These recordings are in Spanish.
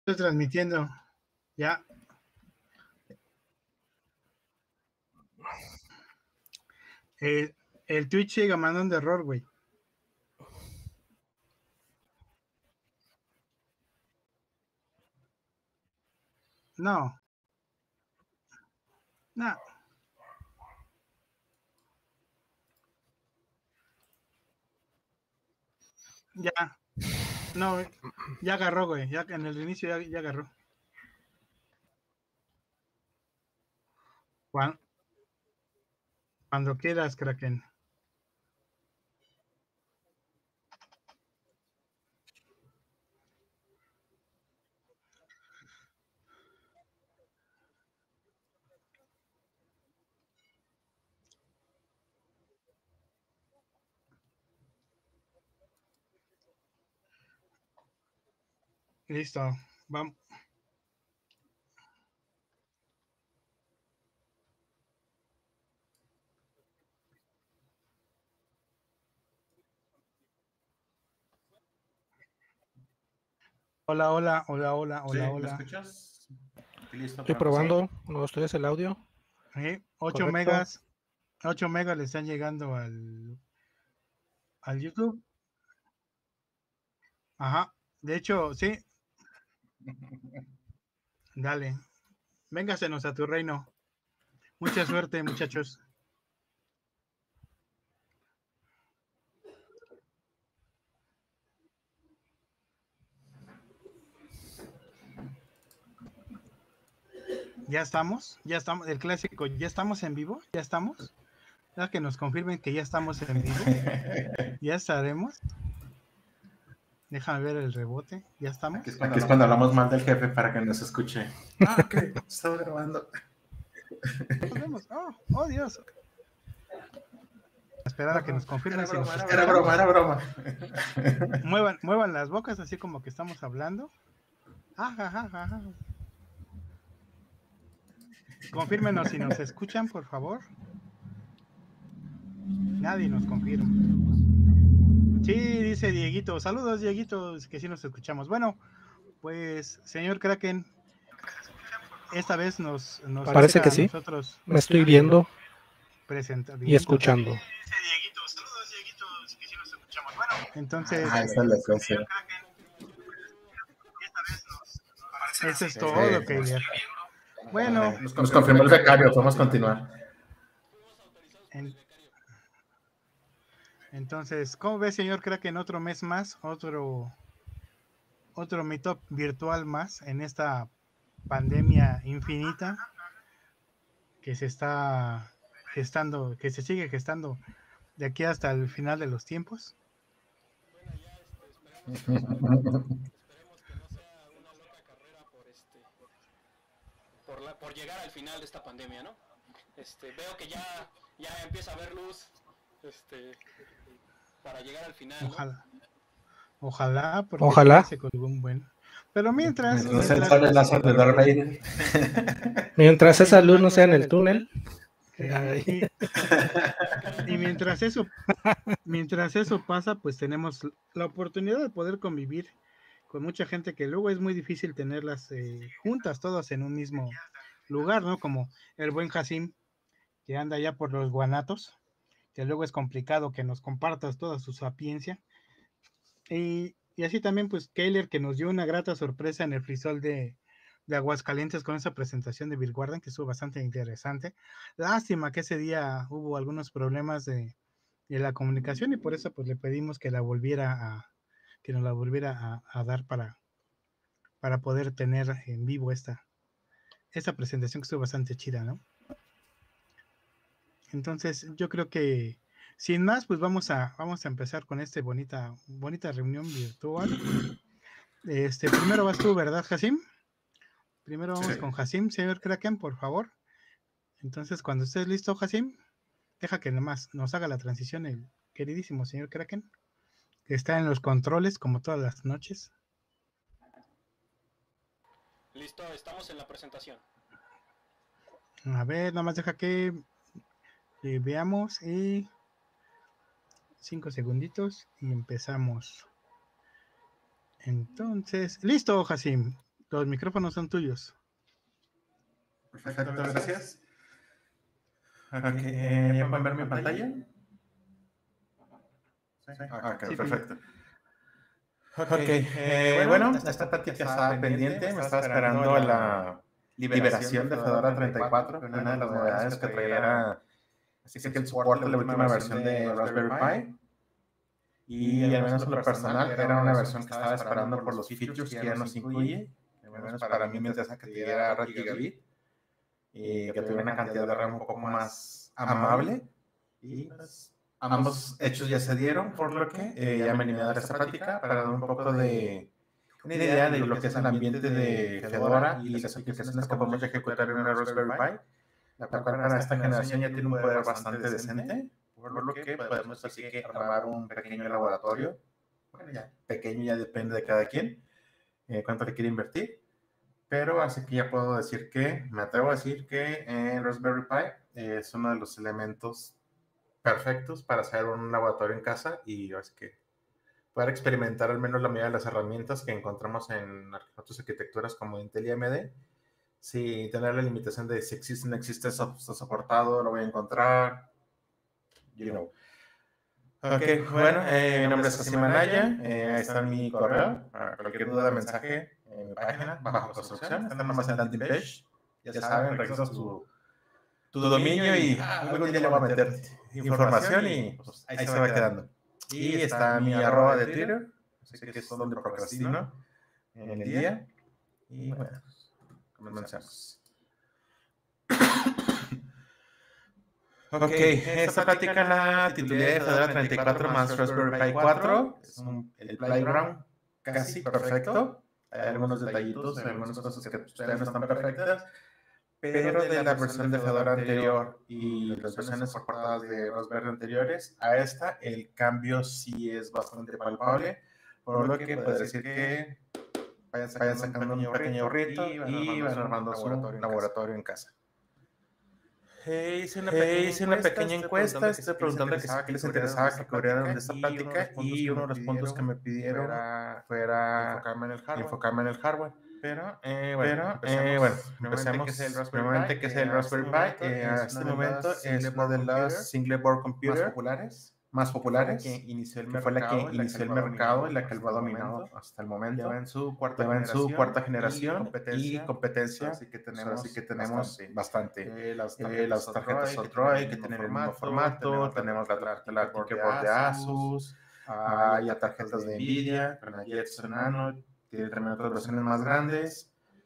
Estoy transmitiendo. Ya. El Twitch sigue mandando error, güey. No. No. Ya. No, ya agarró, güey. Ya en el inicio ya agarró. Cuando quieras, Kraken. Listo. Vamos. Hola, hola, hola, hola, hola, Sí, hola. ¿me escuchas? Listo Estoy para pasar. probando, no estoy el audio. 8 megas. 8 megas le están llegando al YouTube. Ajá. De hecho, sí. Dale. Véngasenos a tu reino. Mucha suerte, muchachos. Ya estamos, el clásico, ya estamos en vivo, ya estamos. Ya que nos confirmen que ya estamos en vivo. Ya estaremos. Déjame ver el rebote. ¿Ya estamos? Aquí es cuando hablamos mal del jefe para que nos escuche. Ah, ok, estaba grabando. Nos vemos. Oh, Dios. Esperar a que nos confirmen si nos escuchan. Era broma. Muevan las bocas así como que estamos hablando. Confírmenos si nos escuchan, por favor. Nadie nos confirma. Sí, dice Dieguito. Saludos, Dieguito, que sí nos escuchamos. Bueno, pues, señor Kraken, esta vez nos parece que sí. Nosotros me estoy viendo y escuchando. Dice Dieguito. Saludos, Dieguito, que sí nos escuchamos. Bueno, entonces, Esa es la cosa. Eso es todo, Keiler. Bueno, Nos confirmó el becario, podemos continuar. Entonces, ¿cómo ve, señor Kraken, otro mes más, otro meetup virtual más en esta pandemia infinita que se está gestando, que se sigue gestando de aquí hasta el final de los tiempos? Por llegar al final de esta pandemia, ¿no? Veo que ya empieza a haber luz para llegar al final, Ojalá. ¿no? Ojalá, porque Ojalá. se colgó un buen. Pero mientras No se sale el láser de Darth Vader. Mientras esa luz no sea en el túnel. Y mientras eso pasa, pues tenemos la oportunidad de poder convivir con mucha gente que luego es muy difícil tenerlas juntas, todas en un mismo lugar, ¿no? Como el buen Hasim, que anda ya por los guanatos, que luego es complicado que nos compartas toda su sapiencia. Y así también, pues, Keiler, que nos dio una grata sorpresa en el frisol de Aguascalientes con esa presentación de Bill Warden, que estuvo bastante interesante. Lástima que ese día hubo algunos problemas de la comunicación y por eso pues le pedimos que nos la volviera a dar para poder tener en vivo esta presentación que estuvo bastante chida, ¿no? Entonces yo creo que sin más pues vamos a empezar con esta bonita reunión virtual. Primero vas tú, ¿verdad, Hasim? Primero vamos con Hasim, señor Kraken, por favor. Entonces cuando estés listo, Hasim, deja que nomás nos haga la transición el queridísimo señor Kraken, que está en los controles como todas las noches. Listo, estamos en la presentación. A ver, nada más deja que veamos y 5 segunditos y empezamos. Entonces, listo, Hasim. Los micrófonos son tuyos. Perfecto, gracias. Okay, ¿ya pueden ver mi pantalla? Sí. Ok, perfecto. Bueno, esta plática estaba pendiente, me estaba esperando la liberación de Fedora 34, que una de las novedades que traía era así que el soporte de la última versión de Raspberry Pi. Y al menos en lo personal era una versión que estaba esperando por los features que ya nos incluye. Al menos para mí me interesa que tuviera red gigabit y que tuviera una cantidad de RAM un poco más amable. Y pues, ambos hechos ya se dieron, por lo que ya me animé a dar esta práctica para dar un poco de una idea de lo que es el ambiente de Fedora y las aplicaciones que podemos ejecutar en una Raspberry Pi, la cual para esta generación ya tiene un poder bastante decente, por lo que podemos así que armar un pequeño laboratorio. Bueno, ya pequeño ya depende de cada quien, cuánto le quiere invertir, pero así que ya puedo decir que, me atrevo a decir que Raspberry Pi es uno de los elementos perfectos para hacer un laboratorio en casa y así que poder experimentar al menos la mayoría de las herramientas que encontramos en otras arquitecturas como Intel y AMD, sin tener la limitación de si existe o no existe, está soportado, lo voy a encontrar, you know. Ok, bueno, mi nombre es Asim Anaya, ahí está mi correo, cualquier duda de mensaje en mi página, bajo construcción, está nomás en landing page, ya saben, registras tu dominio y algún día le voy a meter información y pues, ahí se va quedando. Y está mi arroba de Twitter, así que es donde procrastino en el día. Y bueno, comenzamos. Ok, esta plática la titulé Fedora 34 más Raspberry Pi 4. Es el playground casi perfecto. Hay algunos detallitos, algunas cosas que todavía no están perfectas, pero de la versión de Fedora anterior y las versiones soportadas de Raspberry anteriores a esta, el cambio sí es bastante palpable, por lo que puedo decir que vayan sacando un pequeño reto y van armando su laboratorio en casa. Hice una pequeña encuesta, estoy preguntando qué les interesaba que cubrieran de esta plática y uno de los puntos que me pidieron fuera enfocarme en el hardware. Pero empecemos. Primeramente, ¿qué es el Raspberry Pi? A este momento es una de las single board computers más populares, que fue la que inició el mercado y la que lo ha dominado hasta el momento. Ya va en su cuarta generación y competencia, así que tenemos bastante. Las tarjetas Android que tienen el mismo formato, tenemos la Tinkerboard de Asus, hay tarjetas de Nvidia, la Jetson Nano, tiene también otras versiones más grandes.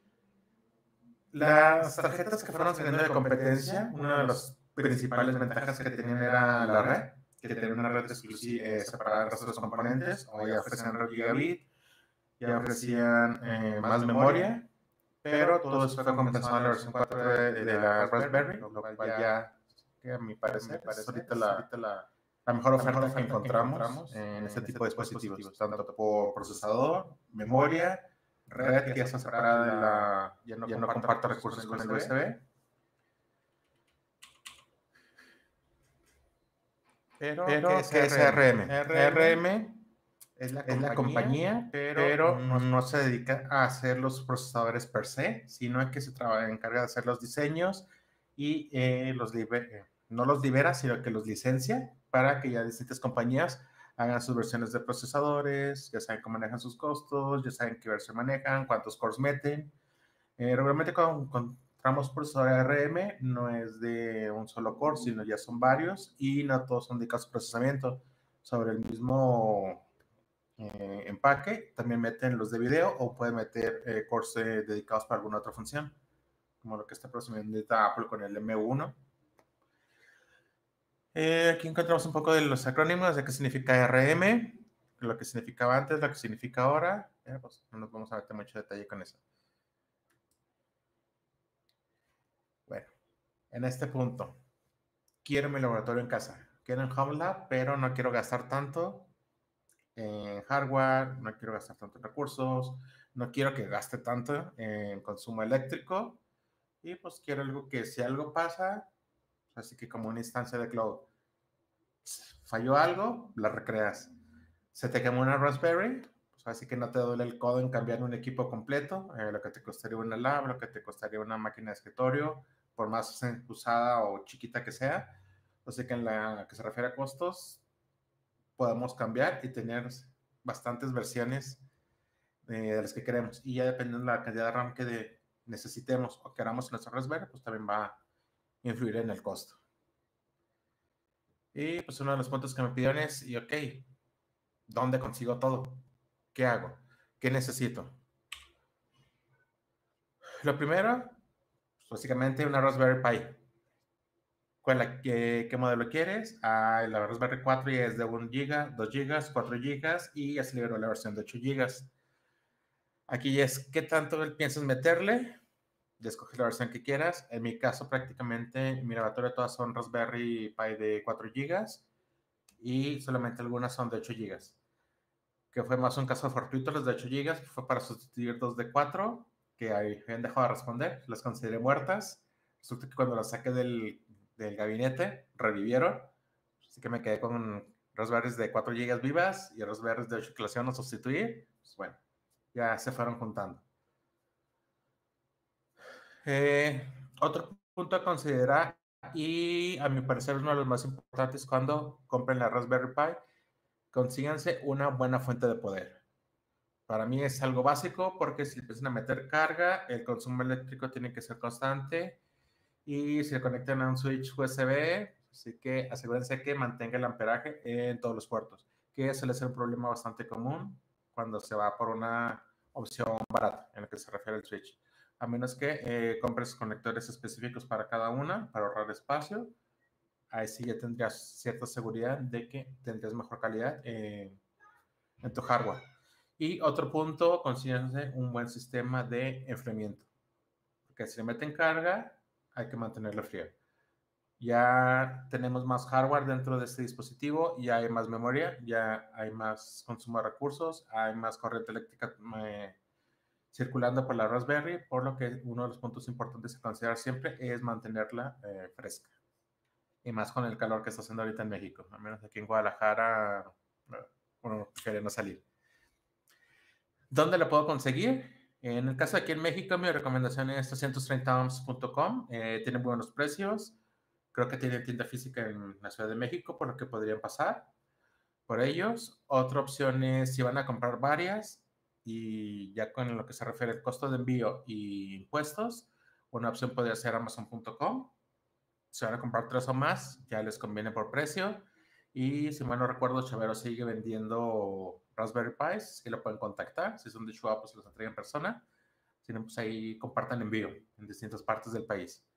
Las tarjetas que fueron saliendo de competencia, una de las principales ventajas que tenían era la red, que tenían una red exclusiva separada de los componentes, o ya ofrecían red gigabit, ya ofrecían más memoria, pero todo eso fue compensado en la versión 4 de la Raspberry, lo cual ya, que a mi parecer, es ahorita la mejor oferta que encontramos en este tipo de dispositivos, tanto por procesador, memoria, red que ya está separada ya no comparto recursos con el USB. Pero ¿qué es RM? RM es la compañía, pero no se dedica a hacer los procesadores per se, sino que se encarga de hacer los diseños y no los libera, sino que los licencia para que ya distintas compañías hagan sus versiones de procesadores, ya saben cómo manejan sus costos, ya saben qué versión manejan, cuántos cores meten. Regularmente cuando encontramos procesador ARM no es de un solo core, sino ya son varios y no todos son dedicados a procesamiento. Sobre el mismo empaque también meten los de video o pueden meter cores dedicados para alguna otra función, como lo que está procesando Apple con el M1. Aquí encontramos un poco de los acrónimos, de qué significa ARM, lo que significaba antes, lo que significa ahora. Pues no nos vamos a meter mucho detalle con eso. Bueno, en este punto, quiero mi laboratorio en casa. Quiero en Home Lab, pero no quiero gastar tanto en hardware, no quiero gastar tanto en recursos, no quiero que gaste tanto en consumo eléctrico y pues quiero algo que si algo pasa, así que como una instancia de cloud, falló algo, la recreas. Se te quemó una Raspberry, pues así que no te duele el codo en cambiar un equipo completo, lo que te costaría una lab, lo que te costaría una máquina de escritorio, por más usada o chiquita que sea. Así que en la que se refiere a costos, podemos cambiar y tener bastantes versiones de las que queremos. Y ya dependiendo de la cantidad de RAM que necesitemos o queramos en nuestro Raspberry, pues también va a influir en el costo. Y pues uno de los puntos que me pidieron es, y ok, ¿dónde consigo todo? ¿Qué hago? ¿Qué necesito? Lo primero, pues básicamente una Raspberry Pi. ¿Qué modelo quieres? La Raspberry 4 ya es de 1 GB, 2 GB, 4 GB y ya se liberó la versión de 8 GB. Aquí es qué tanto piensas meterle, de escoger la versión que quieras. En mi caso, prácticamente, en mi laboratorio todas son Raspberry Pi de 4 GB y solamente algunas son de 8 GB. Que fue más un caso fortuito, los de 8 GB, que fue para sustituir dos de 4, que habían dejado de responder, las consideré muertas. Resulta que cuando las saqué del gabinete, revivieron. Así que me quedé con Raspberries de 4 GB vivas y Raspberries de 8 que las iban a sustituir. Pues bueno, ya se fueron juntando. Otro punto a considerar, y a mi parecer uno de los más importantes cuando compren la Raspberry Pi, consíganse una buena fuente de poder. Para mí es algo básico porque si empiezan a meter carga, el consumo eléctrico tiene que ser constante y si le conectan a un switch USB, así que asegúrense que mantenga el amperaje en todos los puertos, que suele ser un problema bastante común cuando se va por una opción barata en lo que se refiere al switch. A menos que compres conectores específicos para cada una, para ahorrar espacio, ahí sí ya tendrías cierta seguridad de que tendrías mejor calidad en tu hardware. Y otro punto, consíganse un buen sistema de enfriamiento, porque si le meten carga, hay que mantenerlo frío. Ya tenemos más hardware dentro de este dispositivo, ya hay más memoria, ya hay más consumo de recursos, hay más corriente eléctrica circulando por la Raspberry, por lo que uno de los puntos importantes a considerar siempre es mantenerla fresca. Y más con el calor que está haciendo ahorita en México, al menos aquí en Guadalajara, uno prefiere no salir. ¿Dónde la puedo conseguir? En el caso de aquí en México, mi recomendación es 330ohms.com. Tiene buenos precios. Creo que tiene tienda física en la Ciudad de México, por lo que podrían pasar por ellos. Otra opción es si van a comprar varias y ya con lo que se refiere al costo de envío y impuestos, una opción podría ser amazon.com. Si van a comprar 3 o más, ya les conviene por precio. Y si mal no recuerdo, Chavero sigue vendiendo Raspberry Pis, que lo pueden contactar. Si son de Chihuahua, pues los traen en persona. Si no, pues ahí compartan envío en distintas partes del país.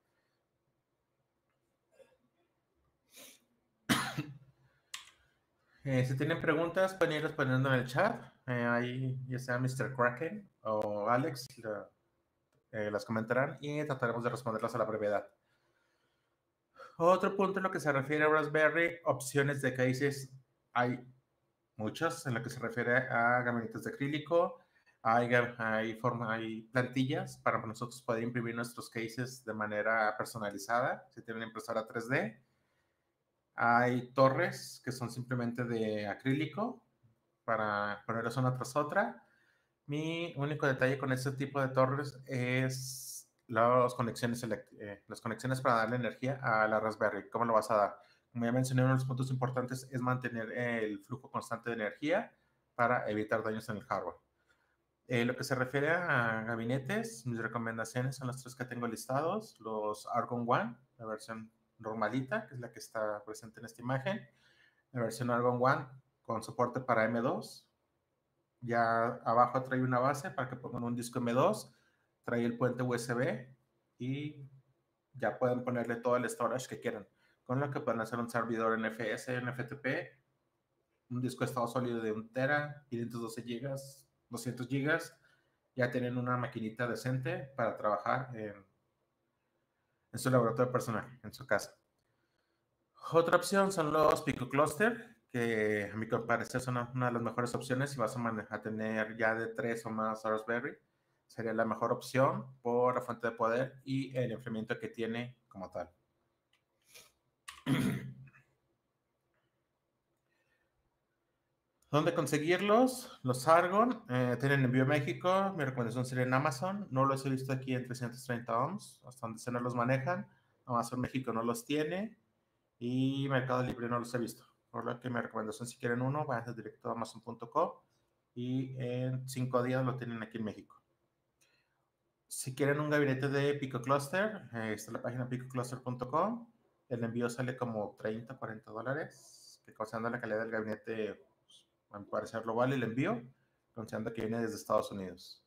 Si tienen preguntas, pueden ir respondiendo en el chat. Ahí ya sea Mr. Kraken o Alex las comentarán y trataremos de responderlas a la brevedad. Otro punto en lo que se refiere a Raspberry, opciones de cases, hay muchas en lo que se refiere a gabinetes de acrílico, hay plantillas para nosotros poder imprimir nuestros cases de manera personalizada, si tienen impresora 3D. Hay torres que son simplemente de acrílico para ponerlas una tras otra. Mi único detalle con este tipo de torres es las conexiones para darle energía a la Raspberry. ¿Cómo lo vas a dar? Como ya mencioné, uno de los puntos importantes es mantener el flujo constante de energía para evitar daños en el hardware. Lo que se refiere a gabinetes, mis recomendaciones son los 3 que tengo listados. Los Argon One, la versión normalita, que es la que está presente en esta imagen. La versión Argon One con soporte para M2. Ya abajo trae una base para que pongan un disco M2. Trae el puente USB y ya pueden ponerle todo el storage que quieran. Con lo que pueden hacer un servidor NFS, NFTP, un disco de estado sólido de 1 tera, 512 GB, 200 GB. Ya tienen una maquinita decente para trabajar en su laboratorio personal, en su casa. Otra opción son los Pico Cluster, que a mi parecer son una de las mejores opciones si vas a tener ya de 3 o más Raspberry. Sería la mejor opción por la fuente de poder y el enfriamiento que tiene como tal. ¿Dónde conseguirlos? Los Argon tienen envío a México. Mi recomendación sería en Amazon. No los he visto aquí en 330 ohms, hasta donde se no los manejan. Amazon México no los tiene y Mercado Libre no los he visto. Por lo que mi recomendación, si quieren uno, vayan directo a amazon.com y en 5 días lo tienen aquí en México. Si quieren un gabinete de Pico Cluster, está en la página picocluster.com. El envío sale como 30, 40 dólares, que considerando la calidad del gabinete, pues, a mi parecer lo vale el envío, considerando que viene desde Estados Unidos.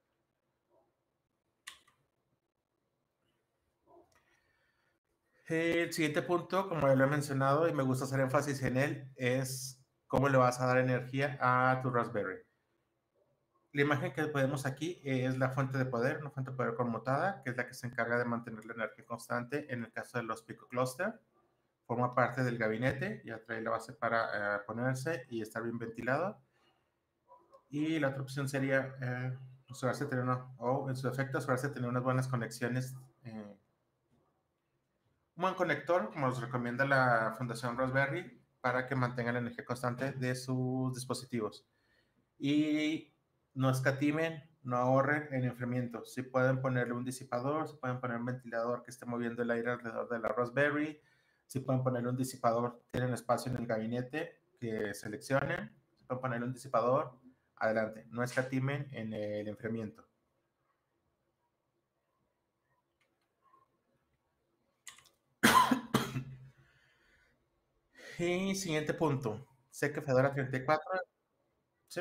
El siguiente punto, como ya lo he mencionado y me gusta hacer énfasis en él, es cómo le vas a dar energía a tu Raspberry. La imagen que vemos aquí es la fuente de poder, una fuente de poder conmutada, que es la que se encarga de mantener la energía constante en el caso de los Pico Cluster. Forma parte del gabinete, ya trae la base para ponerse y estar bien ventilado. Y la otra opción sería asegurarse de tener o en su defecto, asegurarse de tener unas buenas conexiones. Un buen conector, como los recomienda la Fundación Raspberry, para que mantengan la energía constante de sus dispositivos. Y no escatimen, no ahorren en enfriamiento. Si pueden ponerle un disipador, si pueden poner un ventilador que esté moviendo el aire alrededor de la Raspberry, si pueden ponerle un disipador, tienen espacio en el gabinete que seleccionen, si pueden ponerle un disipador, adelante, no escatimen en el enfriamiento. Y siguiente punto, sé que Fedora 34, sí.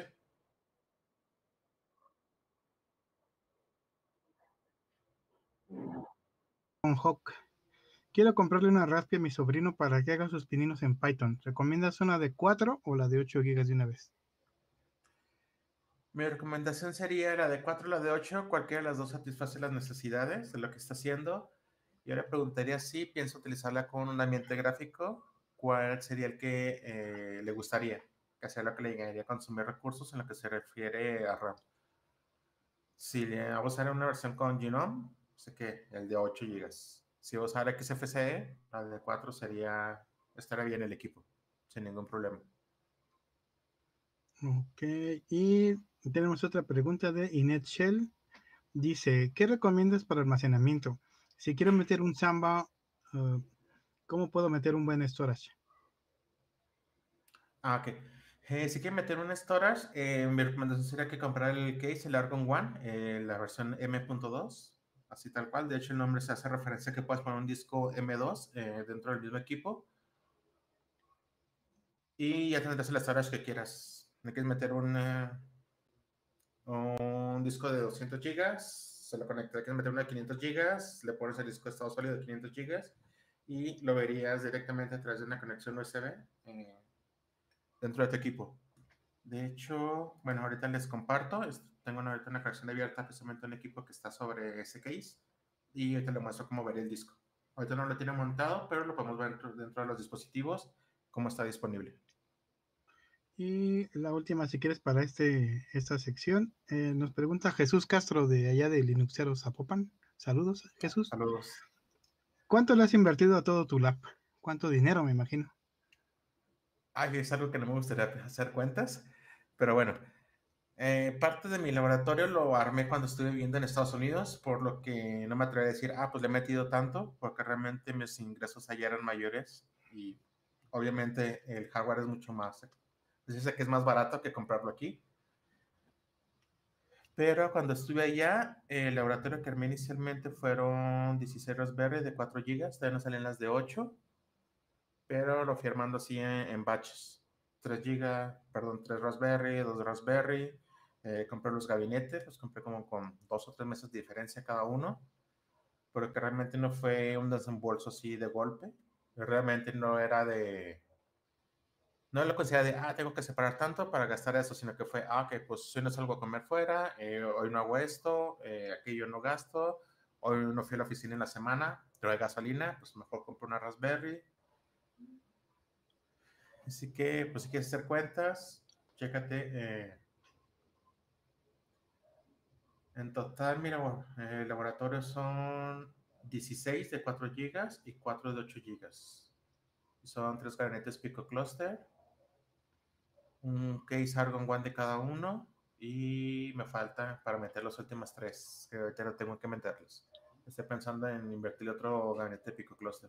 Con Hawk. Quiero comprarle una Raspberry a mi sobrino para que haga sus pininos en Python. ¿Recomiendas una de 4 o la de 8 GB de una vez? Mi recomendación sería la de 4 o la de 8, cualquiera de las dos satisface las necesidades de lo que está haciendo. Yo le preguntaría si piensa utilizarla con un ambiente gráfico, cuál sería el que le gustaría, que sea lo que le llegaría a consumir recursos en lo que se refiere a RAM. Si le va a usar una versión con Genome, sé que el de 8 GB. Si va a usar XFCE, la de 4 estaría bien el equipo, sin ningún problema. Ok, y tenemos otra pregunta de Inet Shell. Dice, ¿qué recomiendas para almacenamiento? Si quiero meter un Samba, ¿cómo puedo meter un buen storage? Ok. Si quieren meter un storage, mi recomendación sería que comprar el case, el Argon One, la versión M.2, así tal cual. De hecho, el nombre se hace referencia a que puedes poner un disco M2 dentro del mismo equipo y ya tendrás el storage que quieras. No quieres meter un disco de 200 gigas, se lo conecta. Quieres meter uno de 500 gigas, le pones el disco de estado sólido de 500 gigas y lo verías directamente a través de una conexión USB dentro de tu equipo. De hecho, bueno, ahorita les comparto. Tengo ahorita una conexión abierta precisamente a un equipo que está sobre ese case y ahorita les muestro cómo ver el disco. Ahorita no lo tiene montado, pero lo podemos ver dentro de los dispositivos, cómo está disponible. Y la última, si quieres, para esta sección, nos pregunta Jesús Castro de allá de Linuxeros Zapopan. Saludos, Jesús. Saludos. ¿Cuánto le has invertido a todo tu lab? ¿Cuánto dinero, me imagino? Ay, es algo que no me gustaría hacer cuentas, pero bueno, parte de mi laboratorio lo armé cuando estuve viviendo en Estados Unidos, por lo que no me atrevo a decir, pues le he metido tanto, porque realmente mis ingresos allá eran mayores y obviamente el hardware es mucho más, dice que es más barato que comprarlo aquí. Pero cuando estuve allá, el laboratorio que armé inicialmente fueron 16 Raspberry de 4 GB, todavía no salen las de 8, pero lo fui armando así en batches. 3 GB, perdón, 3 Raspberry, 2 Raspberry. Compré los gabinetes, los compré como con 2 o 3 meses de diferencia cada uno, porque realmente no fue un desembolso así de golpe. Realmente no lo consideraba de, tengo que separar tanto para gastar eso, sino que fue, ok, pues si no salgo a comer fuera, hoy no hago esto, aquello no gasto, hoy no fui a la oficina en la semana, pero hay gasolina, pues mejor compro una Raspberry. Así que, pues si quieres hacer cuentas, chécate. En total, mira, bueno, el laboratorio son 16 de 4 GB y 4 de 8 GB. Son 3 gabinetes Pico Cluster. un case Argon One de cada uno, y me falta para meter los últimos 3, que ahorita no tengo que meterlos. Estoy pensando en invertir otro gabinete de Pico Cluster.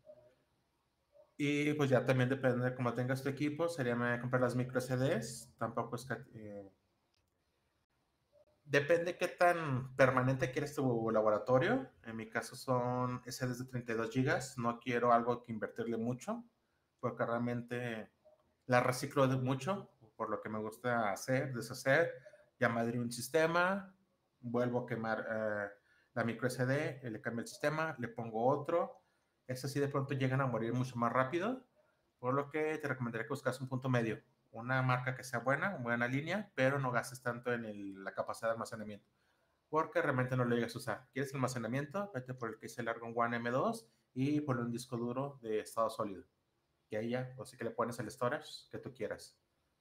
Y pues ya también depende de cómo tengas tu equipo, sería comprar las micro CDs, tampoco es que... depende qué tan permanente quieres tu laboratorio. En mi caso son SDs de 32 GB, no quiero algo que invertirle mucho, porque realmente la reciclo mucho, por lo que me gusta hacer, deshacer, ya madreo un sistema, vuelvo a quemar la micro SD, le cambio el sistema, le pongo otro. Esas sí de pronto llegan a morir mucho más rápido, por lo que te recomendaría que buscas un punto medio, una marca que sea buena, buena línea, pero no gastes tanto en la capacidad de almacenamiento, porque realmente no lo llegas a usar. ¿Quieres almacenamiento? Vete por el que es el Argon One M2 y ponle un disco duro de estado sólido. Y ahí ya, o sea que le pones el storage que tú quieras.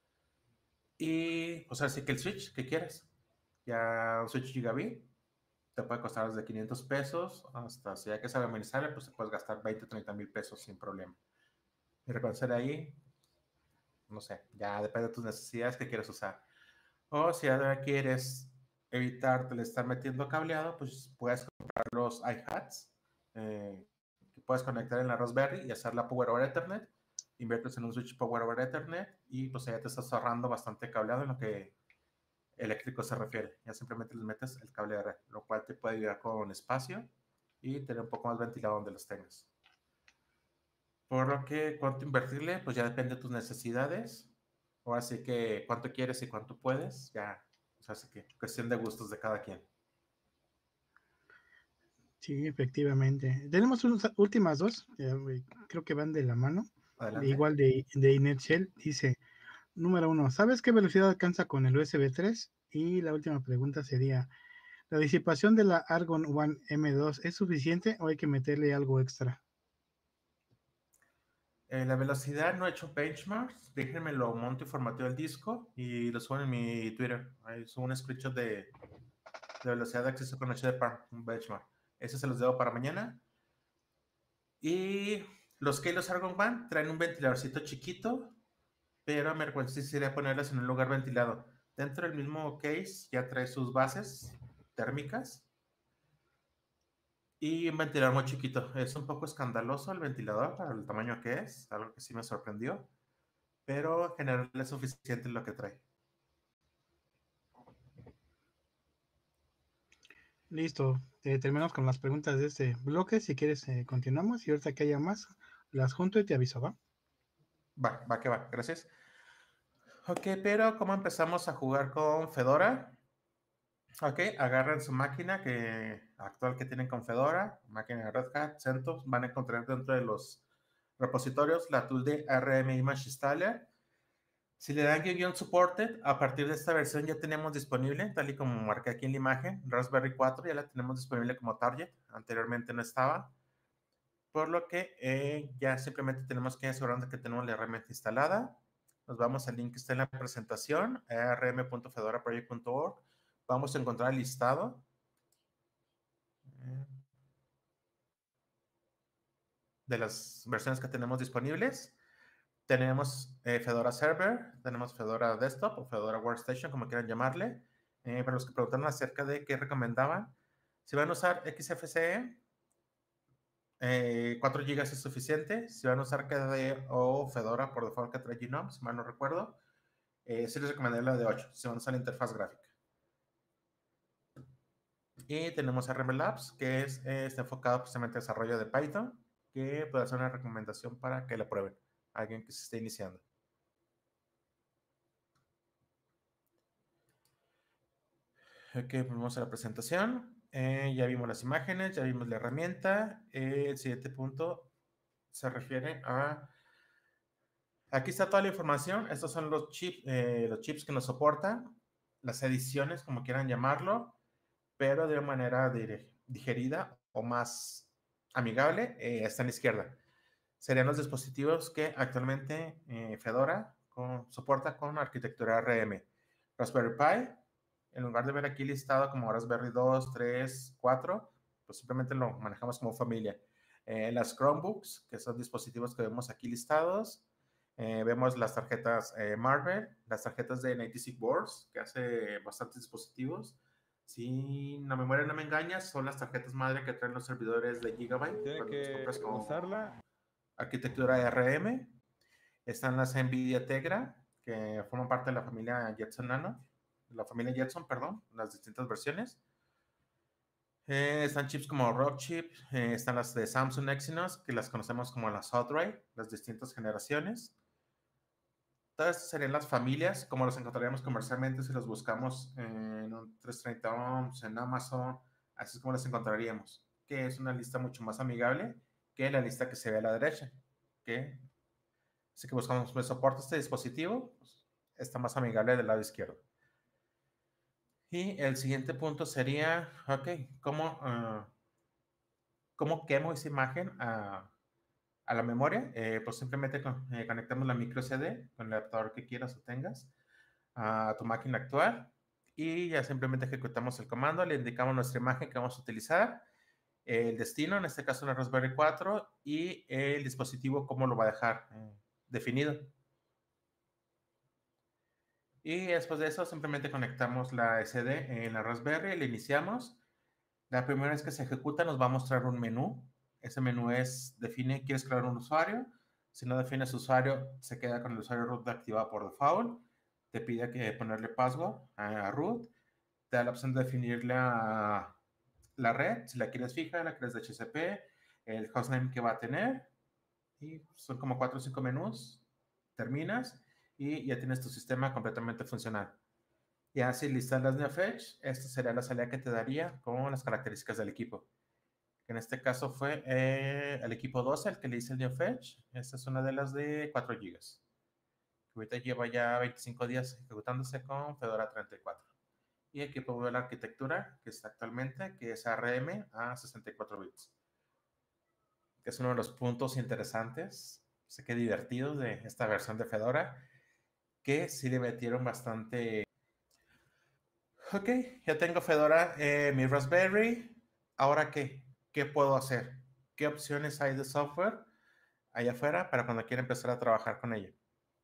Y pues así que el switch que quieras. Ya un switch gigabit te puede costar desde 500 pesos hasta, si hay que saber administrarlo, pues te puedes gastar 20, 30 mil pesos sin problema. Y reconocer ahí, no sé, ya depende de tus necesidades que quieres usar. O si ahora quieres evitar el estar metiendo cableado, pues puedes comprar los iHats que puedes conectar en la Raspberry y hacer la Power over Ethernet. Inviertes en un switch Power over Ethernet y pues ya te estás ahorrando bastante cableado en lo que eléctrico se refiere. Ya simplemente les metes el cable de red, lo cual te puede ayudar con espacio y tener un poco más ventilado donde los tengas. Por lo que cuánto invertirle, pues ya depende de tus necesidades. O así que cuánto quieres y cuánto puedes, ya, o sea, así que cuestión de gustos de cada quien. Sí, efectivamente. Tenemos unas últimas dos, creo que van de la mano. Adelante. Igual de Inershell, dice, número 1, ¿sabes qué velocidad alcanza con el USB 3? Y la última pregunta sería, ¿la disipación de la Argon One M2 es suficiente o hay que meterle algo extra? La velocidad no he hecho benchmarks. Déjenme lo monto y formateo el disco y lo subo en mi Twitter. Ahí subo un screenshot de velocidad de acceso con HDPAR, un benchmark. Ese se los debo para mañana. Y los Keyless Argon One traen un ventiladorcito chiquito, pero me recomendaría ponerlas en un lugar ventilado. Dentro del mismo case ya trae sus bases térmicas y un ventilador muy chiquito. Es un poco escandaloso el ventilador para el tamaño que es, algo que sí me sorprendió, pero en general es suficiente lo que trae. Listo, terminamos con las preguntas de este bloque. Si quieres, continuamos y ahorita que haya más, las junto y te aviso, ¿va? Va que va, gracias. Ok, pero ¿cómo empezamos a jugar con Fedora? Ok, agarren su máquina actual que tienen con Fedora, máquina de Red Hat, CentOS, van a encontrar dentro de los repositorios la tool de RM Image Installer. Si le dan guión supported, a partir de esta versión ya tenemos disponible, tal y como marqué aquí en la imagen, Raspberry 4 ya la tenemos disponible como target, anteriormente no estaba, por lo que ya simplemente tenemos que asegurarnos que tenemos la herramienta instalada. Nos vamos al link que está en la presentación, arm.fedoraproject.org. Vamos a encontrar el listado de las versiones que tenemos disponibles. Tenemos Fedora Server, tenemos Fedora Desktop o Fedora Workstation, como quieran llamarle. Para los que preguntaron acerca de qué recomendaban, si van a usar XFCE, 4 GB es suficiente. Si van a usar KDE o Fedora por default que trae GNOME, si mal no recuerdo, sí les recomendaría la de 8, si van a usar la interfaz gráfica. Y tenemos RM Labs, que está enfocado precisamente al desarrollo de Python, que puede ser una recomendación para que la prueben alguien que se esté iniciando. Ok, vamos a la presentación. Ya vimos las imágenes, ya vimos la herramienta. El siguiente punto se refiere a... Aquí está toda la información. Estos son los chips que nos soportan, las ediciones, como quieran llamarlo, pero de una manera digerida o más amigable. Está en la izquierda. Serían los dispositivos que actualmente Fedora soporta con arquitectura ARM. Raspberry Pi, en lugar de ver aquí listado como Raspberry 2, 3, 4, pues simplemente lo manejamos como familia. Las Chromebooks, que son dispositivos que vemos aquí listados. Vemos las tarjetas Marvel, las tarjetas de 96 Boards, que hace bastantes dispositivos. Si la memoria no me engaña, son las tarjetas madre que traen los servidores de Gigabyte. Tiene que usarla. Arquitectura ARM. Están las NVIDIA Tegra, que forman parte de la familia Jetson Nano, la familia Jetson, perdón, las distintas versiones. Están chips como Rockchip, están las de Samsung Exynos, que las conocemos como las Hot Drive, las distintas generaciones. Todas estas serían las familias, como las encontraríamos comercialmente si los buscamos en un 330 ohms, en Amazon, así es como las encontraríamos, que es una lista mucho más amigable que la lista que se ve a la derecha, que así que buscamos pues, soporte a este dispositivo, pues, está más amigable del lado izquierdo. Y el siguiente punto sería, ok, ¿cómo quemo esa imagen a la memoria? Pues simplemente conectamos la micro SD con el adaptador que quieras o tengas a tu máquina actual y ya simplemente ejecutamos el comando, le indicamos nuestra imagen que vamos a utilizar, el destino, en este caso la Raspberry 4, y el dispositivo cómo lo va a dejar definido. Y después de eso simplemente conectamos la SD en la Raspberry, le iniciamos. La primera vez que se ejecuta nos va a mostrar un menú. Ese menú define, ¿quieres crear un usuario? Si no defines usuario, se queda con el usuario root activado por default. Te pide que ponerle password a root. Te da la opción de definirle a la red, si la quieres fija, la quieres de HCP, el hostname que va a tener. Y son como 4 o 5 menús. Terminas y ya tienes tu sistema completamente funcional. Ya si listas las NeoFetch, esta sería la salida que te daría con las características del equipo. En este caso fue el equipo 12 el que le hice el NeoFetch. Esta es una de las de 4 GB. Ahorita lleva ya 25 días ejecutándose con Fedora 34. Y aquí puedo ver la arquitectura que está actualmente, que es ARM a 64 bits. Que es uno de los puntos interesantes, sé que divertidos de esta versión de Fedora, que sí le metieron bastante. Ok, ya tengo Fedora, mi Raspberry. ¿Ahora qué? ¿Qué puedo hacer? ¿Qué opciones hay de software allá afuera para cuando quiera empezar a trabajar con ella?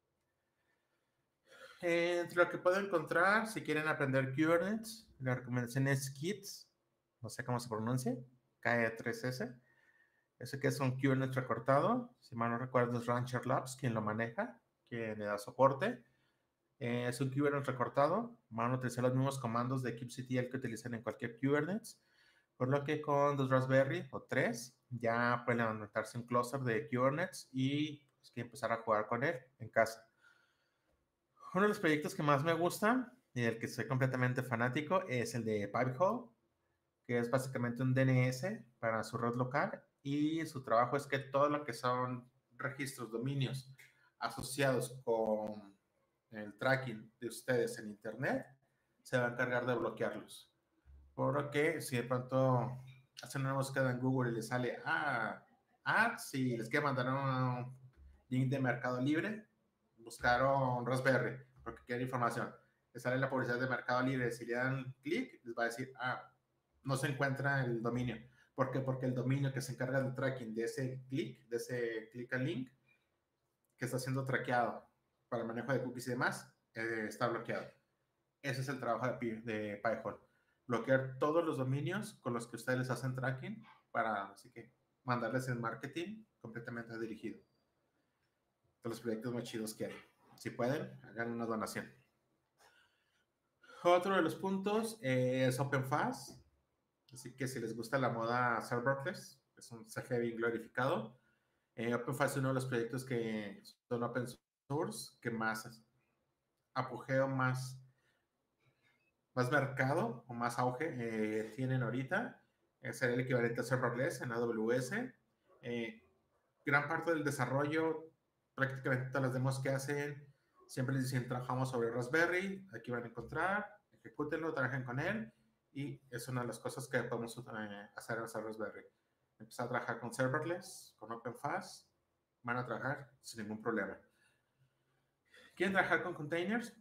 Entre lo que puedo encontrar, si quieren aprender Kubernetes, la recomendación es Kits, no sé cómo se pronuncia, KE3S. Ese que es un Kubernetes recortado, si mal no recuerdo es Rancher Labs quien lo maneja, quien le da soporte. Es un Kubernetes recortado, van a utilizar los mismos comandos de kubectl que utilizan en cualquier Kubernetes, por lo que con 2 Raspberry o 3 ya pueden montarse un cluster de Kubernetes y pues, que empezar a jugar con él en casa. Uno de los proyectos que más me gusta y del que soy completamente fanático es el de Pipehole, que es básicamente un DNS para su red local y su trabajo es que todo lo que son registros, dominios asociados con el tracking de ustedes en internet, se va a encargar de bloquearlos. Por lo que si de pronto hacen una búsqueda en Google y les sale ads y les quiere mandar un link de Mercado Libre, buscaron Raspberry porque quieren información. Les sale la publicidad de Mercado Libre, si le dan clic, les va a decir, no se encuentra el dominio. ¿Por qué? Porque el dominio que se encarga del tracking de ese clic al link, que está siendo traqueado para el manejo de cookies y demás, está bloqueado. Ese es el trabajo de Pi-hole. Bloquear todos los dominios con los que ustedes les hacen tracking para, así que, mandarles el marketing completamente dirigido. De los proyectos más chidos que hay. Si pueden, hagan una donación. Otro de los puntos es OpenFast. Así que si les gusta la moda serverless, es un CG bien glorificado. OpenFast es uno de los proyectos que son open source, que más apogeo, más mercado o más auge tienen ahorita. Sería el equivalente a serverless en AWS. Gran parte del desarrollo, prácticamente todas las demos que hacen, siempre les dicen trabajamos sobre Raspberry, aquí van a encontrar, ejecútenlo, trabajen con él y es una de las cosas que podemos hacer en Raspberry. Empezar a trabajar con serverless, con OpenFast, van a trabajar sin ningún problema. ¿Quieren trabajar con containers?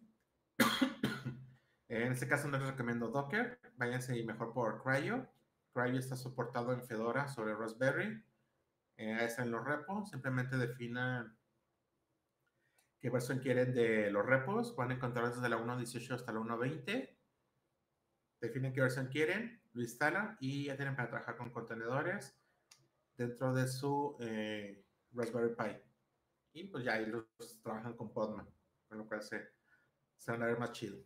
En este caso no les recomiendo Docker, váyanse mejor por Cryo. Cryo está soportado en Fedora sobre Raspberry. Está en los repos, simplemente definan qué versión quieren de los repos. Van a encontrar desde la 1.18 hasta la 1.20. Definen qué versión quieren, lo instalan y ya tienen para trabajar con contenedores dentro de su Raspberry Pi. Y pues ya ahí los trabajan con Podman, con lo cual se van a ver más chido.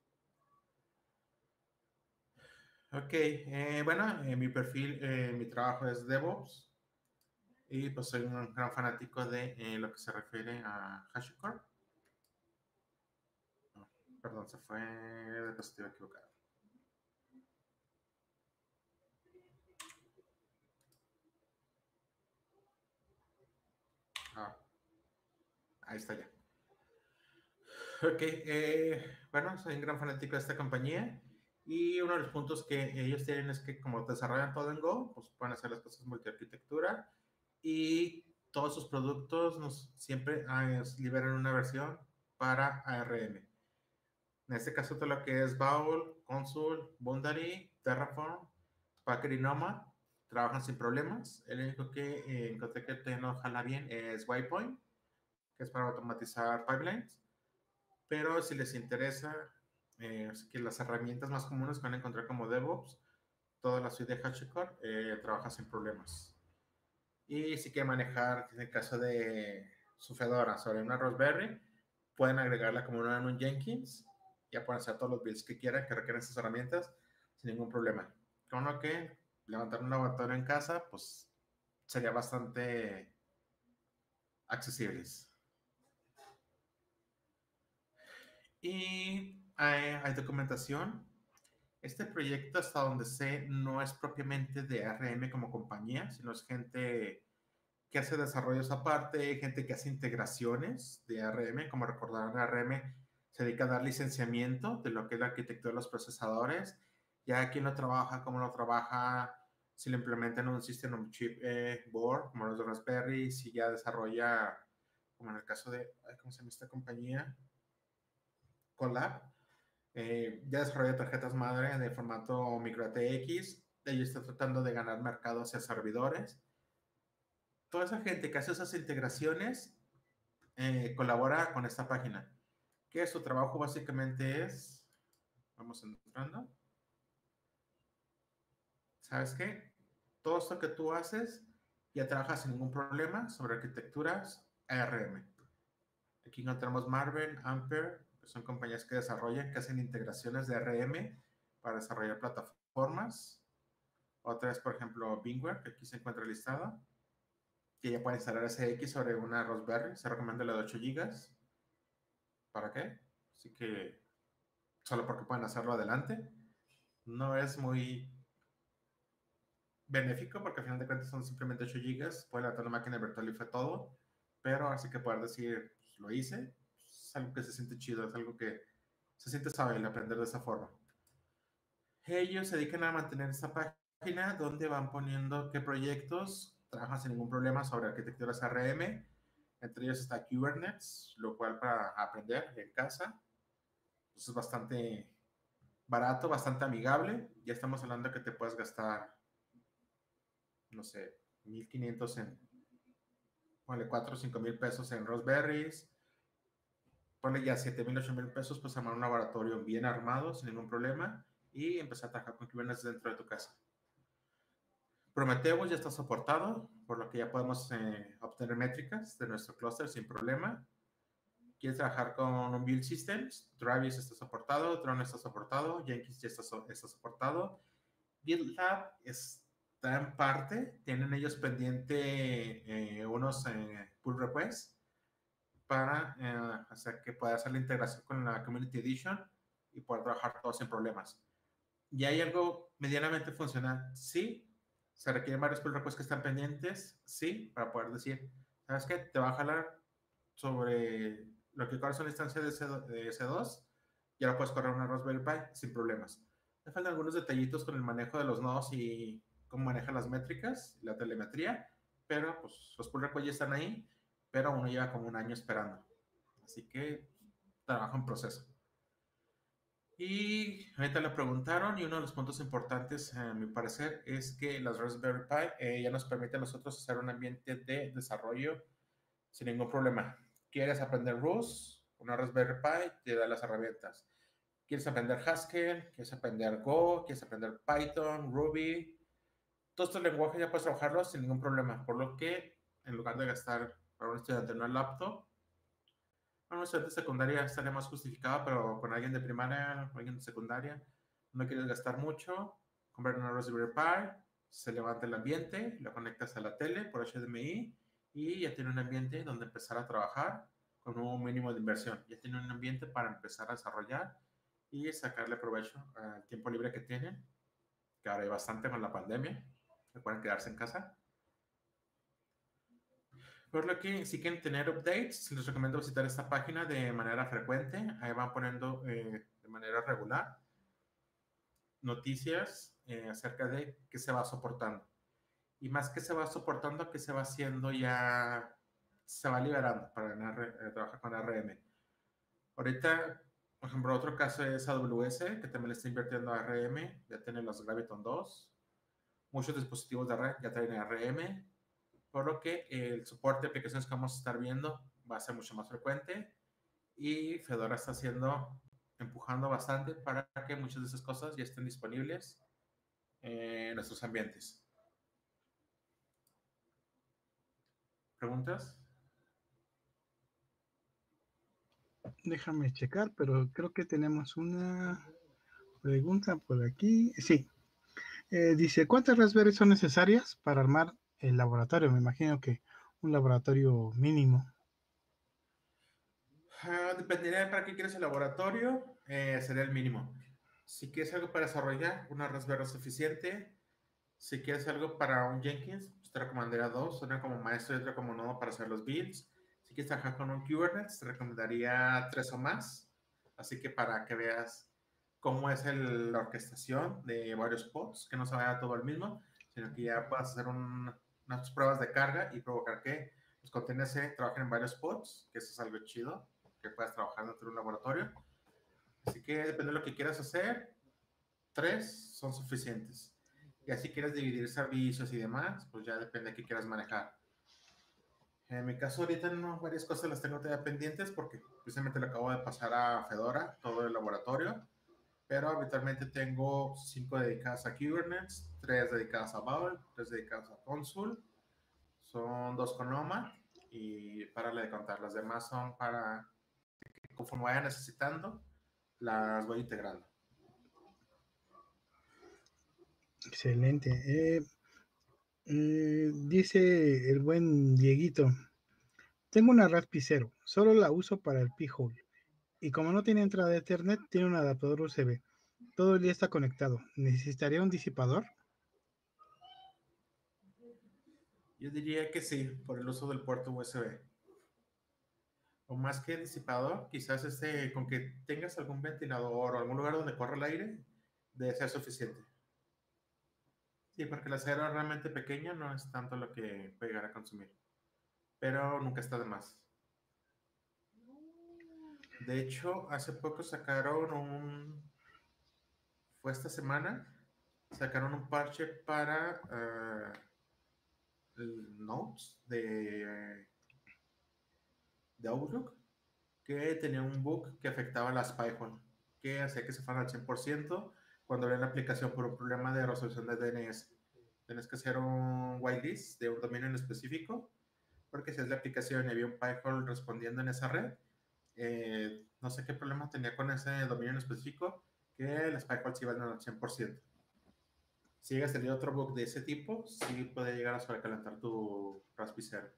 Ok, bueno, mi perfil, mi trabajo es DevOps y pues soy un gran fanático de lo que se refiere a HashiCorp. Oh, perdón, se fue de dispositivo equivocado. Ahí está ya. Ok, bueno, soy un gran fanático de esta compañía y uno de los puntos que ellos tienen es que como desarrollan todo en Go, pues pueden hacer las cosas multiarquitectura y todos sus productos siempre liberan una versión para ARM. En este caso todo lo que es Baul, Consul, Boundary, Terraform, Packer y Nomad trabajan sin problemas. El único que encontré que no jala bien es Waypoint, que es para automatizar pipelines. Pero si les interesa, que las herramientas más comunes que van a encontrar como DevOps, toda la suite de HashiCorp trabaja sin problemas. Y si quieren manejar, en el caso de su Fedora sobre una Raspberry, pueden agregarla como en un Jenkins, ya pueden hacer todos los builds que quieran que requieren esas herramientas sin ningún problema. Con lo que levantar un laboratorio en casa, pues sería bastante accesibles. Y hay documentación. Este proyecto, hasta donde sé, no es propiamente de ARM como compañía, sino es gente que hace desarrollos aparte, gente que hace integraciones de ARM. Como recordarán, ARM se dedica a dar licenciamiento de lo que es la arquitectura de los procesadores. Ya quién lo trabaja, cómo lo trabaja, si lo implementa en un System on Chip board, como los de Raspberry, si ya desarrolla, como en el caso de, ¿cómo se llama esta compañía? Colab. Ya desarrolla tarjetas madre de formato microATX. Ellos están tratando de ganar mercado hacia servidores. Toda esa gente que hace esas integraciones colabora con esta página. Que su trabajo básicamente es, vamos entrando, ¿sabes qué? Todo esto que tú haces ya trabajas sin ningún problema sobre arquitecturas ARM. Aquí encontramos Marvell, Ampere, que son compañías que desarrollan, que hacen integraciones de ARM para desarrollar plataformas. Otra es, por ejemplo, Bingware, que aquí se encuentra listada, que ya puede instalar SX sobre una Raspberry. Se recomienda la de 8 GB. ¿Para qué? Así que solo porque pueden hacerlo adelante. No es muy benéfico porque al final de cuentas son simplemente 8 GB. Puede levantar una máquina virtual y fue todo. Pero así que poder decir, pues, lo hice, es algo que se siente chido, es algo que se siente saber aprender de esa forma. Ellos se dedican a mantener esta página donde van poniendo qué proyectos trabajan sin ningún problema sobre arquitecturas ARM. Entre ellos está Kubernetes, lo cual para aprender en casa pues es bastante barato, bastante amigable. Ya estamos hablando de que te puedes gastar, no sé, 1,500 ponle 4 o 5 mil pesos en Raspberries, ponle ya 7,000, 8,000 pesos, pues armar un laboratorio bien armado, sin ningún problema, y empezar a trabajar con Kubernetes dentro de tu casa. Prometheus ya está soportado, por lo que ya podemos obtener métricas de nuestro clúster sin problema. ¿Quieres trabajar con un build systems? Travis está soportado, Drone está soportado, Jenkins ya está soportado. GitLab está en parte, tienen ellos pendiente unos pull requests para hacer que pueda hacer la integración con la Community Edition y poder trabajar todo sin problemas. ¿Y hay algo medianamente funcional? Sí. ¿Se requieren varios pull requests que están pendientes? Sí, para poder decir, ¿sabes qué? Te va a jalar sobre lo que ahora son instancias de C2, ya lo puedes correr una Raspberry Pi sin problemas. Me faltan algunos detallitos con el manejo de los nodos y cómo manejan las métricas, la telemetría, pero pues los pull requests ya están ahí, pero uno lleva como un año esperando. Así que trabajo en proceso. Y ahorita le preguntaron, y uno de los puntos importantes, a mi parecer, es que las Raspberry Pi ya nos permite a nosotros hacer un ambiente de desarrollo sin ningún problema. ¿Quieres aprender Rust? Una Raspberry Pi te da las herramientas. ¿Quieres aprender Haskell? ¿Quieres aprender Go? ¿Quieres aprender Python, Ruby? Todos estos lenguajes ya puedes trabajarlos sin ningún problema. Por lo que, en lugar de gastar para un estudiante en una laptop, para un estudiante de secundaria estaría más justificado, pero con alguien de primaria, alguien de secundaria, no quieres gastar mucho, comprar una Raspberry Pi, se levanta el ambiente, lo conectas a la tele por HDMI y ya tiene un ambiente donde empezar a trabajar con un mínimo de inversión. Ya tiene un ambiente para empezar a desarrollar y sacarle provecho al tiempo libre que tienen, que ahora hay bastante con la pandemia, que pueden quedarse en casa. Por lo que, si quieren tener updates, les recomiendo visitar esta página de manera frecuente. Ahí van poniendo de manera regular noticias acerca de qué se va soportando. Y más que se va soportando, que se va haciendo ya, se va liberando para trabajar con RM. Ahorita, por ejemplo, otro caso es AWS, que también le está invirtiendo a RM, ya tiene los Graviton 2. Muchos dispositivos de red ya traen RM, por lo que el soporte de aplicaciones que vamos a estar viendo va a ser mucho más frecuente y Fedora está empujando bastante para que muchas de esas cosas ya estén disponibles en nuestros ambientes. ¿Preguntas? Déjame checar, pero creo que tenemos una pregunta por aquí. Sí. Dice, ¿cuántas Raspberry son necesarias para armar el laboratorio? Me imagino que un laboratorio mínimo. Dependería de para qué quieres el laboratorio, sería el mínimo. Si quieres algo para desarrollar, una Raspberry es suficiente. Si quieres algo para un Jenkins, pues te recomendaría 2, una como maestro y otra como nodo para hacer los builds. Si quieres trabajar con un Kubernetes, te recomendaría 3 o más. Así que para que veas cómo es la orquestación de varios pods, que no se vaya todo el mismo, sino que ya puedas hacer unas pruebas de carga y provocar que los containers se trabajen en varios pods, que eso es algo chido, que puedas trabajar dentro de un laboratorio. Así que depende de lo que quieras hacer, 3 son suficientes. Y así quieres dividir servicios y demás, pues ya depende de qué quieras manejar. En mi caso, ahorita no, varias cosas las tengo todavía pendientes porque precisamente le acabo de pasar a Fedora todo el laboratorio, pero habitualmente tengo 5 dedicadas a Kubernetes, 3 dedicadas a Babel, 3 dedicadas a Consul, son 2 con Nomad y para de contar, las demás son para que conforme vaya necesitando, las voy integrando. Excelente. Dice el buen Dieguito, tengo una Raspi 0, solo la uso para el P-Hole. Y como no tiene entrada de Ethernet, tiene un adaptador USB. Todo el día está conectado. ¿Necesitaría un disipador? Yo diría que sí, por el uso del puerto USB. O más que disipador, quizás con que tengas algún ventilador o algún lugar donde corra el aire, debe ser suficiente. Sí, porque el acero realmente pequeño no es tanto lo que puede llegar a consumir. Pero nunca está de más. De hecho, hace poco fue esta semana, sacaron un parche para Notes de Outlook que tenía un bug que afectaba las Python, que hacía que se fueran al 100% cuando abrían la aplicación por un problema de resolución de DNS. Tienes que hacer un whitelist de un dominio en específico, porque si es la aplicación y había un Python respondiendo en esa red, no sé qué problema tenía con ese dominio en específico, que las Python se iban al 100%. Si llega a salir otro bug de ese tipo, sí puede llegar a sobrecalentar tu Raspberry 0.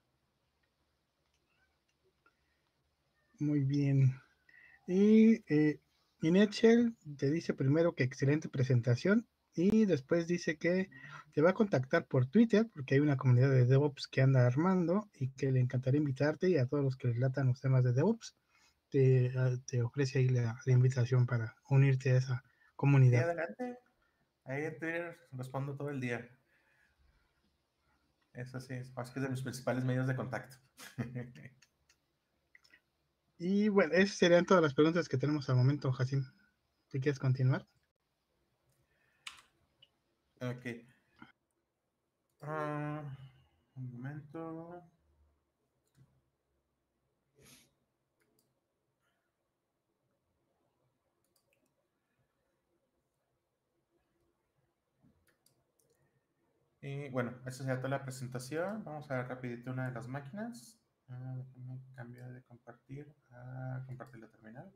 Muy bien. Y Inetshell te dice primero que excelente presentación y después dice que te va a contactar por Twitter porque hay una comunidad de DevOps que anda armando y que le encantaría invitarte y a todos los que les latan los temas de DevOps te ofrece ahí la invitación para unirte a esa Sí, comunidad. adelante. Ahí en Twitter respondo todo el día. Eso sí, es más que de mis principales medios de contacto. Y bueno, esas serían todas las preguntas que tenemos al momento, Jacín. ¿Tú quieres continuar? Ok. Un momento. Y bueno, esa sería toda la presentación. Vamos a ver rapidito una de las máquinas. Déjame cambiar de compartir a compartir la terminal.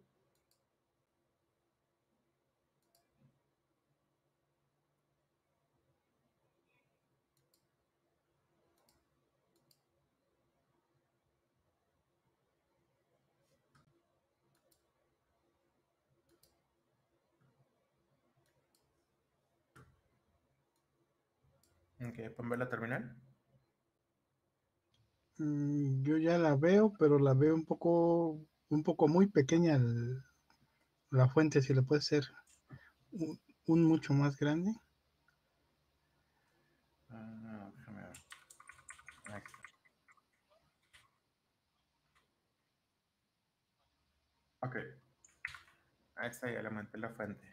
Ok, ¿pueden ver la terminal? Yo ya la veo, pero la veo un poco muy pequeña la fuente, si le puede ser un mucho más grande. Déjame ver. Ahí está. Ok. Ahí está, ya le aumenté la fuente.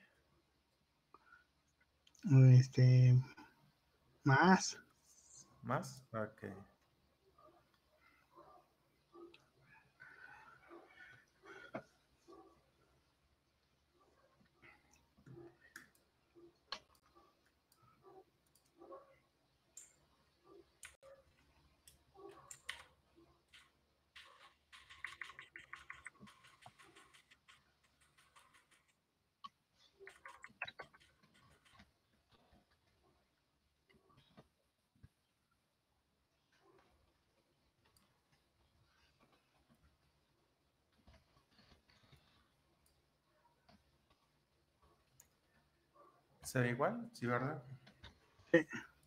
Más. ¿Más? Ok. ¿Se ve igual? Sí, ¿verdad? Sí.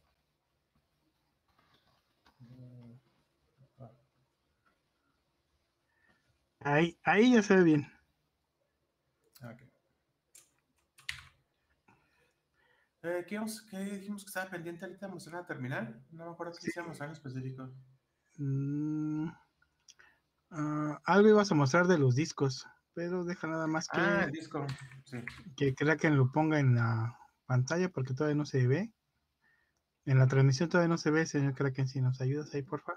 Ahí ya se ve bien. Ok. ¿Qué dijimos que estaba pendiente ahorita de mostrar la terminal? No me acuerdo qué Sí. quisiera mostrar en específico. Algo ibas a mostrar de los discos, pero deja nada más El disco. Sí. que Kraken lo ponga en la pantalla porque todavía no se ve. En la transmisión todavía no se ve, señor Kraken, si nos ayudas ahí, porfa.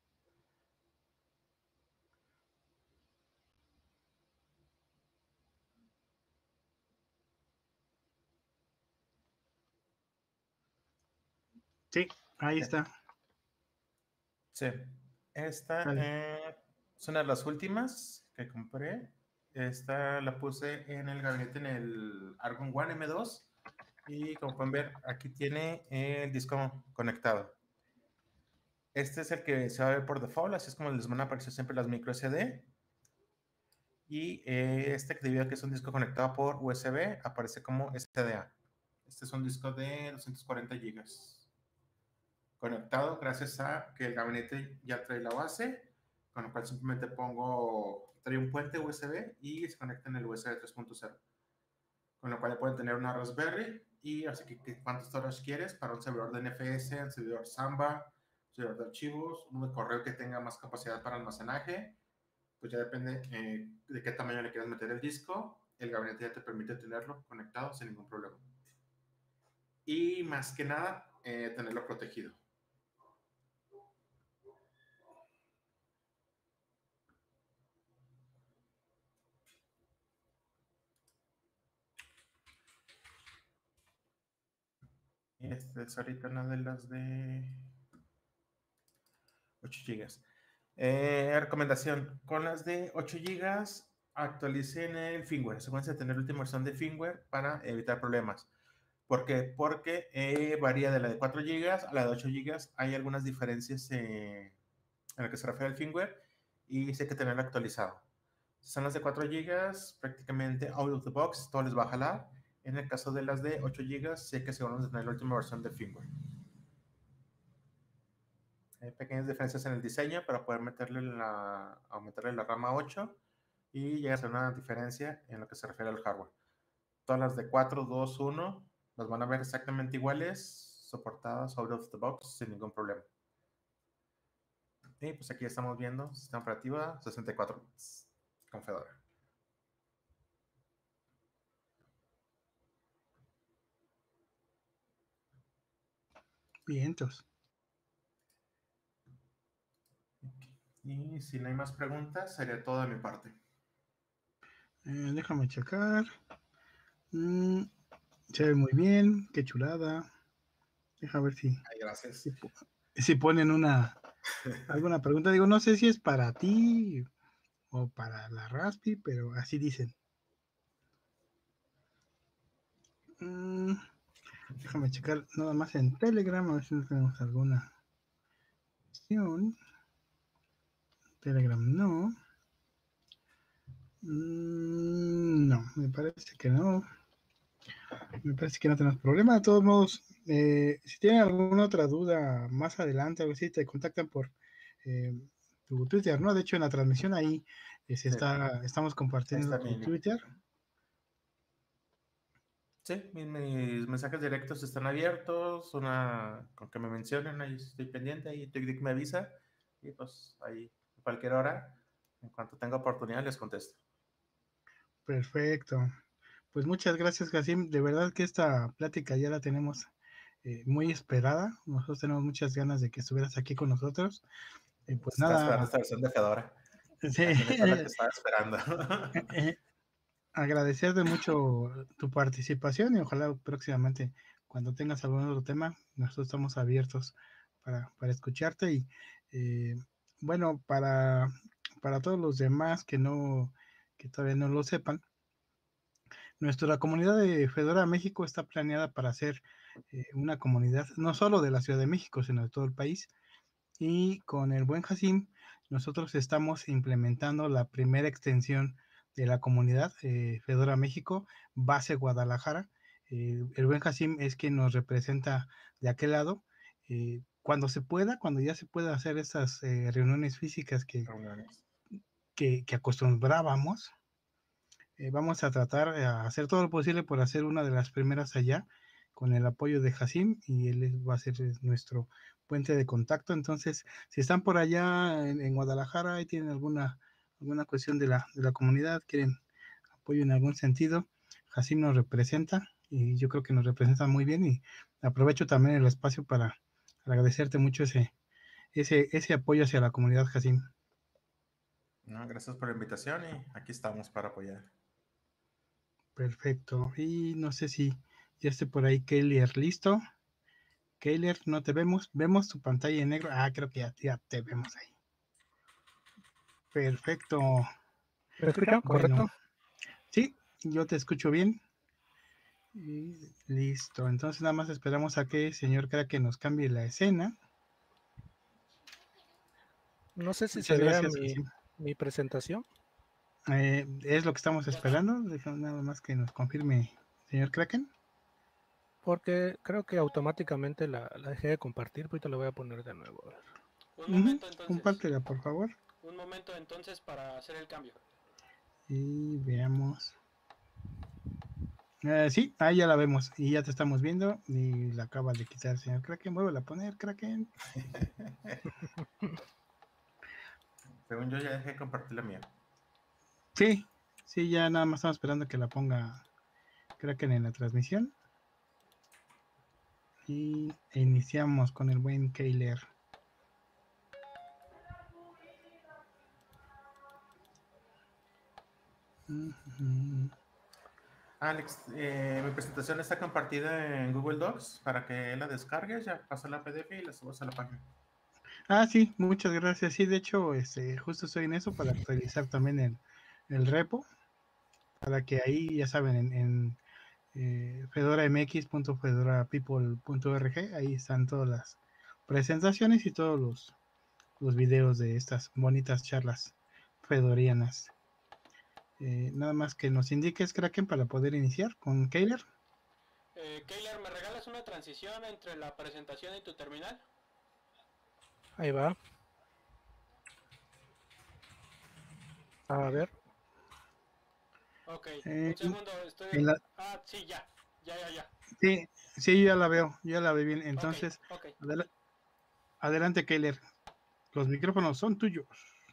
Sí, ahí está. Sí. Esta Vale. es una de las últimas que compré. Esta la puse en el gabinete en el Argon One M2. Y como pueden ver, aquí tiene el disco conectado. Este es el que se va a ver por default, así es como les van a aparecer siempre las micro SD. Y debido a que es un disco conectado por USB, aparece como SDA. Este es un disco de 240 GB. Conectado gracias a que el gabinete ya trae la base, con lo cual simplemente trae un puente USB y se conecta en el USB 3.0. Con lo cual pueden tener una Raspberry y así que cuántos storage quieres para un servidor de NFS, un servidor Samba, un servidor de archivos, uno de correo que tenga más capacidad para almacenaje. Pues ya depende de qué tamaño le quieras meter el disco. El gabinete ya te permite tenerlo conectado sin ningún problema. Y más que nada, tenerlo protegido. Esta es ahorita una de las de 8 GB. Recomendación, con las de 8 GB actualicen el firmware. Asegúrense de tener la última versión de firmware para evitar problemas. ¿Por qué? Porque varía de la de 4 GB a la de 8 GB. Hay algunas diferencias en lo que se refiere al firmware y sí hay que tenerlo actualizado. Si son las de 4 GB, prácticamente out of the box, todo les va a jalar. En el caso de las de 8 GB, sí hay que asegurarnos de tener la última versión de firmware. Hay pequeñas diferencias en el diseño para poder aumentarle la rama 8 y llega a ser una diferencia en lo que se refiere al hardware. Todas las de 4, 2, 1 las van a ver exactamente iguales, soportadas out of the box sin ningún problema. Y pues aquí estamos viendo sistema operativo 64 bits con Fedora. Vientos. Y si no hay más preguntas, sería todo de mi parte. Déjame checar. Se ve muy bien, qué chulada. Deja ver si, Ay, gracias. si ponen alguna pregunta. Digo, no sé si es para ti o para la Raspi, pero así dicen. Déjame checar nada más en Telegram, a ver si tenemos alguna opción. Telegram no. No, me parece que no. Me parece que no tenemos problema. De todos modos, si tienen alguna otra duda más adelante, a ver si te contactan por tu Twitter, ¿no? De hecho, en la transmisión ahí estamos compartiendo tu Twitter. Sí, mis mensajes directos están abiertos, con que me mencionen, ahí estoy pendiente, ahí TweetDeck me avisa, y pues ahí, a cualquier hora, en cuanto tenga oportunidad, les contesto. Perfecto. Pues muchas gracias, Jacim. De verdad que esta plática ya la tenemos muy esperada. Nosotros tenemos muchas ganas de que estuvieras aquí con nosotros. Pues Estaba nada. esperando esta versión de Fedora. Sí. Es la que estaba esperando. Agradecerte mucho tu participación y ojalá próximamente, cuando tengas algún otro tema, nosotros estamos abiertos para escucharte. Y bueno, para todos los demás que todavía no lo sepan, nuestra comunidad de Fedora México está planeada para ser una comunidad no solo de la Ciudad de México, sino de todo el país. Y con el buen Jacim, nosotros estamos implementando la primera extensión de la comunidad Fedora México, base Guadalajara. El buen Jacim es quien nos representa de aquel lado. Cuando ya se pueda hacer estas reuniones físicas que acostumbrábamos, vamos a tratar de hacer todo lo posible por hacer una de las primeras allá, con el apoyo de Jacim, y él va a ser nuestro puente de contacto. Entonces, si están por allá en Guadalajara y tienen alguna cuestión de la comunidad, quieren apoyo en algún sentido, Jacim nos representa, y yo creo que nos representa muy bien, y aprovecho también el espacio para agradecerte mucho ese apoyo hacia la comunidad, Jacim. No, gracias por la invitación y aquí estamos para apoyar. Perfecto. Y no sé si ya esté por ahí Keiler listo. Keiler, no te vemos. Vemos tu pantalla en negro. Creo que ya te vemos ahí. Perfecto. ¿Me escuchan? Bueno, ¿Correcto? sí, yo te escucho bien. Y listo. Entonces nada más esperamos a que el señor Kraken nos cambie la escena. No sé si Muchas se vea gracias, mi presentación. es lo que estamos esperando. Dejamos nada más que nos confirme, señor Kraken. Porque creo que automáticamente la dejé de compartir. Ahorita la voy a poner de nuevo. A ver. Un momento entonces. Compártela, por favor. Un momento entonces para hacer el cambio. Y veamos. Sí, ahí ya la vemos y ya te estamos viendo y la acaba de quitar el señor Kraken. Vuelve a poner, Kraken. Según yo ya dejé de compartir la mía. Sí, ya nada más estamos esperando que la ponga Kraken en la transmisión. Y iniciamos con el buen Keiler. Alex, mi presentación está compartida en Google Docs para que la descargues, ya pasa la PDF y la subas a la página. Sí, muchas gracias. Sí, de hecho, justo estoy en eso para actualizar también el repo, para que ahí, ya saben, en fedoramx.fedorapeople.org, ahí están todas las presentaciones y todos los videos de estas bonitas charlas fedorianas. Nada más que nos indiques, Kraken, para poder iniciar con Keiler. Keiler, ¿me regalas una transición entre la presentación y tu terminal? Ahí va. A ver. Ok, un segundo, estoy... sí, ya. Sí, ya la veo bien. Entonces, okay. Adelante, Keiler. Los micrófonos son tuyos.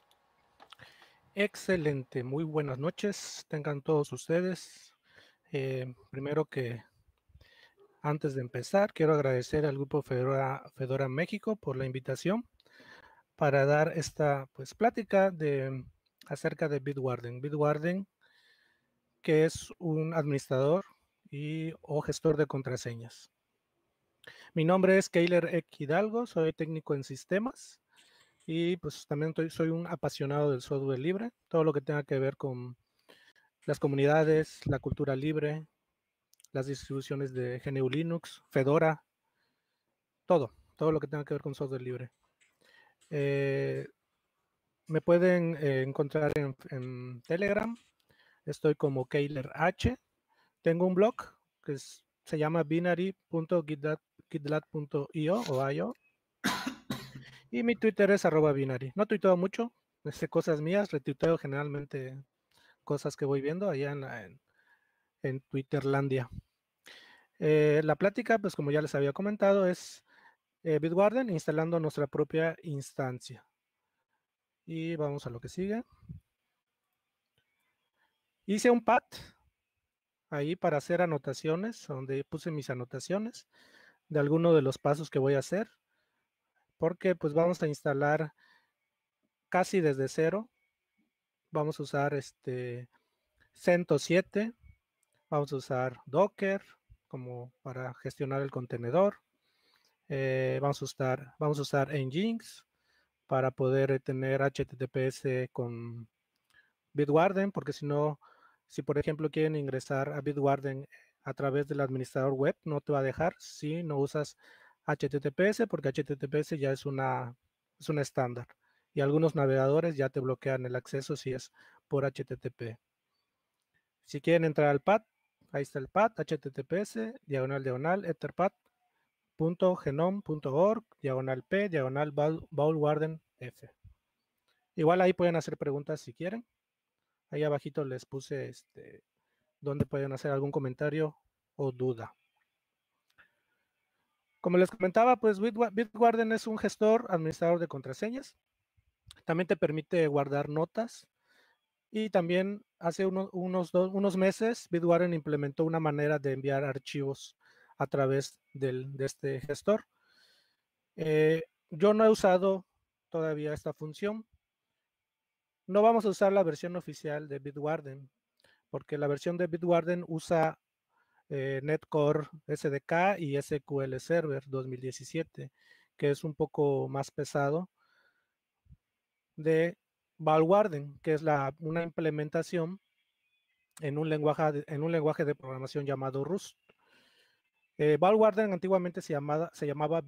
Excelente, muy buenas noches. Tengan todos ustedes. Primero que antes de empezar, quiero agradecer al grupo Fedora México por la invitación para dar esta plática acerca de Bitwarden. Bitwarden, que es un administrador o gestor de contraseñas. Mi nombre es Keiler Ek Hidalgo, soy técnico en sistemas y pues también soy un apasionado del software libre, todo lo que tenga que ver con las comunidades, la cultura libre, las distribuciones de GNU Linux, Fedora, todo lo que tenga que ver con software libre. Me pueden encontrar en Telegram, estoy como Keiler H. Tengo un blog que se llama binary.gitlab.io o io. Y mi Twitter es @binary. No tuiteo mucho, cosas mías, retuiteo generalmente cosas que voy viendo allá en Twitterlandia. La plática, pues como ya les había comentado, es Bitwarden instalando nuestra propia instancia. Y vamos a lo que sigue. Hice un pad ahí para hacer anotaciones, donde puse mis anotaciones de alguno de los pasos que voy a hacer, porque pues vamos a instalar casi desde cero. Vamos a usar CentOS 7, vamos a usar Docker como para gestionar el contenedor. Vamos a usar Nginx para poder tener HTTPS con Bitwarden, porque si por ejemplo quieren ingresar a Bitwarden a través del administrador web, no te va a dejar si no usas HTTPS, porque HTTPS ya es una estándar. Y algunos navegadores ya te bloquean el acceso si es por HTTP. Si quieren entrar al pad, ahí está el pad, https, etherpad.genome.org, /p, /Bitwarden F. Igual ahí pueden hacer preguntas si quieren. Ahí abajito les puse donde pueden hacer algún comentario o duda. Como les comentaba, pues Bitwarden es un gestor administrador de contraseñas. También te permite guardar notas. Y también hace unos meses Bitwarden implementó una manera de enviar archivos a través de este gestor. Yo no he usado todavía esta función. No vamos a usar la versión oficial de Bitwarden, porque la versión de Bitwarden usa Netcore SDK y SQL Server 2017, que es un poco más pesado de Bitwarden, que es una implementación en un lenguaje de programación llamado Rust. Bitwarden antiguamente se llamaba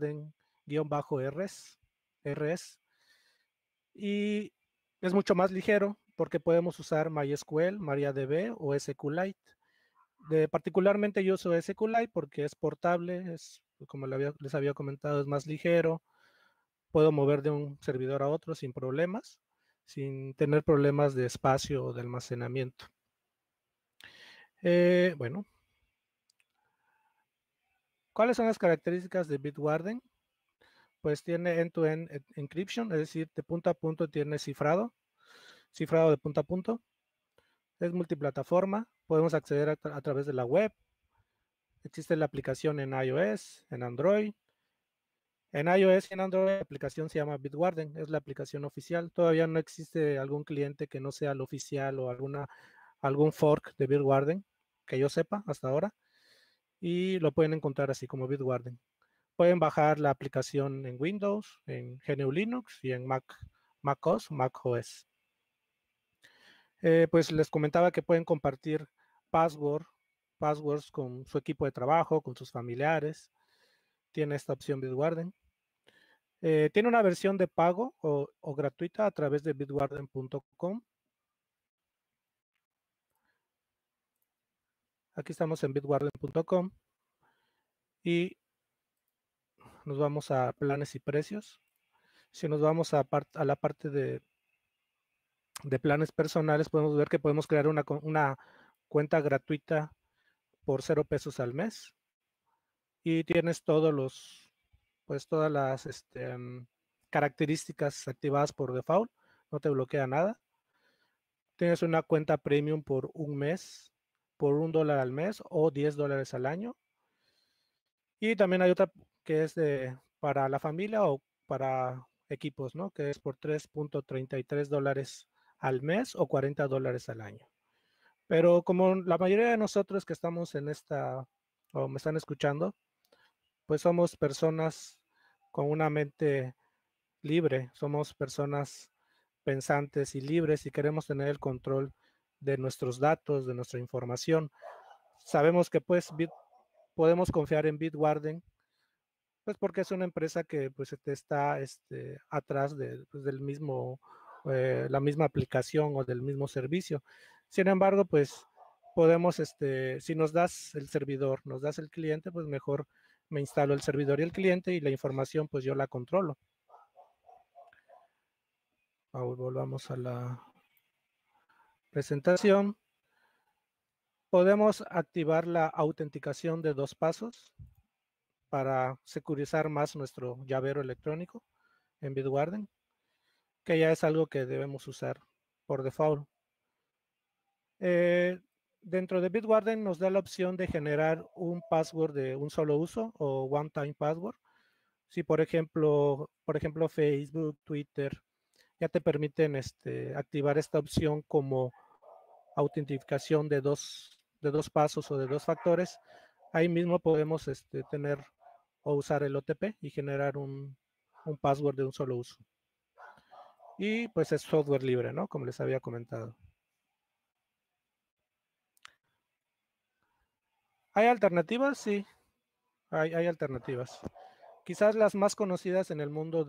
Bitwarden-RS, y es mucho más ligero porque podemos usar MySQL, MariaDB o SQLite. Particularmente yo uso SQLite porque es portable, como les había comentado, es más ligero. Puedo mover de un servidor a otro sin problemas, sin tener problemas de espacio o de almacenamiento. Bueno, ¿cuáles son las características de Bitwarden? Pues tiene end-to-end encryption, es decir, de punto a punto tiene cifrado de punto a punto. Es multiplataforma, podemos acceder a través de la web. Existe la aplicación en iOS, en Android. En iOS y en Android la aplicación se llama Bitwarden, es la aplicación oficial. Todavía no existe algún cliente que no sea el oficial o algún fork de Bitwarden, que yo sepa hasta ahora. Y lo pueden encontrar así como Bitwarden. Pueden bajar la aplicación en Windows, en GNU Linux y en macOS. Pues les comentaba que pueden compartir passwords con su equipo de trabajo, con sus familiares. Tiene esta opción Bitwarden. Tiene una versión de pago o gratuita a través de bitwarden.com. Aquí estamos en bitwarden.com y nos vamos a planes y precios. Si nos vamos a la parte de planes personales, podemos ver que podemos crear una cuenta gratuita por 0 pesos al mes y tienes todas las características activadas por default, no te bloquea nada. Tienes una cuenta premium por un mes, por $1 al mes o $10 al año. Y también hay otra que es para la familia o para equipos, ¿no? Que es por $3.33 al mes o $40 al año. Pero como la mayoría de nosotros que estamos en o me están escuchando, pues somos personas con una mente libre, somos personas pensantes y libres y queremos tener el control de nuestros datos, de nuestra información. Sabemos que pues podemos confiar en Bitwarden, pues porque es una empresa que pues está atrás pues, del mismo, la misma aplicación o del mismo servicio. Sin embargo, pues podemos, si nos das el servidor, nos das el cliente, pues mejor me instalo el servidor y el cliente y la información pues yo la controlo. Ahora volvamos a la presentación. Podemos activar la autenticación de 2 pasos para securizar más nuestro llavero electrónico en Bitwarden, que ya es algo que debemos usar por default. Dentro de Bitwarden nos da la opción de generar un password de un solo uso o one-time password. Si por ejemplo Facebook, Twitter, ya te permiten activar esta opción como autentificación de dos pasos o de 2 factores, ahí mismo podemos tener o usar el OTP y generar un password de un solo uso. Y pues es software libre, ¿no? Como les había comentado. ¿Hay alternativas? Sí, hay alternativas. Quizás las más conocidas en el mundo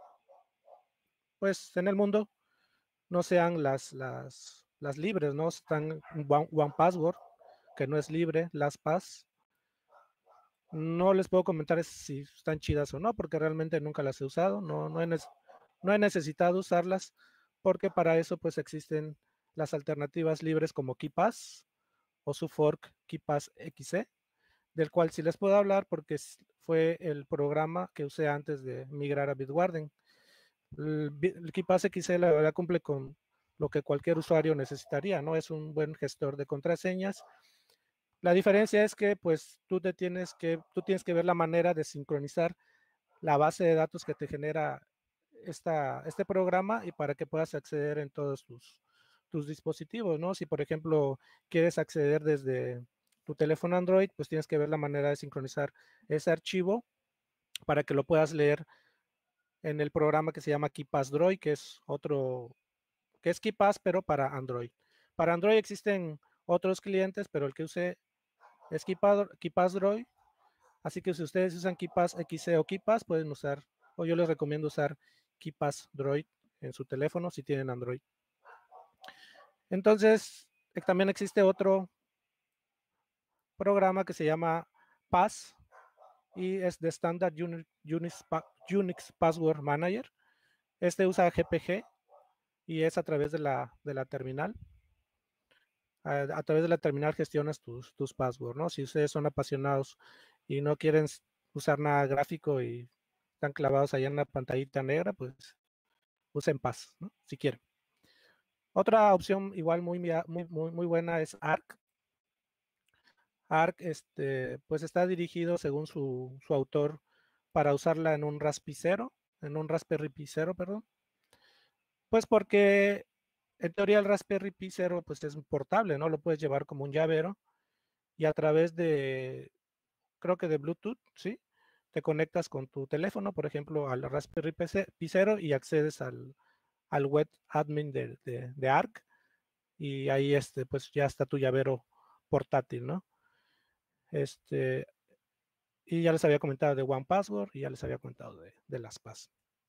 pues en el mundo no sean las libres, ¿no? Están One Password, que no es libre, LastPass. No les puedo comentar si están chidas o no, porque realmente nunca las he usado, no he necesitado usarlas, porque para eso pues existen las alternativas libres como KeePass o su fork KeePass XC, del cual sí les puedo hablar porque fue el programa que usé antes de migrar a Bitwarden. El KeePass XC la verdad cumple con lo que cualquier usuario necesitaría, ¿no? Es un buen gestor de contraseñas. La diferencia es que pues tú tienes que ver la manera de sincronizar la base de datos que te genera este programa y para que puedas acceder en todos tus dispositivos, ¿no? Si por ejemplo quieres acceder desde tu teléfono Android, pues tienes que ver la manera de sincronizar ese archivo para que lo puedas leer en el programa que se llama KeePass Droid, que es KeePass, pero para Android. Para Android existen otros clientes, pero el que usé es KeePass Droid. Así que si ustedes usan KeePass XC o KeePass, pueden usar, o yo les recomiendo usar KeePass Droid en su teléfono si tienen Android. Entonces, también existe otro programa que se llama Pass y es de Standard Unix Password Manager. Este usa GPG y es a través de la terminal. A través de la terminal gestionas tus passwords, ¿no? Si ustedes son apasionados y no quieren usar nada gráfico y están clavados allá en la pantallita negra, pues usen Pass, ¿no? Si quieren. Otra opción igual muy buena es Arc. Arc pues está dirigido según su autor para usarla en un Raspberry Pi 0, perdón. Pues porque en teoría el Raspberry Pi 0 pues es portable, ¿no? Lo puedes llevar como un llavero y a través creo que de Bluetooth, ¿sí? Te conectas con tu teléfono, por ejemplo, al Raspberry Pi 0 y accedes al web admin de Arc y ahí pues ya está tu llavero portátil, ¿no? Y ya les había comentado de One Password y ya les había comentado de LastPass.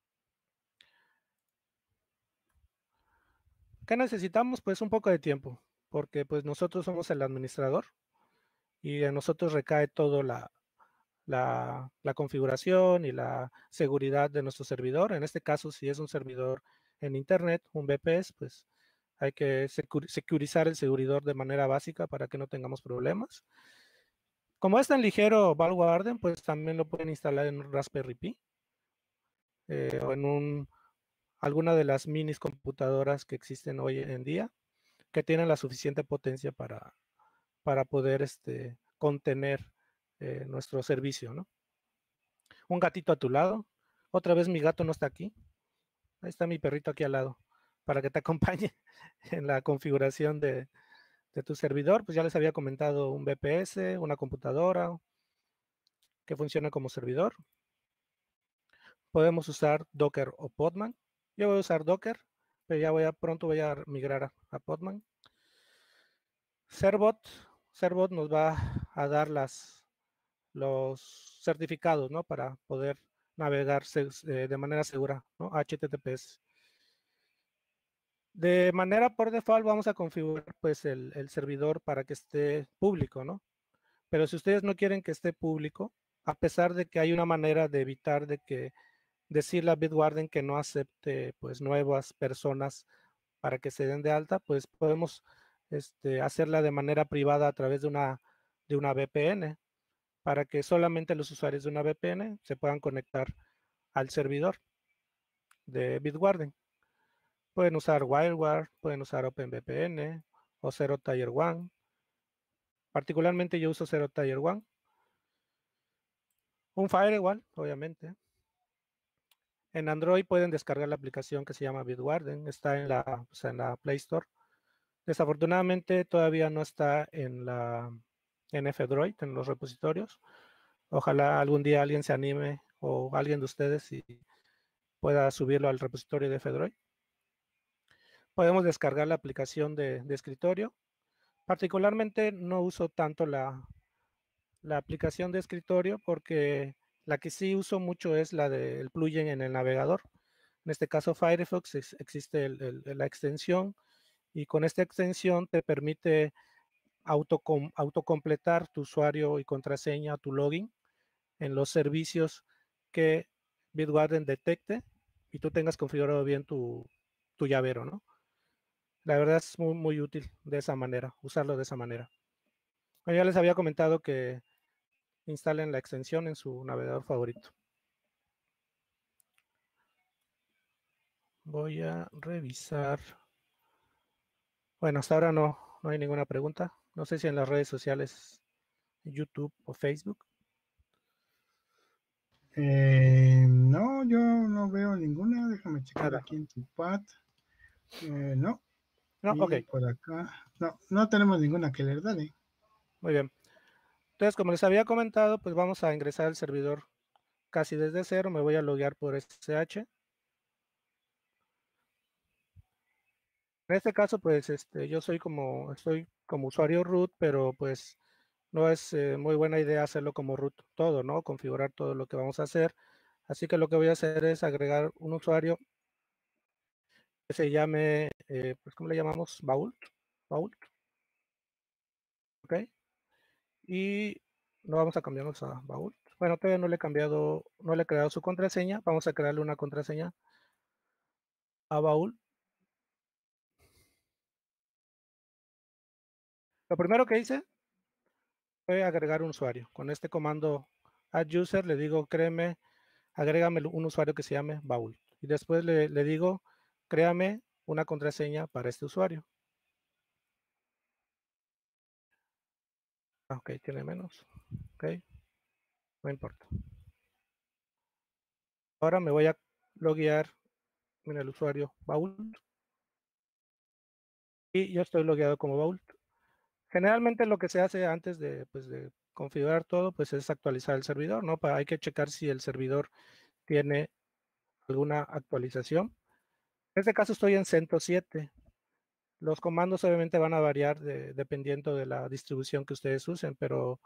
¿Qué necesitamos? Pues un poco de tiempo, porque pues nosotros somos el administrador y en nosotros recae todo la configuración y la seguridad de nuestro servidor. En este caso, si es un servidor en internet, un VPS, pues hay que securizar el servidor de manera básica para que no tengamos problemas. Como es tan ligero Bitwarden, pues también lo pueden instalar en un Raspberry Pi o en alguna de las minis computadoras que existen hoy en día, que tienen la suficiente potencia para poder contener nuestro servicio, ¿no? Un gatito a tu lado. Otra vez mi gato no está aquí. Ahí está mi perrito aquí al lado para que te acompañe en la configuración de tu servidor. Pues ya les había comentado un VPS, una computadora, que funciona como servidor. Podemos usar Docker o Podman. Yo voy a usar Docker, pero ya pronto voy a migrar a Podman. Certbot nos va a dar los certificados, ¿no? Para poder navegar de manera segura, ¿no? HTTPS. De manera por default vamos a configurar pues el servidor para que esté público, ¿no? Pero si ustedes no quieren que esté público, a pesar de que hay una manera de evitar de que decirle a Bitwarden que no acepte pues nuevas personas para que se den de alta, pues podemos hacerla de manera privada a través de una VPN para que solamente los usuarios de una VPN se puedan conectar al servidor de Bitwarden. Pueden usar WireGuard, pueden usar OpenVPN o Zero Tier One. Particularmente yo uso Zero Tier One. Un firewall, obviamente. En Android pueden descargar la aplicación que se llama Bitwarden. Está en la Play Store. Desafortunadamente todavía no está en F-Droid, en los repositorios. Ojalá algún día alguien se anime o alguien de ustedes y pueda subirlo al repositorio de F-Droid. Podemos descargar la aplicación de escritorio. Particularmente no uso tanto la aplicación de escritorio porque la que sí uso mucho es la del plugin en el navegador. En este caso Firefox existe la extensión y con esta extensión te permite autocompletar tu usuario y contraseña, tu login en los servicios que Bitwarden detecte y tú tengas configurado bien tu llavero, ¿no? La verdad es muy, muy útil de esa manera, usarlo de esa manera. Bueno, ya les había comentado que instalen la extensión en su navegador favorito. Voy a revisar. Bueno, hasta ahora no hay ninguna pregunta. No sé si en las redes sociales, YouTube o Facebook. No, yo no veo ninguna. Déjame checar Nada. aquí en tu pad. No. No, y ok. por acá. No tenemos ninguna que leer, dale. Muy bien. Entonces, como les había comentado, pues vamos a ingresar al servidor casi desde cero. Me voy a loguear por SSH. En este caso, pues yo estoy como usuario root, pero pues no es muy buena idea hacerlo como root todo, ¿no? Configurar todo lo que vamos a hacer. Así que lo que voy a hacer es agregar un usuario que se llame, pues, ¿cómo le llamamos? Vault. Ok. Y no vamos a cambiarnos a Vault. Bueno, todavía no le he creado su contraseña. Vamos a crearle una contraseña a Vault. Lo primero que hice fue agregar un usuario. Con este comando add user le digo, agrégame un usuario que se llame Vault. Y después le digo, créame una contraseña para este usuario. Ok, tiene menos. Ok, no importa. Ahora me voy a loguear en el usuario Vault. Y yo estoy logueado como Vault. Generalmente lo que se hace antes de configurar todo, pues es actualizar el servidor, ¿no? Hay que checar si el servidor tiene alguna actualización. En este caso estoy en CentOS 7. Los comandos obviamente van a variar dependiendo de la distribución que ustedes usen, pero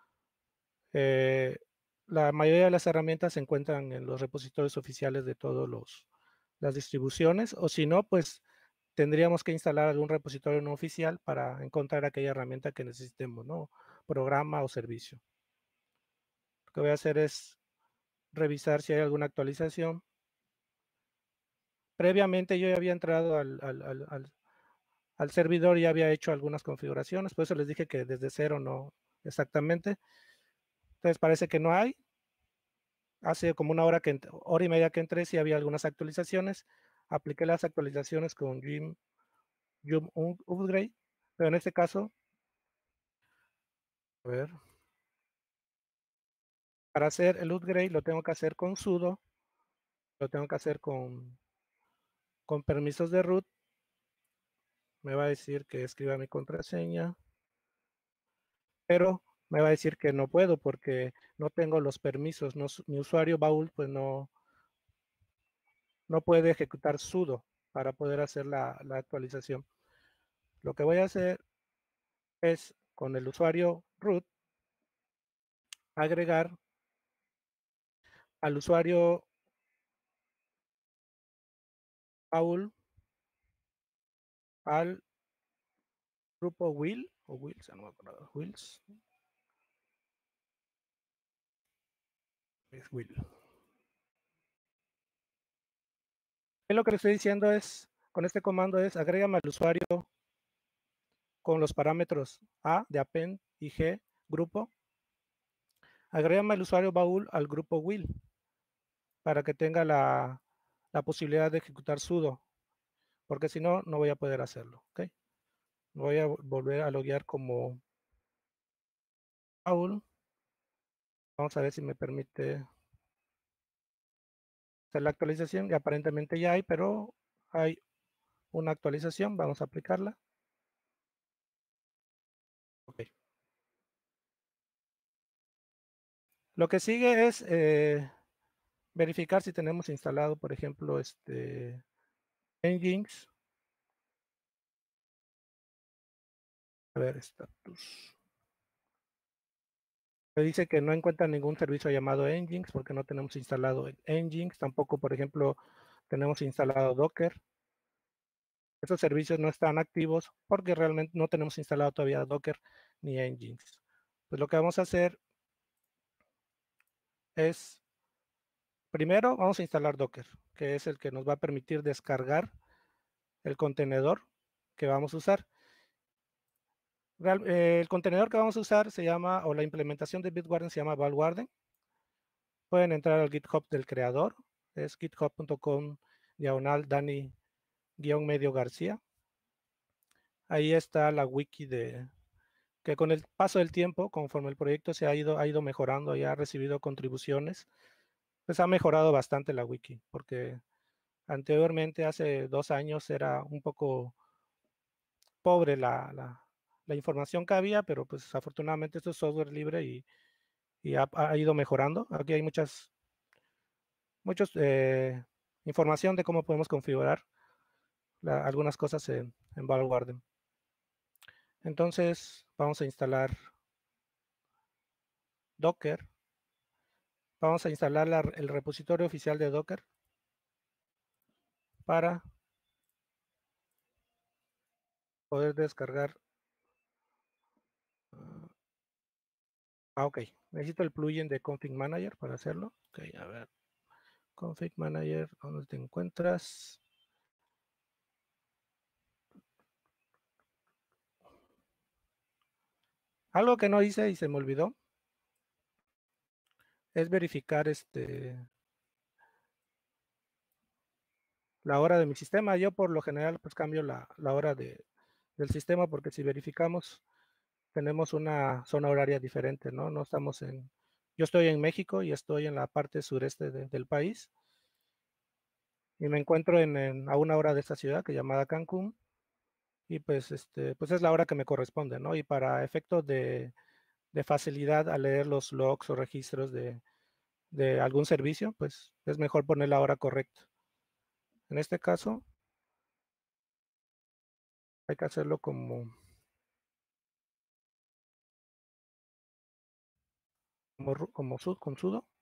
la mayoría de las herramientas se encuentran en los repositorios oficiales de todas las distribuciones, o si no, pues tendríamos que instalar algún repositorio no oficial para encontrar aquella herramienta que necesitemos, ¿no? Programa o servicio. Lo que voy a hacer es revisar si hay alguna actualización. Previamente yo ya había entrado al servidor y había hecho algunas configuraciones, por eso les dije que desde cero no exactamente. Entonces parece que no hay. Hace como una hora y media que entré, sí había algunas actualizaciones. Apliqué las actualizaciones con Yum Upgrade, pero en este caso, a ver, para hacer el upgrade lo tengo que hacer con sudo, lo tengo que hacer con permisos de root. Me va a decir que escriba mi contraseña, pero me va a decir que no puedo porque no tengo los permisos. No, mi usuario baúl pues no puede ejecutar sudo para poder hacer la actualización. Lo que voy a hacer es con el usuario root agregar al usuario baúl al grupo will o wills, no me acuerdo, wills es will. Y lo que le estoy diciendo es, con este comando es, agrégame al usuario con los parámetros A de append y G grupo. Agrégame al usuario baúl al grupo will para que tenga la posibilidad de ejecutar sudo, porque si no, no voy a poder hacerlo. ¿Okay? Voy a volver a loguear como baúl. Vamos a ver si me permite hacer la actualización. Y aparentemente ya hay, pero hay una actualización. Vamos a aplicarla. Ok. Lo que sigue es verificar si tenemos instalado, por ejemplo, Nginx. A ver, status. Me dice que no encuentra ningún servicio llamado Nginx porque no tenemos instalado Nginx. Tampoco, por ejemplo, tenemos instalado Docker. Esos servicios no están activos porque realmente no tenemos instalado todavía Docker ni Nginx. Pues lo que vamos a hacer es, primero vamos a instalar Docker, que es el que nos va a permitir descargar el contenedor que vamos a usar. El contenedor que vamos a usar se llama, o la implementación de Bitwarden se llama Vaultwarden. Pueden entrar al GitHub del creador, es github.com/Dani-Medio García. Ahí está la wiki que con el paso del tiempo, conforme el proyecto se ha ido mejorando y ha recibido contribuciones, pues ha mejorado bastante la wiki, porque anteriormente, hace 2 años, era un poco pobre la información que había, pero pues afortunadamente esto es software libre y ha ido mejorando. Aquí hay muchos información de cómo podemos configurar algunas cosas en Vaultwarden. Entonces vamos a instalar Docker. Vamos a instalar el repositorio oficial de Docker para poder descargar. Ok, necesito el plugin de Config Manager para hacerlo. Ok, a ver. Config Manager, ¿dónde te encuentras? Algo que no hice y se me olvidó es verificar la hora de mi sistema. Yo por lo general pues cambio la hora del sistema, porque si verificamos tenemos una zona horaria diferente, ¿no? No estamos yo estoy en México y estoy en la parte sureste del país y me encuentro a 1 hora de esta ciudad que es llamada Cancún, y pues es la hora que me corresponde, ¿no? Y para efectos de facilidad a leer los logs o registros de algún servicio, pues es mejor poner la hora correcta. En este caso hay que hacerlo con sudo.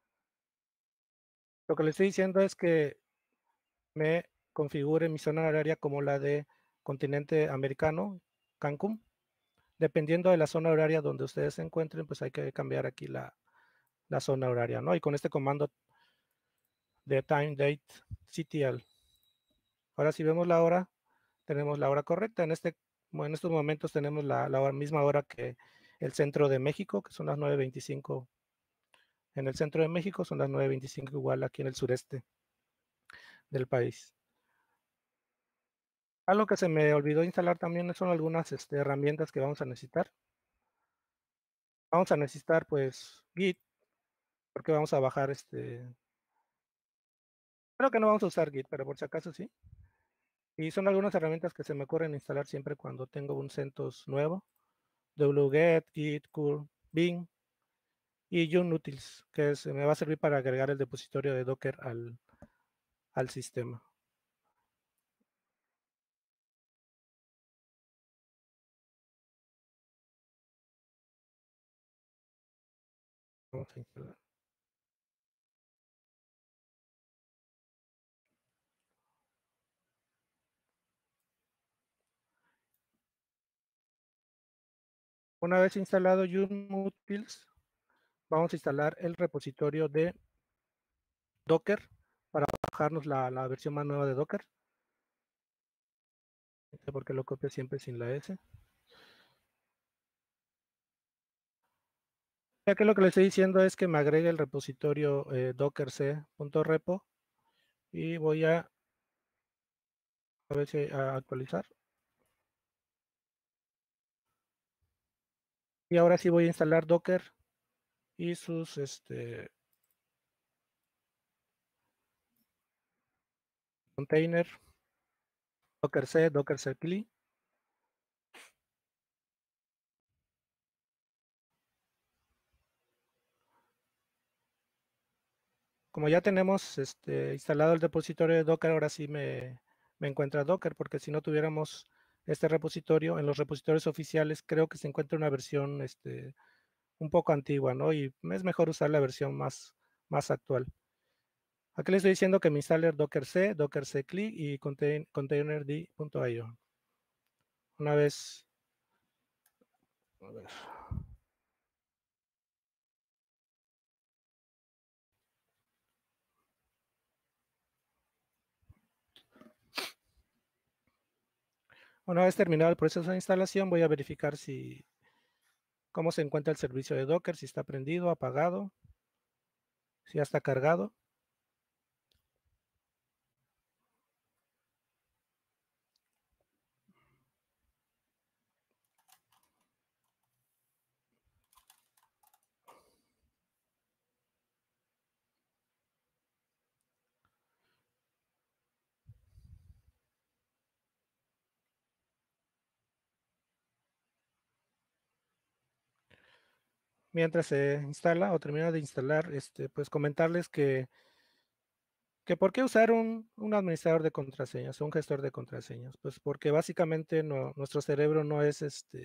Lo que le estoy diciendo es que me configure mi zona horaria como la de continente americano, Cancún. Dependiendo de la zona horaria donde ustedes se encuentren, pues hay que cambiar aquí la zona horaria, ¿no? Y con este comando de time date ctl. Ahora si vemos la hora, tenemos la hora correcta. En estos momentos tenemos la misma hora que el centro de México, que son las 9:25. En el centro de México son las 9:25, igual aquí en el sureste del país. Algo que se me olvidó instalar también son algunas herramientas que vamos a necesitar. Vamos a necesitar pues Git, porque vamos a bajar creo que no vamos a usar Git, pero por si acaso sí. Y son algunas herramientas que se me ocurren instalar siempre cuando tengo un CentOS nuevo. wget, git, curl, Bin y Unutils, que me va a servir para agregar el depositorio de Docker al sistema. Vamos a instalar. Una vez instalado Unutils, vamos a instalar el repositorio de Docker para bajarnos la versión más nueva de Docker. No sé por qué lo copio siempre sin la S. Ya que lo que le estoy diciendo es que me agregue el repositorio dockerc.repo y voy a ver si a actualizar. Y ahora sí voy a instalar Docker y sus container, dockerc, dockerc-cli. Como ya tenemos instalado el repositorio de Docker, ahora sí me encuentra Docker, porque si no tuviéramos este repositorio, en los repositorios oficiales creo que se encuentra una versión un poco antigua, ¿no? Y es mejor usar la versión más actual. Aquí le estoy diciendo que me instale dockerc, dockerc-cli y containerd.io. Una vez... A ver. Una vez terminado el proceso de instalación, voy a verificar cómo se encuentra el servicio de Docker, si está prendido, apagado, si ya está cargado. Mientras se instala o termina de instalar, pues comentarles que ¿por qué usar un administrador de contraseñas o un gestor de contraseñas? Pues porque básicamente nuestro cerebro no es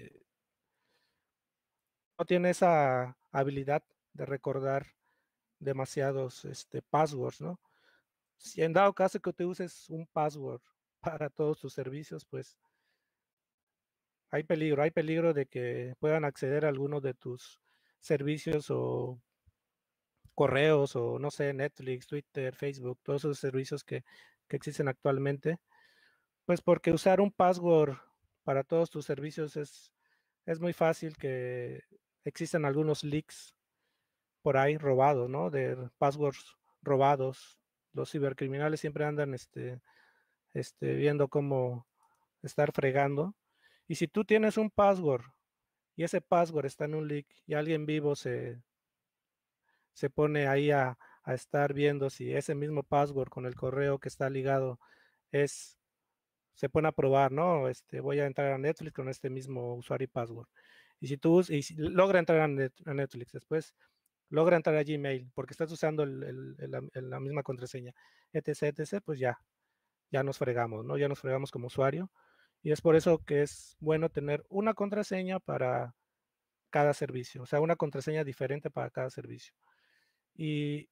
no tiene esa habilidad de recordar demasiados passwords, ¿no? Si en dado caso que tú uses un password para todos tus servicios, pues hay peligro de que puedan acceder a algunos de tus servicios o correos o no sé, Netflix, Twitter, Facebook, todos esos servicios que existen actualmente. Pues porque usar un password para todos tus servicios es muy fácil que existan algunos leaks por ahí robados, ¿no? De passwords robados. Los cibercriminales siempre andan viendo cómo estar fregando. Y si tú tienes un password y ese password está en un leak y alguien vivo se pone ahí a estar viendo si ese mismo password con el correo que está ligado se pone a probar, ¿no? Voy a entrar a Netflix con este mismo usuario y password. Y si logra entrar a Netflix, después logra entrar a Gmail porque estás usando la misma contraseña, etc., pues ya nos fregamos, ¿no? Ya nos fregamos como usuario. Y es por eso que es bueno tener una contraseña para cada servicio, o sea, una contraseña diferente para cada servicio. Y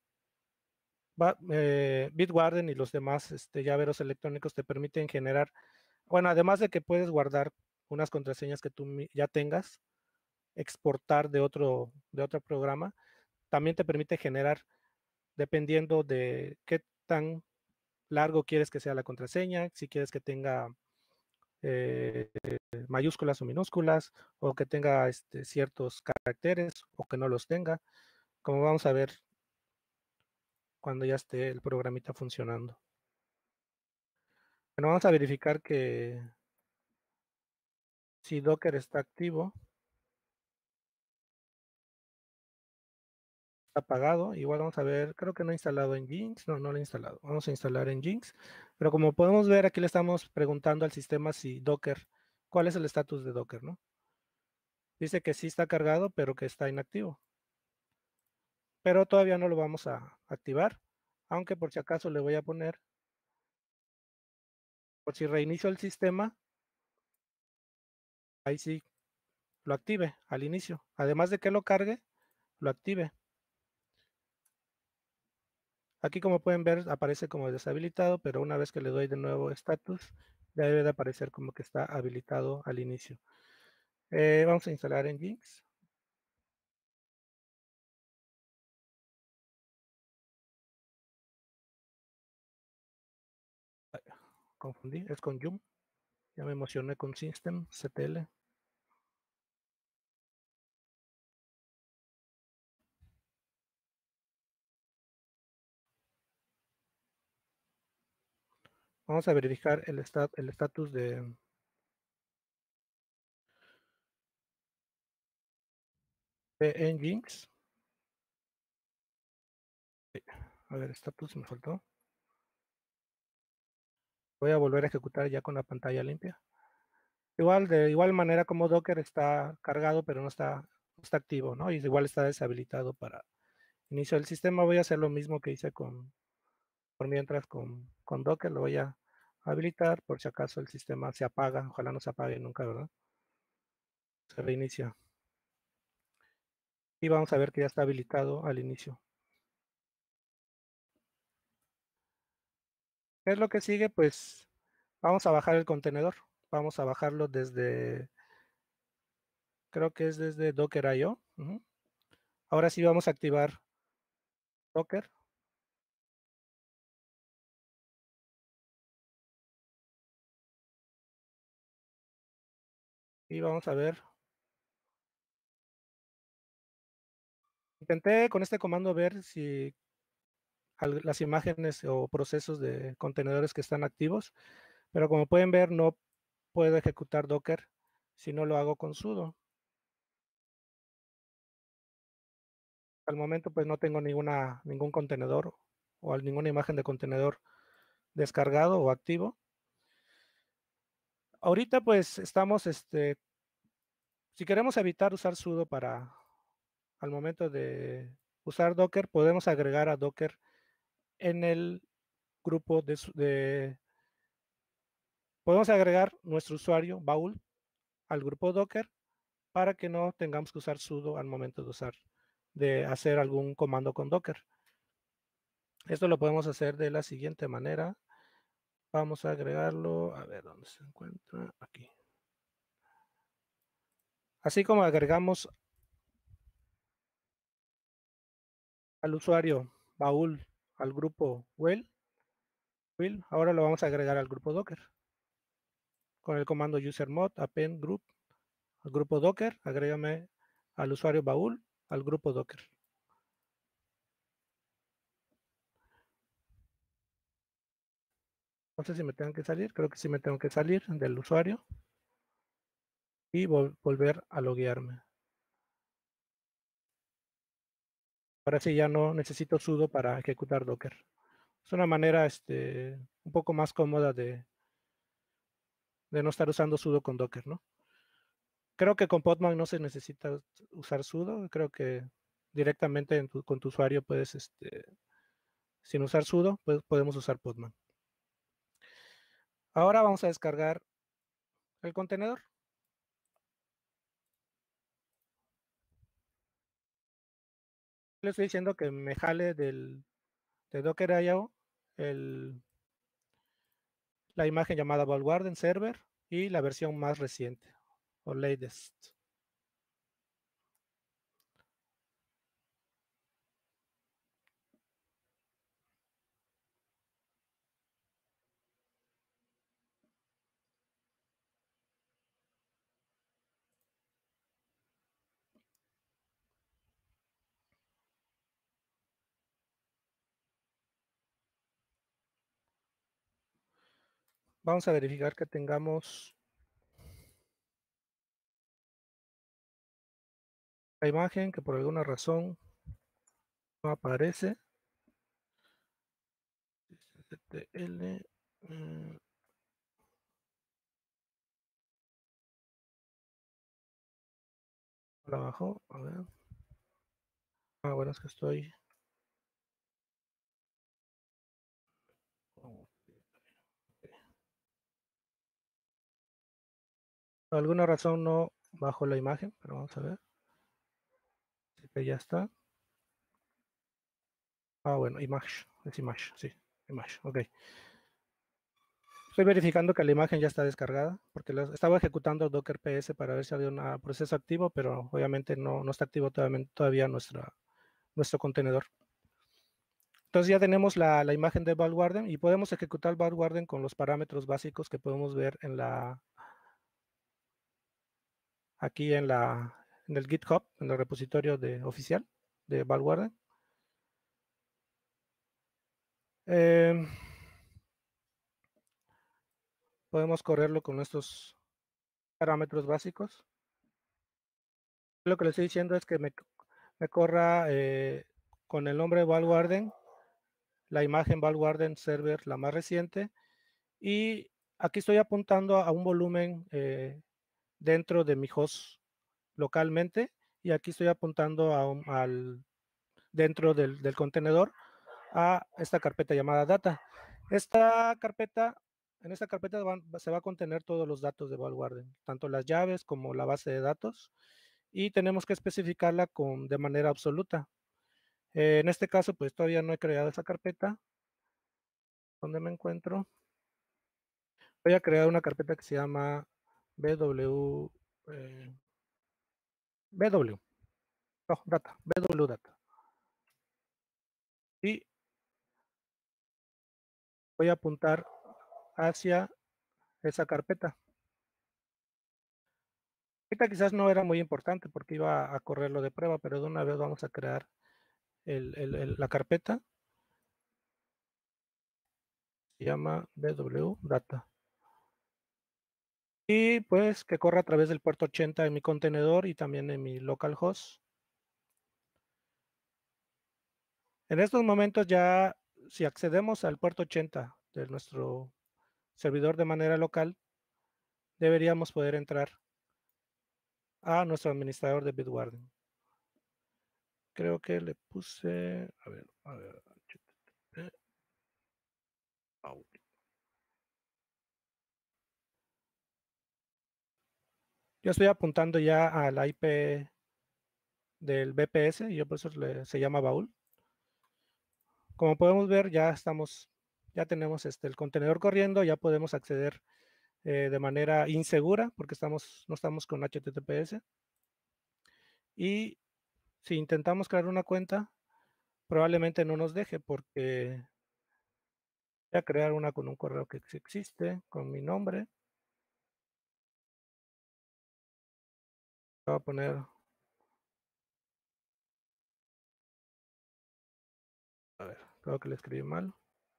Bitwarden y los demás llaveros electrónicos te permiten generar, bueno, además de que puedes guardar unas contraseñas que tú ya tengas, exportar de otro programa, también te permite generar, dependiendo de qué tan largo quieres que sea la contraseña, si quieres que tenga mayúsculas o minúsculas, o que tenga ciertos caracteres, o que no los tenga, como vamos a ver cuando ya esté el programita funcionando. Bueno, vamos a verificar que si Docker está activo, está apagado. Igual vamos a ver, creo que no he instalado en Jinx, no lo he instalado. Vamos a instalar en Jinx. Pero como podemos ver, aquí le estamos preguntando al sistema si Docker, ¿cuál es el estatus de Docker, no? Dice que sí está cargado, pero que está inactivo. Pero todavía no lo vamos a activar, aunque por si acaso le voy a poner, por si reinicio el sistema, ahí sí lo active al inicio. Además de que lo cargue, lo active. Aquí, como pueden ver, aparece como deshabilitado, pero una vez que le doy de nuevo status, ya debe de aparecer como que está habilitado al inicio. Vamos a instalar Nginx. Confundí, es con Yum. Ya me emocioné con System, CTL. Vamos a verificar el estatus de Nginx. A ver, estatus me faltó. Voy a volver a ejecutar ya con la pantalla limpia. Igual, de igual manera como Docker está cargado, pero no está activo, ¿no? Y igual está deshabilitado para inicio del sistema. Voy a hacer lo mismo que hice por mientras con Docker. Lo voy a habilitar por si acaso el sistema se apaga. Ojalá no se apague nunca, ¿verdad? Se reinicia. Y vamos a ver que ya está habilitado al inicio. ¿Qué es lo que sigue? Pues vamos a bajar el contenedor. Vamos a bajarlo desde, creo que es desde Docker.io. Ahora sí vamos a activar Docker. Y vamos a ver. Intenté con este comando ver si las imágenes o procesos de contenedores que están activos, pero como pueden ver no puedo ejecutar Docker si no lo hago con sudo. Al momento pues no tengo ningún contenedor o ninguna imagen de contenedor descargado o activo. Ahorita pues estamos, si queremos evitar usar sudo para al momento de usar Docker, podemos agregar a Docker en el grupo podemos agregar nuestro usuario baúl al grupo Docker para que no tengamos que usar sudo al momento de hacer algún comando con Docker. Esto lo podemos hacer de la siguiente manera. Vamos a agregarlo, a ver dónde se encuentra, aquí. Así como agregamos al usuario baúl al grupo Will, ahora lo vamos a agregar al grupo Docker. Con el comando usermod append group al grupo Docker, agrégame al usuario baúl al grupo Docker. No sé si me tengo que salir, creo que sí me tengo que salir del usuario y volver a loguearme. Ahora sí ya no necesito sudo para ejecutar Docker. Es una manera un poco más cómoda de no estar usando sudo con Docker, ¿no? Creo que con Podman no se necesita usar sudo. Creo que directamente con tu usuario puedes, sin usar sudo, pues podemos usar Podman. Ahora vamos a descargar el contenedor. Le estoy diciendo que me jale de Docker.io la imagen llamada Vaultwarden Server y la versión más reciente o latest. Vamos a verificar que tengamos la imagen que por alguna razón no aparece. STL, Abajo, a ver. Bueno, es que estoy. Por alguna razón no bajo la imagen, pero vamos a ver. Así que ya está. Bueno, image, es image, sí, image, ok. Estoy verificando que la imagen ya está descargada, porque estaba ejecutando Docker PS para ver si había un proceso activo, pero obviamente no está activo todavía nuestro contenedor. Entonces ya tenemos la imagen de Vault y podemos ejecutar Vault con los parámetros básicos que podemos ver aquí en el GitHub, en el repositorio oficial de Vault. Podemos correrlo con estos parámetros básicos. Lo que le estoy diciendo es que me corra con el nombre de Vault, la imagen Vault Server, la más reciente, y aquí estoy apuntando a un volumen dentro de mi host localmente, y aquí estoy apuntando dentro del contenedor a esta carpeta llamada data. En esta carpeta se va a contener todos los datos de Vault, tanto las llaves como la base de datos, y tenemos que especificarla de manera absoluta. En este caso, pues todavía no he creado esa carpeta. ¿Dónde me encuentro? Voy a crear una carpeta que se llama BW data. Y voy a apuntar hacia esa carpeta. Esta quizás no era muy importante porque iba a correrlo de prueba, pero de una vez vamos a crear la carpeta. Se llama BW Data. Y pues que corra a través del puerto 80 en mi contenedor y también en mi localhost. En estos momentos ya, si accedemos al puerto 80 de nuestro servidor de manera local, deberíamos poder entrar a nuestro administrador de Bitwarden. Creo que le puse, a ver, yo estoy apuntando ya a la IP del BPS, y yo por eso se llama baúl. Como podemos ver, ya tenemos el contenedor corriendo, ya podemos acceder de manera insegura porque no estamos con HTTPS. Y si intentamos crear una cuenta, probablemente no nos deje porque voy a crear una con un correo que existe, con mi nombre. Voy a poner, a ver, creo que le escribí mal.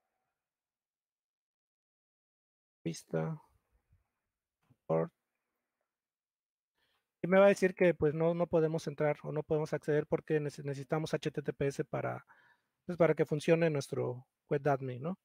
Vista, port. Y me va a decir que pues no podemos entrar o no podemos acceder porque necesitamos HTTPS para que funcione nuestro webadmin, ¿no?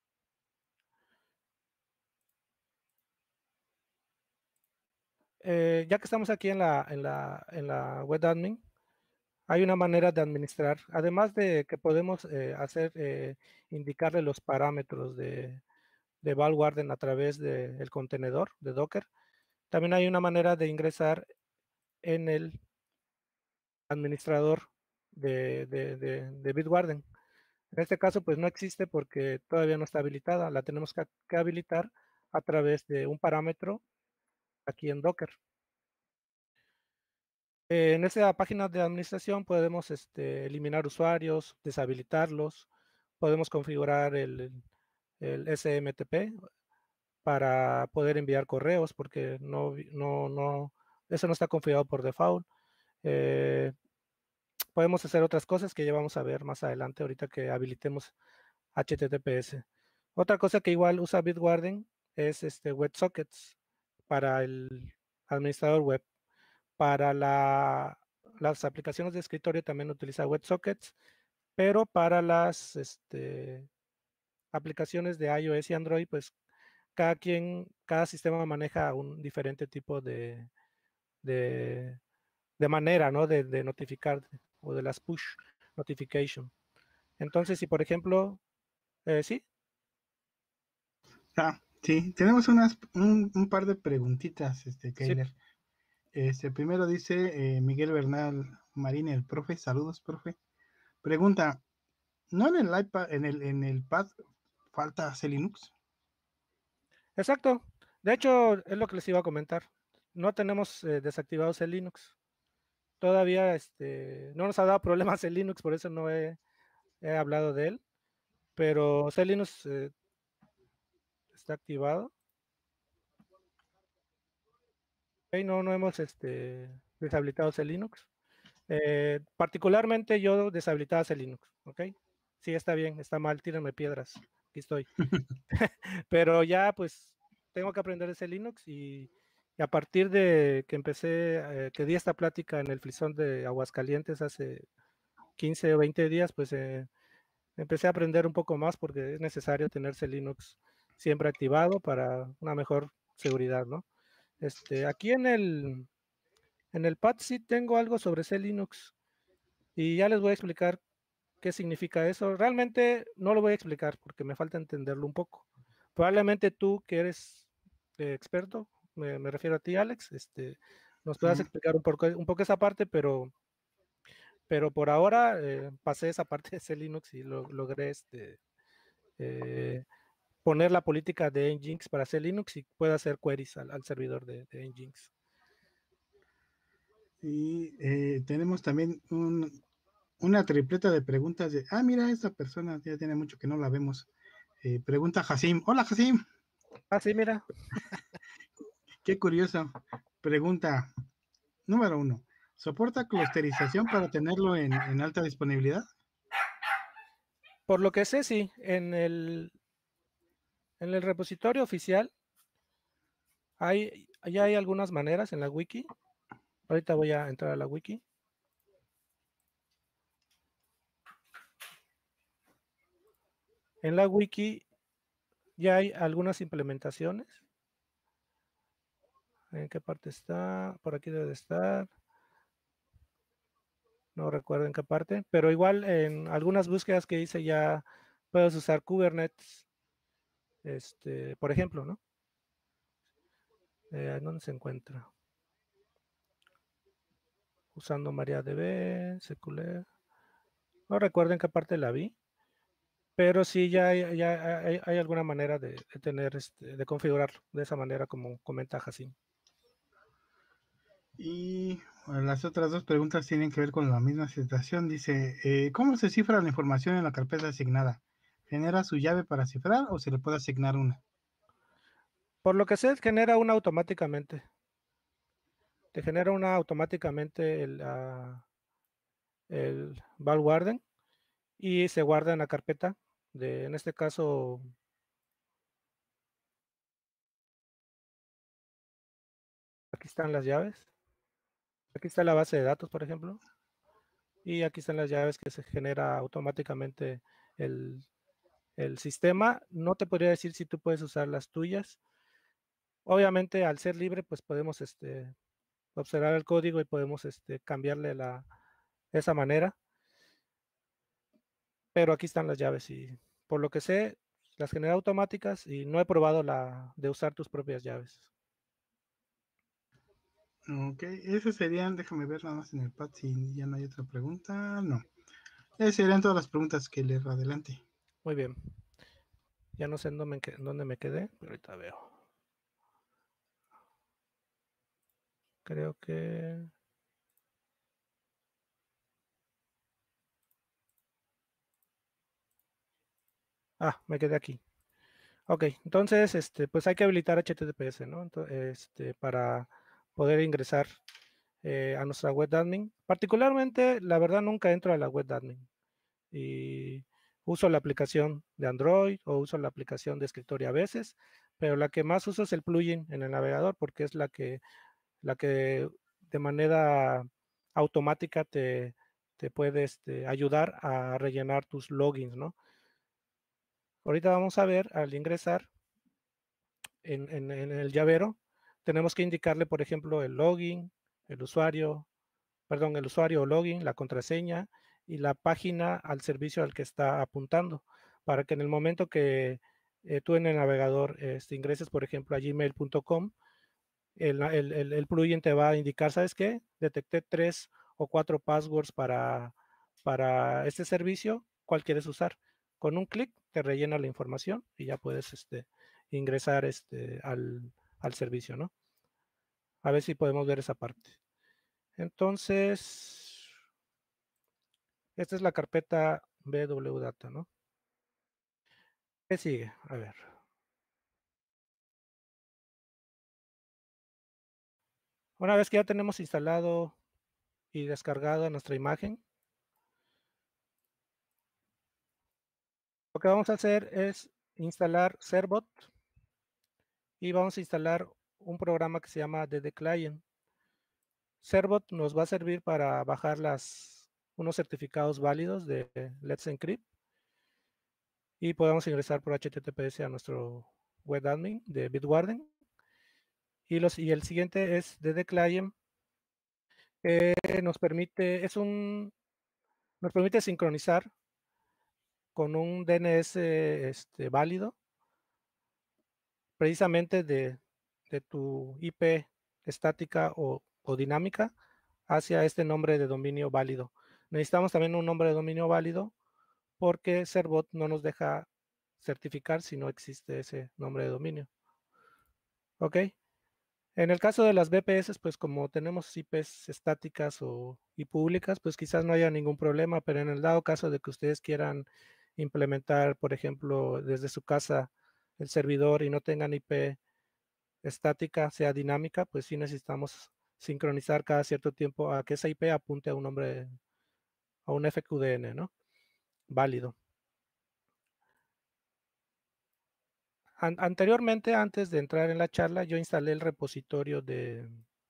Ya que estamos aquí en la webadmin, hay una manera de administrar, además de que podemos indicarle los parámetros de Vault a través del contenedor de Docker. También hay una manera de ingresar en el administrador de Bitwarden. En este caso, pues no existe porque todavía no está habilitada. La tenemos que habilitar a través de un parámetro aquí en Docker. En esa página de administración podemos eliminar usuarios, deshabilitarlos, podemos configurar el SMTP para poder enviar correos porque eso no está configurado por default. Podemos hacer otras cosas que ya vamos a ver más adelante ahorita que habilitemos HTTPS. Otra cosa que igual usa Bitwarden es WebSockets para el administrador web. Para las aplicaciones de escritorio también utiliza WebSockets, pero para las aplicaciones de iOS y Android, pues cada sistema maneja un diferente tipo de de manera, ¿no? De notificar o de las push notification. Entonces, si por ejemplo, sí. Sí, tenemos un par de preguntitas, Keiler. Sí. Primero dice Miguel Bernal Marín, el profe, saludos, profe. Pregunta, ¿no en el iPad, en el pad falta C Linux? Exacto. De hecho, es lo que les iba a comentar. No tenemos desactivados el Linux. Todavía no nos ha dado problemas el Linux, por eso no he hablado de él. Pero C Linux está activado. Okay, no hemos deshabilitado C Linux. Particularmente yo deshabilitaba C Linux, ¿ok? Sí, está bien, está mal, tírenme piedras. Aquí estoy. Pero ya, pues, tengo que aprender ese Linux y a partir de que empecé, que di esta plática en el Frisón de Aguascalientes hace 15 o 20 días, pues empecé a aprender un poco más porque es necesario tenerse Linux siempre activado para una mejor seguridad, ¿no? Aquí en el pad sí tengo algo sobre C Linux y ya les voy a explicar qué significa eso. Realmente no lo voy a explicar porque me falta entenderlo un poco. Probablemente tú que eres experto, me refiero a ti, Alex, nos puedas explicar un poco esa parte, pero por ahora pasé esa parte de C Linux y logré poner la política de Nginx para C Linux y pueda hacer queries al servidor de Nginx. Y tenemos también una tripleta de preguntas de, mira, esta persona ya tiene mucho que no la vemos. Pregunta Hasim. Hola, Hasim. Sí, mira. Qué curioso. Pregunta número 1. ¿Soporta clusterización para tenerlo en alta disponibilidad? Por lo que sé, sí. En el repositorio oficial ya hay algunas maneras en la wiki. Ahorita voy a entrar a la wiki. En la wiki ya hay algunas implementaciones. ¿En qué parte está? Por aquí debe de estar. No recuerdo en qué parte, pero igual en algunas búsquedas que hice ya puedes usar Kubernetes, por ejemplo, ¿no? ¿Dónde se encuentra? Usando MariaDB, Seculer. No recuerdo en qué parte la vi, pero sí ya hay alguna manera de tener, de configurarlo de esa manera como comenta Hasim. Y bueno, las otras dos preguntas tienen que ver con la misma situación. Dice, ¿cómo se cifra la información en la carpeta asignada? ¿Genera su llave para cifrar o se le puede asignar una? Por lo que sé, genera una automáticamente. Te genera una automáticamente el Vaultwarden y se guarda en la carpeta en este caso, aquí están las llaves. Aquí está la base de datos, por ejemplo. Y aquí están las llaves que se genera automáticamente el sistema. No te podría decir si tú puedes usar las tuyas. Obviamente, al ser libre, pues podemos observar el código y podemos cambiarle de esa manera. Pero aquí están las llaves y por lo que sé, las genera automáticas y no he probado de usar tus propias llaves. Ok, esas serían, déjame ver nada más en el pad si ya no hay otra pregunta. No, esas serían todas las preguntas que le adelante. Muy bien. Ya no sé en dónde me quedé, pero ahorita veo. Creo que... me quedé aquí. Ok, entonces, pues hay que habilitar HTTPS, ¿no? Entonces, para poder ingresar a nuestra web admin. Particularmente, la verdad, nunca entro a la web admin. Y uso la aplicación de Android o uso la aplicación de escritorio a veces, pero la que más uso es el plugin en el navegador porque es la que de manera automática te puede ayudar a rellenar tus logins, ¿no? Ahorita vamos a ver, al ingresar en el llavero, tenemos que indicarle, por ejemplo, el login, el usuario, perdón, el usuario o login, la contraseña y la página al servicio al que está apuntando, para que en el momento que tú en el navegador ingreses, por ejemplo, a gmail.com, el plugin te va a indicar, ¿sabes qué? Detecté 3 o 4 passwords para este servicio, ¿cuál quieres usar? Con un clic te rellena la información y ya puedes ingresar al servicio, ¿no? A ver si podemos ver esa parte. Entonces, esta es la carpeta BW Data, ¿no? ¿Qué sigue? A ver. Una vez que ya tenemos instalado y descargado nuestra imagen, lo que vamos a hacer es instalar Cerbot y vamos a instalar un programa que se llama DD Client. Cerbot nos va a servir para bajar unos certificados válidos de Let's Encrypt y podemos ingresar por HTTPS a nuestro web admin de Bitwarden. Y el siguiente es DD Client, nos permite sincronizar con un DNS válido, precisamente de tu IP estática o dinámica hacia este nombre de dominio válido. Necesitamos también un nombre de dominio válido porque Cerbot no nos deja certificar si no existe ese nombre de dominio. ¿Ok? En el caso de las VPS, pues como tenemos IPs estáticas y públicas, pues quizás no haya ningún problema, pero en el dado caso de que ustedes quieran implementar, por ejemplo, desde su casa el servidor y no tengan IP estática, sea dinámica, pues sí necesitamos sincronizar cada cierto tiempo a que esa IP apunte a un nombre, a un FQDN, ¿no? Válido. Anteriormente, antes de entrar en la charla, yo instalé el repositorio de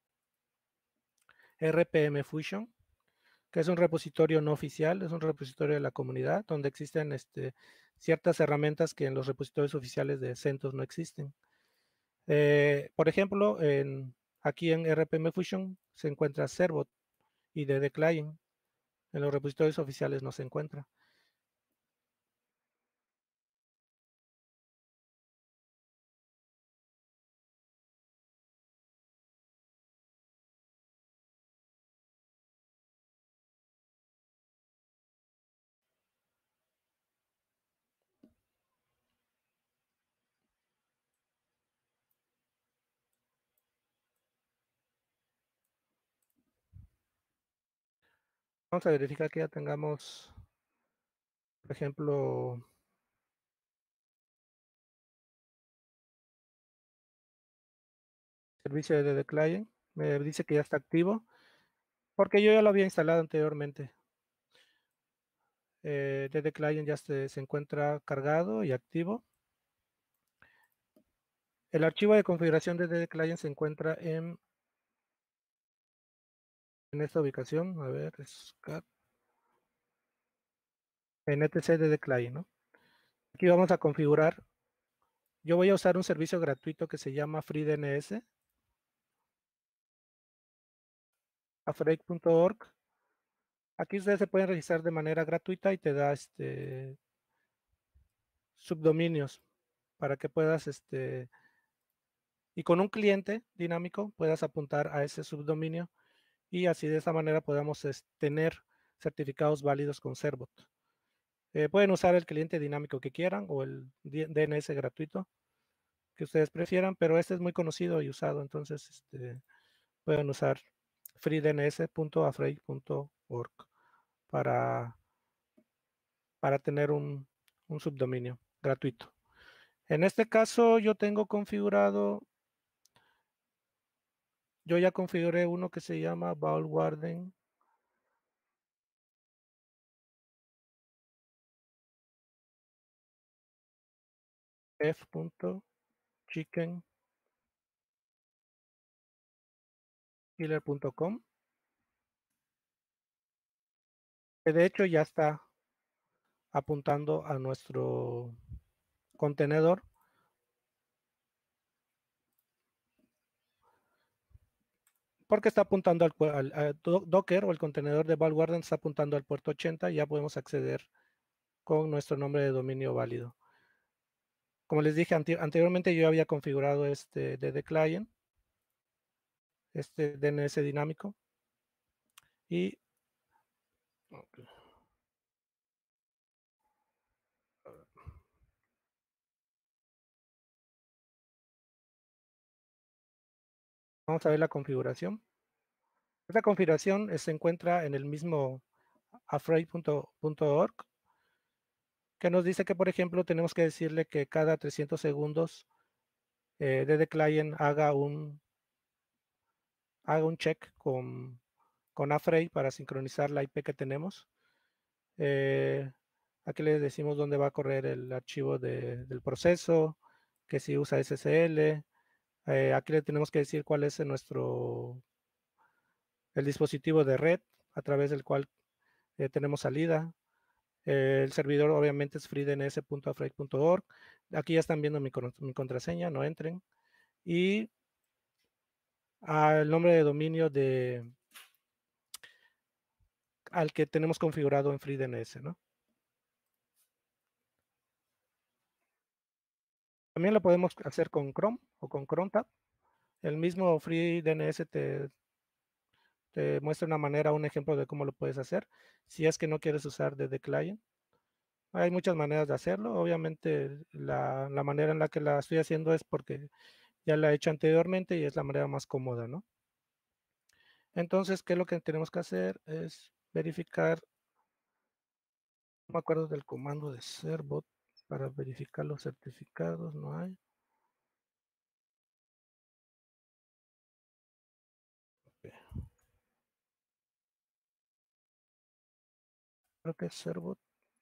RPM Fusion, que es un repositorio no oficial, es un repositorio de la comunidad, donde existen ciertas herramientas que en los repositorios oficiales de CentOS no existen. Por ejemplo, aquí en RPM Fusion se encuentra Cerbot y DD Client. En los repositorios oficiales no se encuentra. Vamos a verificar que ya tengamos, por ejemplo, servicio de DD Client. Me dice que ya está activo, porque yo ya lo había instalado anteriormente. DD Client ya se encuentra cargado y activo. El archivo de configuración de DD Client se encuentra en esta ubicación. A ver, es en etc DD Client, ¿no? Aquí vamos a configurar. Yo voy a usar un servicio gratuito que se llama FreeDNS. Afraid.org. Aquí ustedes se pueden registrar de manera gratuita y te da subdominios para que puedas y con un cliente dinámico puedas apuntar a ese subdominio y así de esa manera podamos tener certificados válidos con Cerbot. Pueden usar el cliente dinámico que quieran o el DNS gratuito que ustedes prefieran, pero este es muy conocido y usado, entonces pueden usar freedns.afraid.org para tener un subdominio gratuito. En este caso yo tengo configurado, yo ya configuré uno que se llama Vaultwarden f.chickenkiller.com, que de hecho ya está apuntando a nuestro contenedor. porque está apuntando al Docker, o el contenedor de Vault Guardian está apuntando al puerto 80, y ya podemos acceder con nuestro nombre de dominio válido. Como les dije anteriormente, yo había configurado este DD Client, este DNS dinámico, y vamos a ver la configuración. Esta configuración se encuentra en el mismo afraid.org, que nos dice que, por ejemplo, tenemos que decirle que cada 300 segundos DD Client haga un check con Afraid para sincronizar la IP que tenemos. Aquí le decimos dónde va a correr el archivo del proceso, que si usa SSL. Aquí le tenemos que decir cuál es el dispositivo de red a través del cual tenemos salida. El servidor obviamente es freedns.afraid.org. Aquí ya están viendo mi contraseña, no entren. Y el nombre de dominio al que tenemos configurado en FreeDNS, ¿no? También lo podemos hacer con Chrome o con ChromeTab. El mismo FreeDNS te muestra una manera, un ejemplo de cómo lo puedes hacer, si es que no quieres usar DD Client. Hay muchas maneras de hacerlo. Obviamente la manera en la que la estoy haciendo es porque ya la he hecho anteriormente y es la manera más cómoda, ¿no? Entonces, ¿qué es lo que tenemos que hacer? Es verificar, no me acuerdo del comando de Serbot para verificar los certificados, no hay. Creo que es Serbot.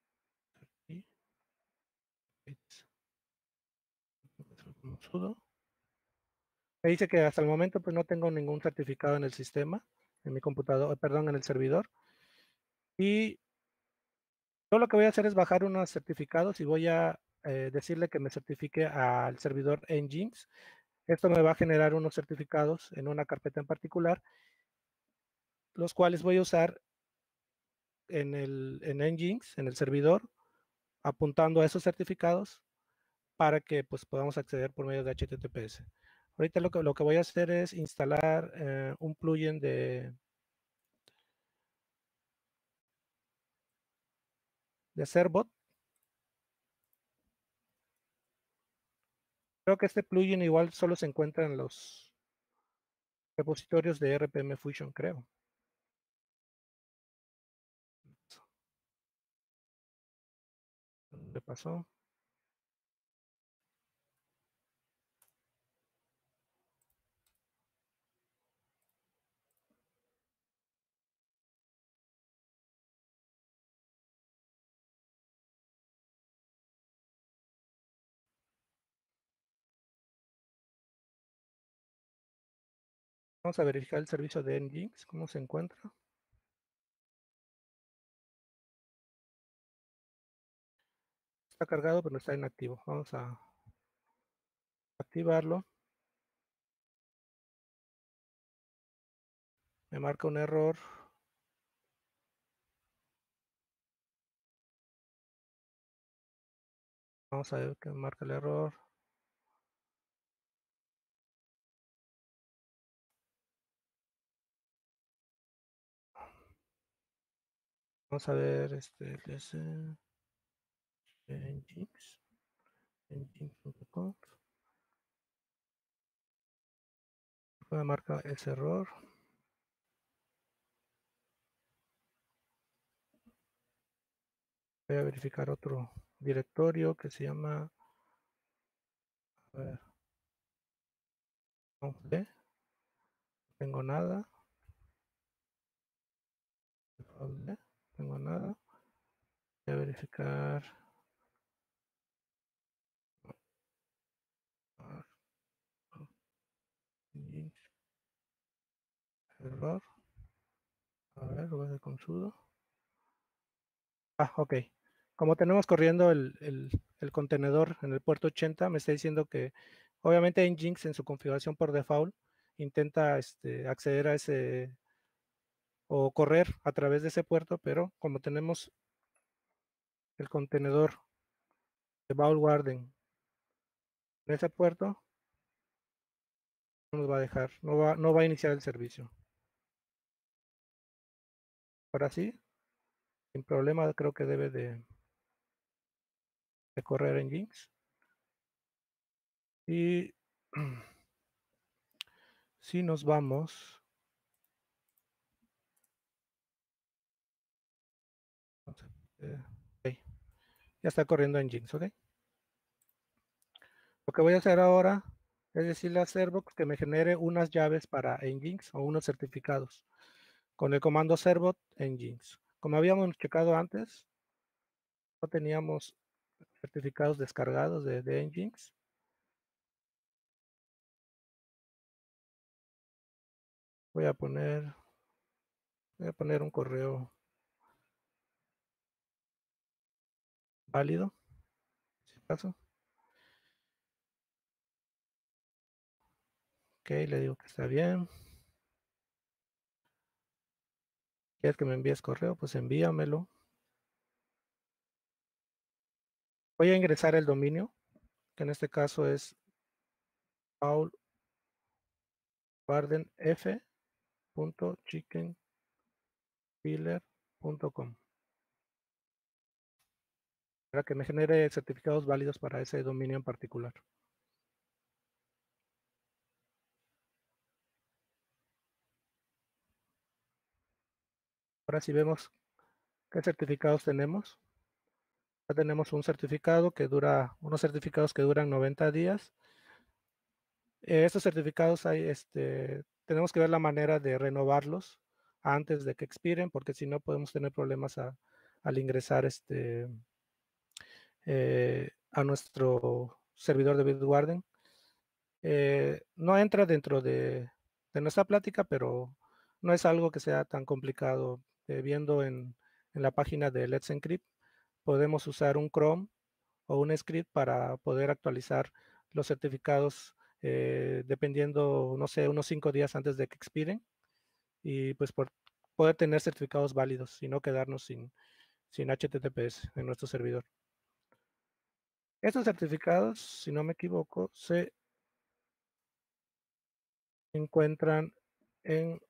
Sudo. Me dice que hasta el momento pues no tengo ningún certificado en el sistema, en mi computador, perdón, en el servidor. Y yo lo que voy a hacer es bajar unos certificados y voy a decirle que me certifique al servidor Nginx. Esto me va a generar unos certificados en una carpeta en particular, los cuales voy a usar en Nginx, en el servidor, apuntando a esos certificados para que pues podamos acceder por medio de HTTPS. Ahorita lo que voy a hacer es instalar un plugin de Serbot. Creo que este plugin igual solo se encuentra en los repositorios de RPM Fusion, creo. ¿Qué pasó? Vamos a verificar el servicio de Nginx, cómo se encuentra. Está cargado, pero no está inactivo. Vamos a activarlo. Me marca un error. Vamos a ver qué marca el error. Vamos a ver Nginx. Nginx.com. Me marca ese error. Voy a verificar otro directorio que se llama, a ver, no tengo nada. No tengo nada. Voy a verificar. Error. A ver, lo voy a hacer con sudo. Ok. Como tenemos corriendo el contenedor en el puerto 80, me está diciendo que obviamente Nginx en su configuración por default intenta acceder a ese o correr a través de ese puerto, pero como tenemos el contenedor de Vault Warden en ese puerto, no nos va a dejar, no va a iniciar el servicio. Ahora sí, sin problema, creo que debe de correr en Jinx. Y si nos vamos, okay, ya está corriendo en Jinx, ¿ok? Lo que voy a hacer ahora es decirle a Servox que me genere unas llaves para Nginx o unos certificados con el comando servot Nginx. Como habíamos checado antes, no teníamos certificados descargados de Nginx. Voy a poner un correo válido, si acaso. Ok, le digo que está bien. ¿Quieres que me envíes correo? Pues envíamelo. Voy a ingresar el dominio, que en este caso es paulwardenf.chickenpiller.com para que me genere certificados válidos para ese dominio en particular. Ahora sí vemos qué certificados tenemos. Ya tenemos un certificado que dura, unos certificados que duran 90 días. Estos certificados tenemos que ver la manera de renovarlos antes de que expiren, porque si no podemos tener problemas al ingresar a nuestro servidor de Bitwarden. No entra dentro de nuestra plática, pero no es algo que sea tan complicado. Viendo en la página de Let's Encrypt, podemos usar un Chrome o un script para poder actualizar los certificados dependiendo, no sé, unos 5 días antes de que expiren, y pues por poder tener certificados válidos y no quedarnos sin HTTPS en nuestro servidor. Estos certificados, si no me equivoco, se encuentran en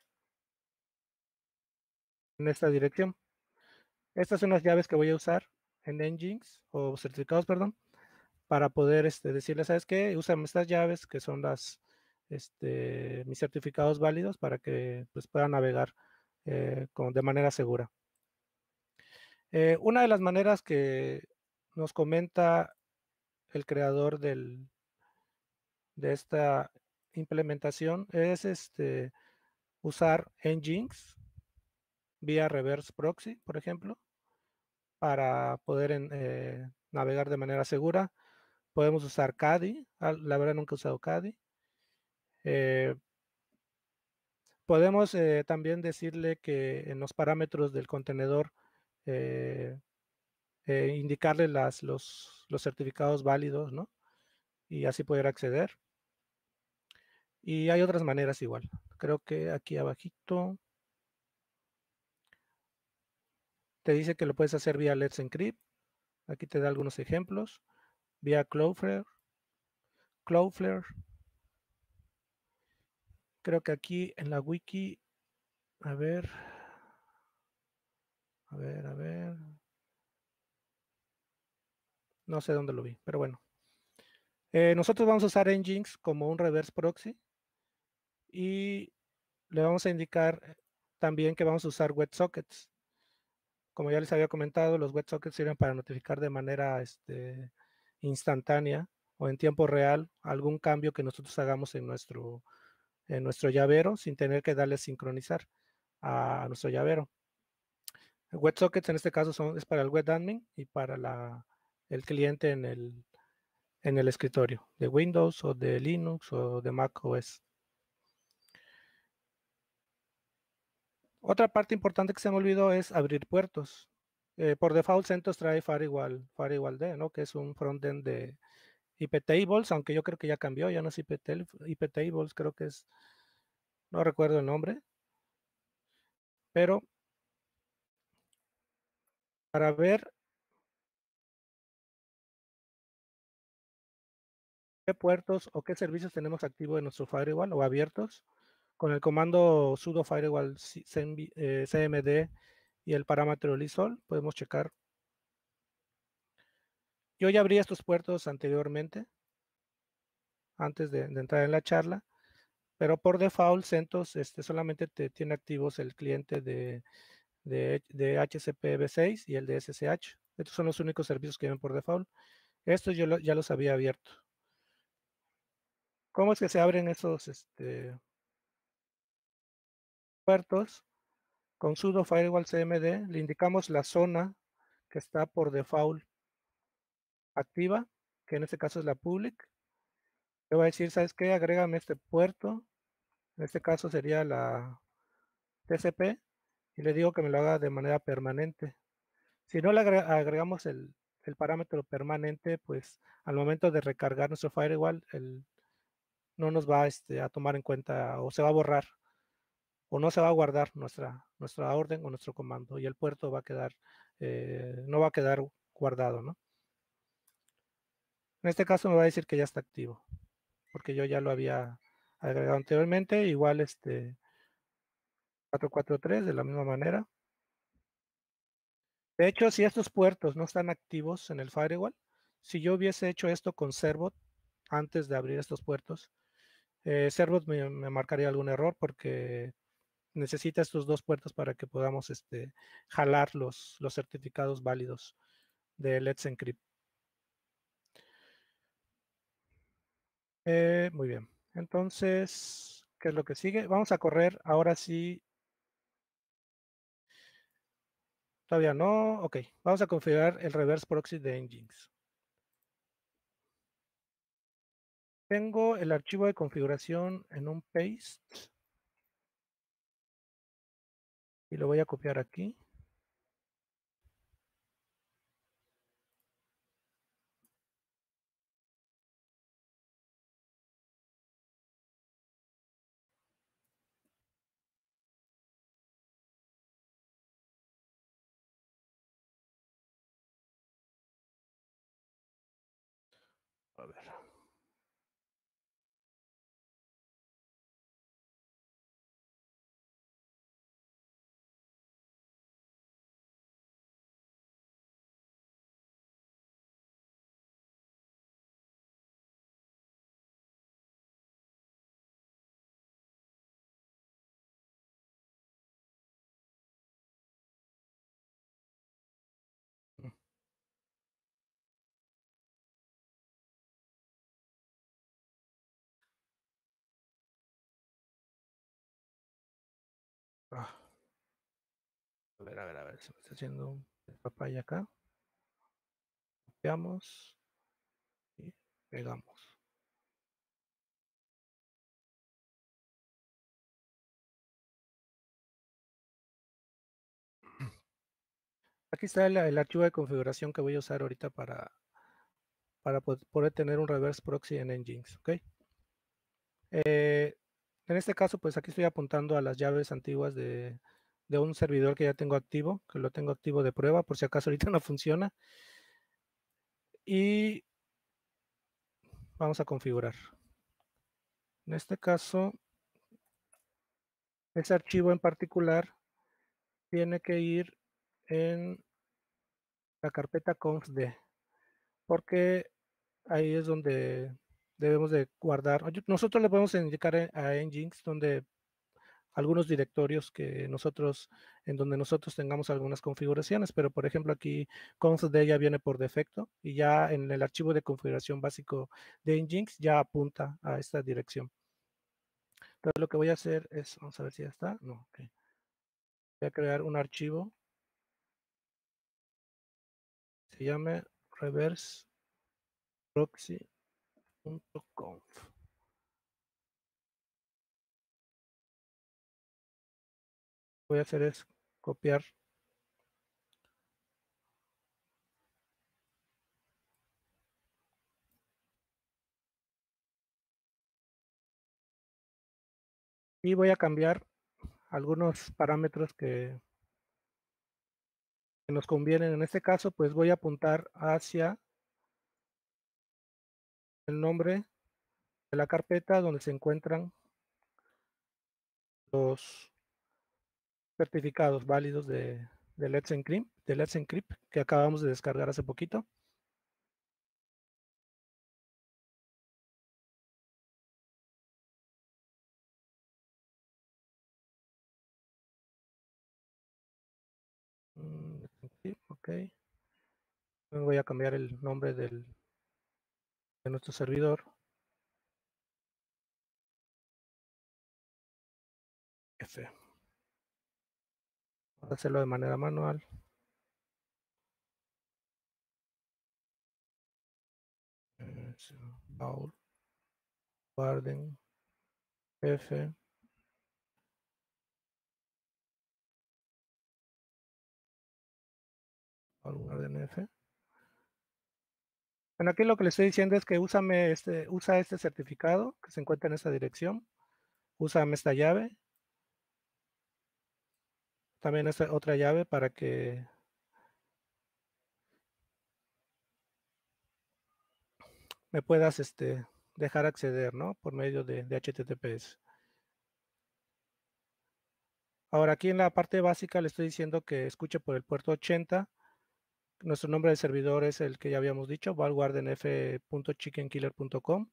esta dirección. Estas son las llaves que voy a usar en Nginx, o certificados, perdón, para poder decirle, ¿sabes qué? Úsame estas llaves que son mis certificados válidos para que pues, pueda navegar de manera segura. Una de las maneras que nos comenta el creador de esta implementación es usar Nginx vía reverse proxy, por ejemplo, para poder navegar de manera segura. Podemos usar Kadi. La verdad nunca he usado Kadi. Podemos también decirle que en los parámetros del contenedor indicarle los certificados válidos, ¿no? Y así poder acceder. Y hay otras maneras igual. Creo que aquí abajito te dice que lo puedes hacer vía Let's Encrypt. Aquí te da algunos ejemplos. Vía Cloudflare. Creo que aquí en la wiki, a ver. No sé dónde lo vi, pero bueno. Nosotros vamos a usar Nginx como un reverse proxy y le vamos a indicar también que vamos a usar WebSockets. Como ya les había comentado, los WebSockets sirven para notificar de manera instantánea o en tiempo real algún cambio que nosotros hagamos en nuestro llavero sin tener que darle sincronizar a nuestro llavero. WebSockets en este caso es para el web admin y para el cliente en el escritorio de Windows o de Linux o de Mac OS. Otra parte importante que se me olvidó es abrir puertos. Por default, CentOS trae Firewall D, ¿no? Que es un frontend iptables, aunque yo creo que ya cambió, ya no es iptables, creo que es, no recuerdo el nombre, pero para ver qué puertos o qué servicios tenemos activos en nuestro firewall o abiertos, con el comando sudo firewall cmd y el parámetro lysol podemos checar. Yo ya abrí estos puertos anteriormente, antes de entrar en la charla, pero por default CentOS solamente tiene activos el cliente de HCP v6 y el de SSH. Estos son los únicos servicios que ven por default. Estos yo ya los había abierto. ¿Cómo es que se abren esos puertos? Con sudo firewall cmd le indicamos la zona que está por default activa, que en este caso es la public. Le voy a decir, ¿sabes qué? Agrégame este puerto. En este caso sería la TCP y le digo que me lo haga de manera permanente. Si no le agregamos el parámetro permanente, pues al momento de recargar nuestro firewall, no nos va a tomar en cuenta o se va a borrar o no se va a guardar nuestra orden o nuestro comando y el puerto va a quedar, no va a quedar guardado, ¿no? En este caso me va a decir que ya está activo, porque yo ya lo había agregado anteriormente, igual 443 de la misma manera. De hecho, si estos puertos no están activos en el firewall, si yo hubiese hecho esto con Servbot antes de abrir estos puertos, Servbot me marcaría algún error porque necesita estos dos puertos para que podamos jalar los certificados válidos de Let's Encrypt. Muy bien. Entonces, ¿qué es lo que sigue? Vamos a correr ahora sí. Todavía no. Ok. Vamos a configurar el reverse proxy de Nginx. Tengo el archivo de configuración en un paste. Y lo voy a copiar aquí. A ver. Ah. A ver, se me está haciendo un papaya acá. Copiamos y pegamos. Aquí está el archivo de configuración que voy a usar ahorita para poder tener un reverse proxy en Nginx, ¿ok? En este caso, pues aquí estoy apuntando a las llaves antiguas de un servidor que ya tengo activo, que lo tengo activo de prueba, por si acaso ahorita no funciona. Y vamos a configurar. En este caso, ese archivo en particular tiene que ir en la carpeta confd, porque ahí es donde debemos de guardar. Nosotros le podemos indicar a Nginx donde algunos directorios en donde nosotros tengamos algunas configuraciones, pero por ejemplo aquí confd ya viene por defecto y ya en el archivo de configuración básico de Nginx ya apunta a esta dirección. Entonces lo que voy a hacer es, vamos a ver si ya está, no, okay. Voy a crear un archivo, se llame reverse proxy.conf. Voy a hacer es copiar Y voy a cambiar algunos parámetros que nos convienen. En este caso, pues voy a apuntar hacia el nombre de la carpeta donde se encuentran los certificados válidos de Let's Encrypt que acabamos de descargar hace poquito. Ok. Voy a cambiar el nombre de nuestro servidor. F. Voy a hacerlo de manera manual. Paul Warden F. Paul Warden F. Bueno, aquí lo que le estoy diciendo es que usa este certificado que se encuentra en esta dirección. Úsame esta llave. También esta otra llave para que me puedas dejar acceder, ¿no? Por medio de HTTPS. Ahora aquí en la parte básica le estoy diciendo que escuche por el puerto 80. Nuestro nombre de servidor es el que ya habíamos dicho, valwardenf.chickenkiller.com.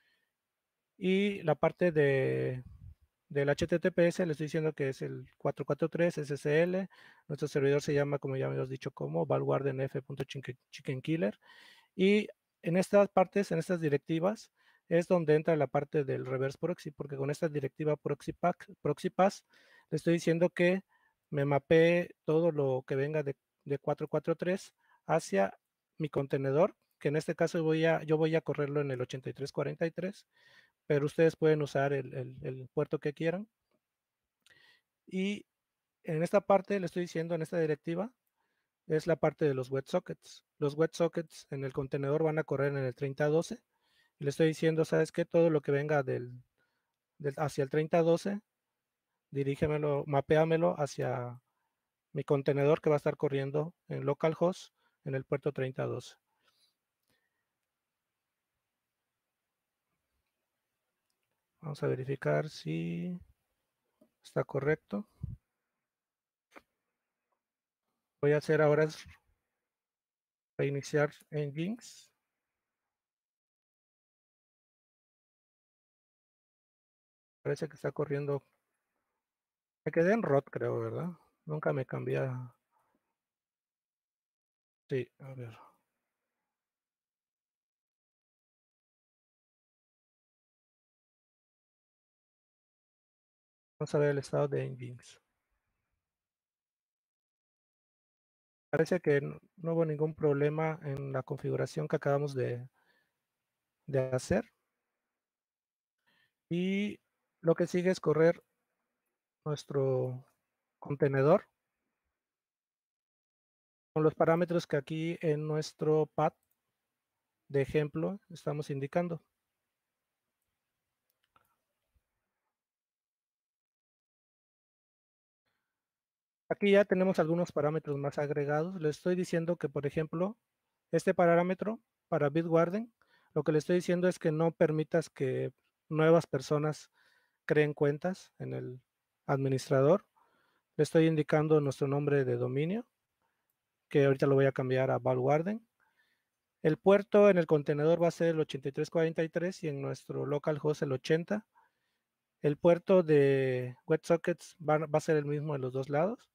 Y la parte del HTTPS le estoy diciendo que es el 443 SSL. Nuestro servidor se llama, como ya habíamos dicho, como valwardenf.chickenkiller. Y en estas partes, en estas directivas, es donde entra la parte del reverse proxy, porque con esta directiva proxy pass le estoy diciendo que me mapee todo lo que venga de 443 hacia mi contenedor, que en este caso yo voy a correrlo en el 8343, pero ustedes pueden usar el puerto que quieran. Y en esta parte le estoy diciendo, en esta directiva, es la parte de los WebSockets. Los WebSockets en el contenedor van a correr en el 3012. Y le estoy diciendo, ¿sabes qué? Todo lo que venga hacia el 3012, dirígemelo, mapéamelo hacia mi contenedor que va a estar corriendo en localhost en el puerto 3012. Vamos a verificar si está correcto. Voy a hacer ahora es reiniciar Nginx. Parece que está corriendo. Me quedé en ROT, creo, ¿verdad? Nunca me cambié. Sí, a ver. Vamos a ver el estado de Nginx. Parece que no hubo ningún problema en la configuración que acabamos de hacer. Y lo que sigue es correr nuestro contenedor con los parámetros que aquí en nuestro pad de ejemplo estamos indicando. Aquí ya tenemos algunos parámetros más agregados. Le estoy diciendo que, por ejemplo, este parámetro para Bitwarden, lo que le estoy diciendo es que no permitas que nuevas personas creen cuentas en el administrador. Le estoy indicando nuestro nombre de dominio, que ahorita lo voy a cambiar a Valwarden. El puerto en el contenedor va a ser el 8343 y en nuestro localhost el 80. El puerto de WebSockets va a ser el mismo en los dos lados.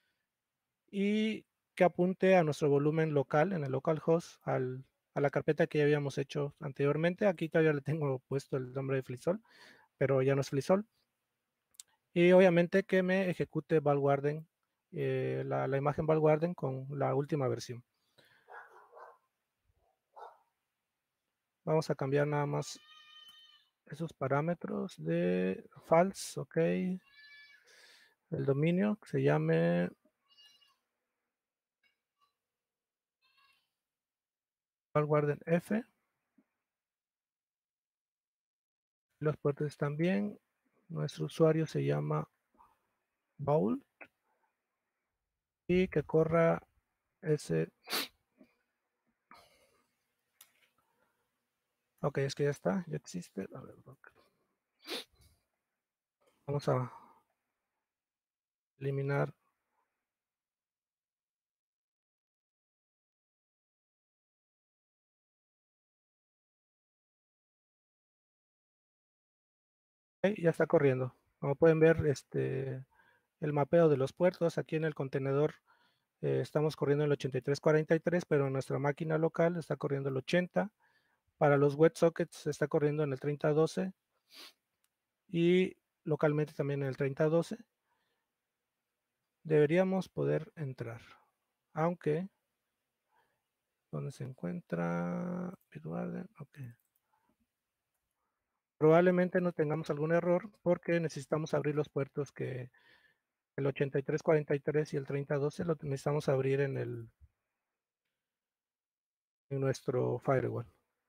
Y que apunte a nuestro volumen local en el localhost, a la carpeta que ya habíamos hecho anteriormente. Aquí todavía le tengo puesto el nombre de FreeSol, pero ya no es FreeSol. Y obviamente que me ejecute Valwarden, la imagen Valwarden con la última versión. Vamos a cambiar nada más esos parámetros de false, ok. El dominio que se llame Valwarden F. Los puertos están bien. Nuestro usuario se llama Baul y que corra ese. Ok, es que ya está, ya existe. A ver, vamos a eliminar. Ok, ya está corriendo. Como pueden ver, el mapeo de los puertos aquí en el contenedor. Estamos corriendo el 8343, pero en nuestra máquina local está corriendo el 80. Para los WebSockets está corriendo en el 3012 y localmente también en el 3012. Deberíamos poder entrar, aunque ¿dónde se encuentra Bitwarden? Ok. Probablemente no tengamos algún error porque necesitamos abrir los puertos que el 8343 y el 3012 lo necesitamos abrir en nuestro firewall.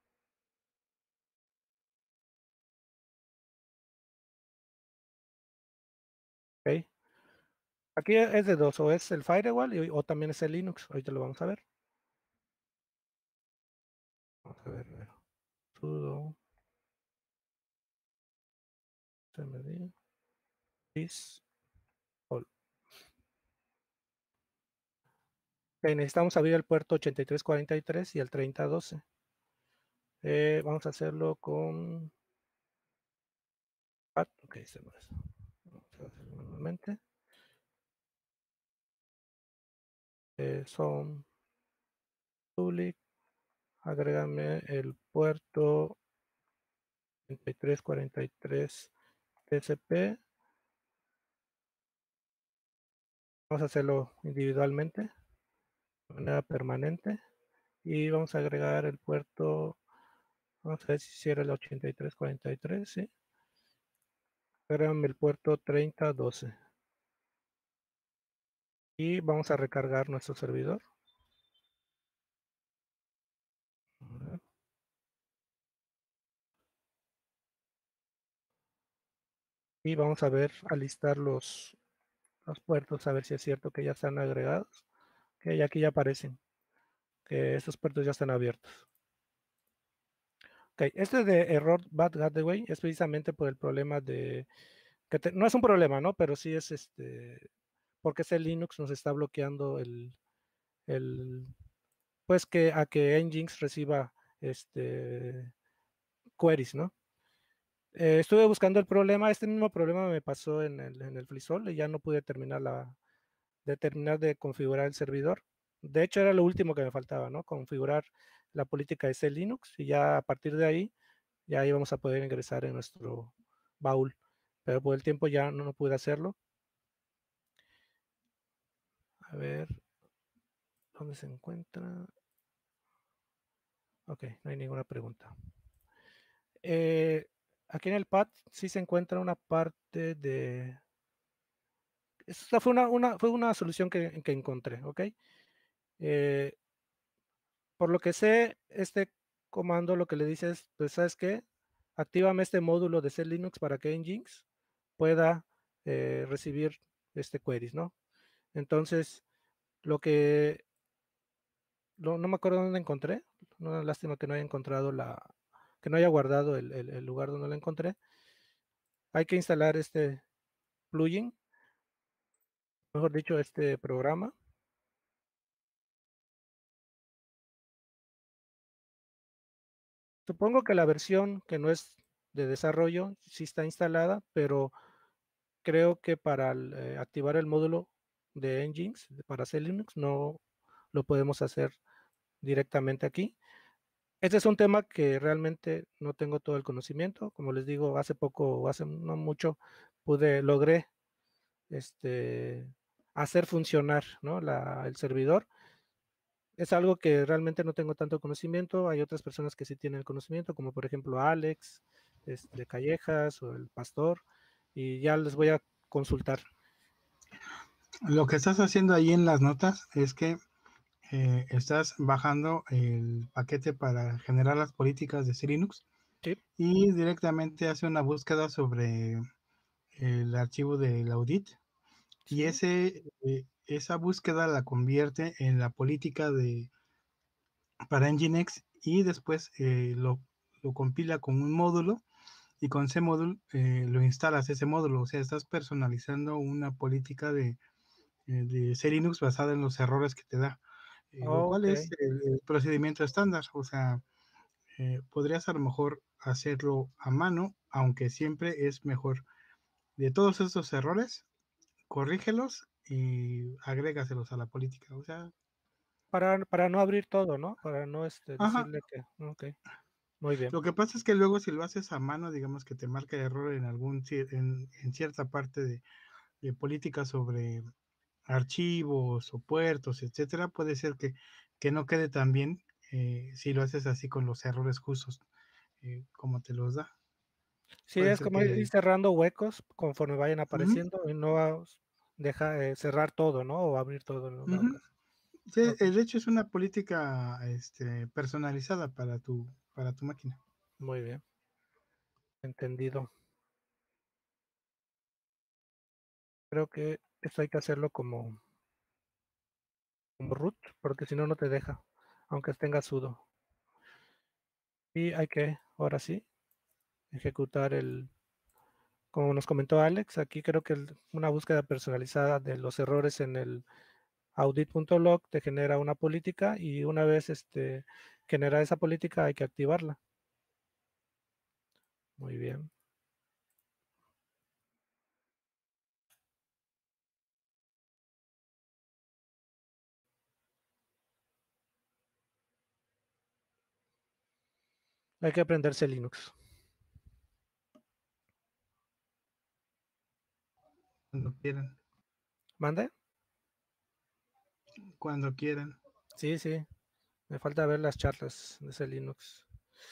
Ok. Aquí es de dos, o es el firewall o también es el Linux. Ahorita lo vamos a ver. Vamos a ver. Sudo cmd is all. Okay, necesitamos abrir el puerto 8343 y el 3012. Vamos a hacerlo con ok, se lo es. Vamos a hacerlo manualmente. Son public, agrégame el puerto 8343 TCP. Vamos a hacerlo individualmente, de manera permanente. Y vamos a agregar el puerto, vamos a ver si era el 8343, ¿sí? Agrégame el puerto 3012. Y vamos a recargar nuestro servidor. Y vamos a ver, a listar los puertos, a ver si es cierto que ya están agregados. Que aquí ya aparecen, que estos puertos ya están abiertos. Ok, este de error bad gateway es precisamente por el problema de, no es un problema, ¿no? Pero sí es porque ese Linux nos está bloqueando pues que a que Nginx reciba queries, ¿no? Estuve buscando el problema, este mismo problema me pasó en el FreeSol y ya no pude terminar de configurar el servidor. De hecho, era lo último que me faltaba, ¿no? Configurar la política de Linux y ya a partir de ahí, ya íbamos a poder ingresar en nuestro baúl. Pero por el tiempo ya no pude hacerlo. A ver, ¿dónde se encuentra? Ok, no hay ninguna pregunta. Aquí en el pad sí se encuentra una parte de... Esta fue una solución que encontré, ¿ok? Por lo que sé, este comando lo que le dice es, pues, ¿sabes qué? Actívame este módulo de C Linux para que Nginx pueda recibir queries, ¿no? Entonces, no me acuerdo dónde encontré, una lástima que no haya encontrado que no haya guardado el lugar donde lo encontré. Hay que instalar este plugin, mejor dicho, este programa. Supongo que la versión que no es de desarrollo sí está instalada, pero creo que para activar el módulo de Nginx para C Linux no lo podemos hacer directamente aquí. Este es un tema que realmente no tengo todo el conocimiento. Como les digo, hace poco o hace no mucho logré hacer funcionar, ¿no? el servidor. Es algo que realmente no tengo tanto conocimiento. Hay otras personas que sí tienen el conocimiento, como por ejemplo Alex, Callejas o el Pastor, y ya les voy a consultar. Lo que estás haciendo ahí en las notas es que estás bajando el paquete para generar las políticas de Linux, sí, y directamente hace una búsqueda sobre el archivo del audit, y esa búsqueda la convierte en la política para Nginx, y después lo compila con un módulo, y con ese módulo lo instalas ese módulo. O sea, estás personalizando una política de Linux basada en los errores que te da, lo cual es el procedimiento estándar. O sea, podrías a lo mejor hacerlo a mano, aunque siempre es mejor de todos estos errores, corrígelos y agrégaselos a la política. O sea, para no abrir todo, ¿no? Para no decirle que... Ok, muy bien. Lo que pasa es que luego si lo haces a mano, digamos que te marca error en cierta parte de política sobre archivos o puertos, etcétera, puede ser que no quede tan bien si lo haces así con los errores justos como te los da. Sí, es como ir cerrando huecos conforme vayan apareciendo y no deja cerrar todo, ¿no? O abrir todo en una ocasión. Sí, de hecho es una política personalizada para tu máquina. Muy bien. Entendido. Creo que esto hay que hacerlo como root, porque si no, no te deja, aunque tenga sudo. Y hay que, ahora sí, ejecutar como nos comentó Alex, aquí creo que una búsqueda personalizada de los errores en el audit.log te genera una política, y una vez genera esa política hay que activarla. Muy bien. Hay que aprenderse Linux. Cuando quieran. ¿Mande? Cuando quieran. Sí, sí. Me falta ver las charlas de ese Linux.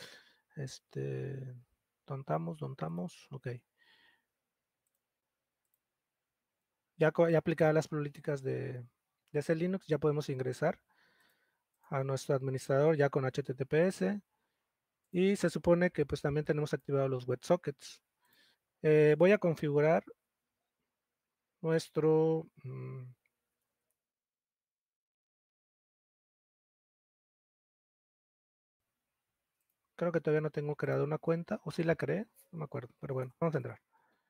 Dontamos. Ok. Ya aplicadas las políticas de ese Linux, ya podemos ingresar a nuestro administrador ya con HTTPS, y se supone que pues también tenemos activados los WebSockets. Voy a configurar nuestro creo que todavía no tengo creado una cuenta, o sí la creé, no me acuerdo, pero bueno, vamos a entrar.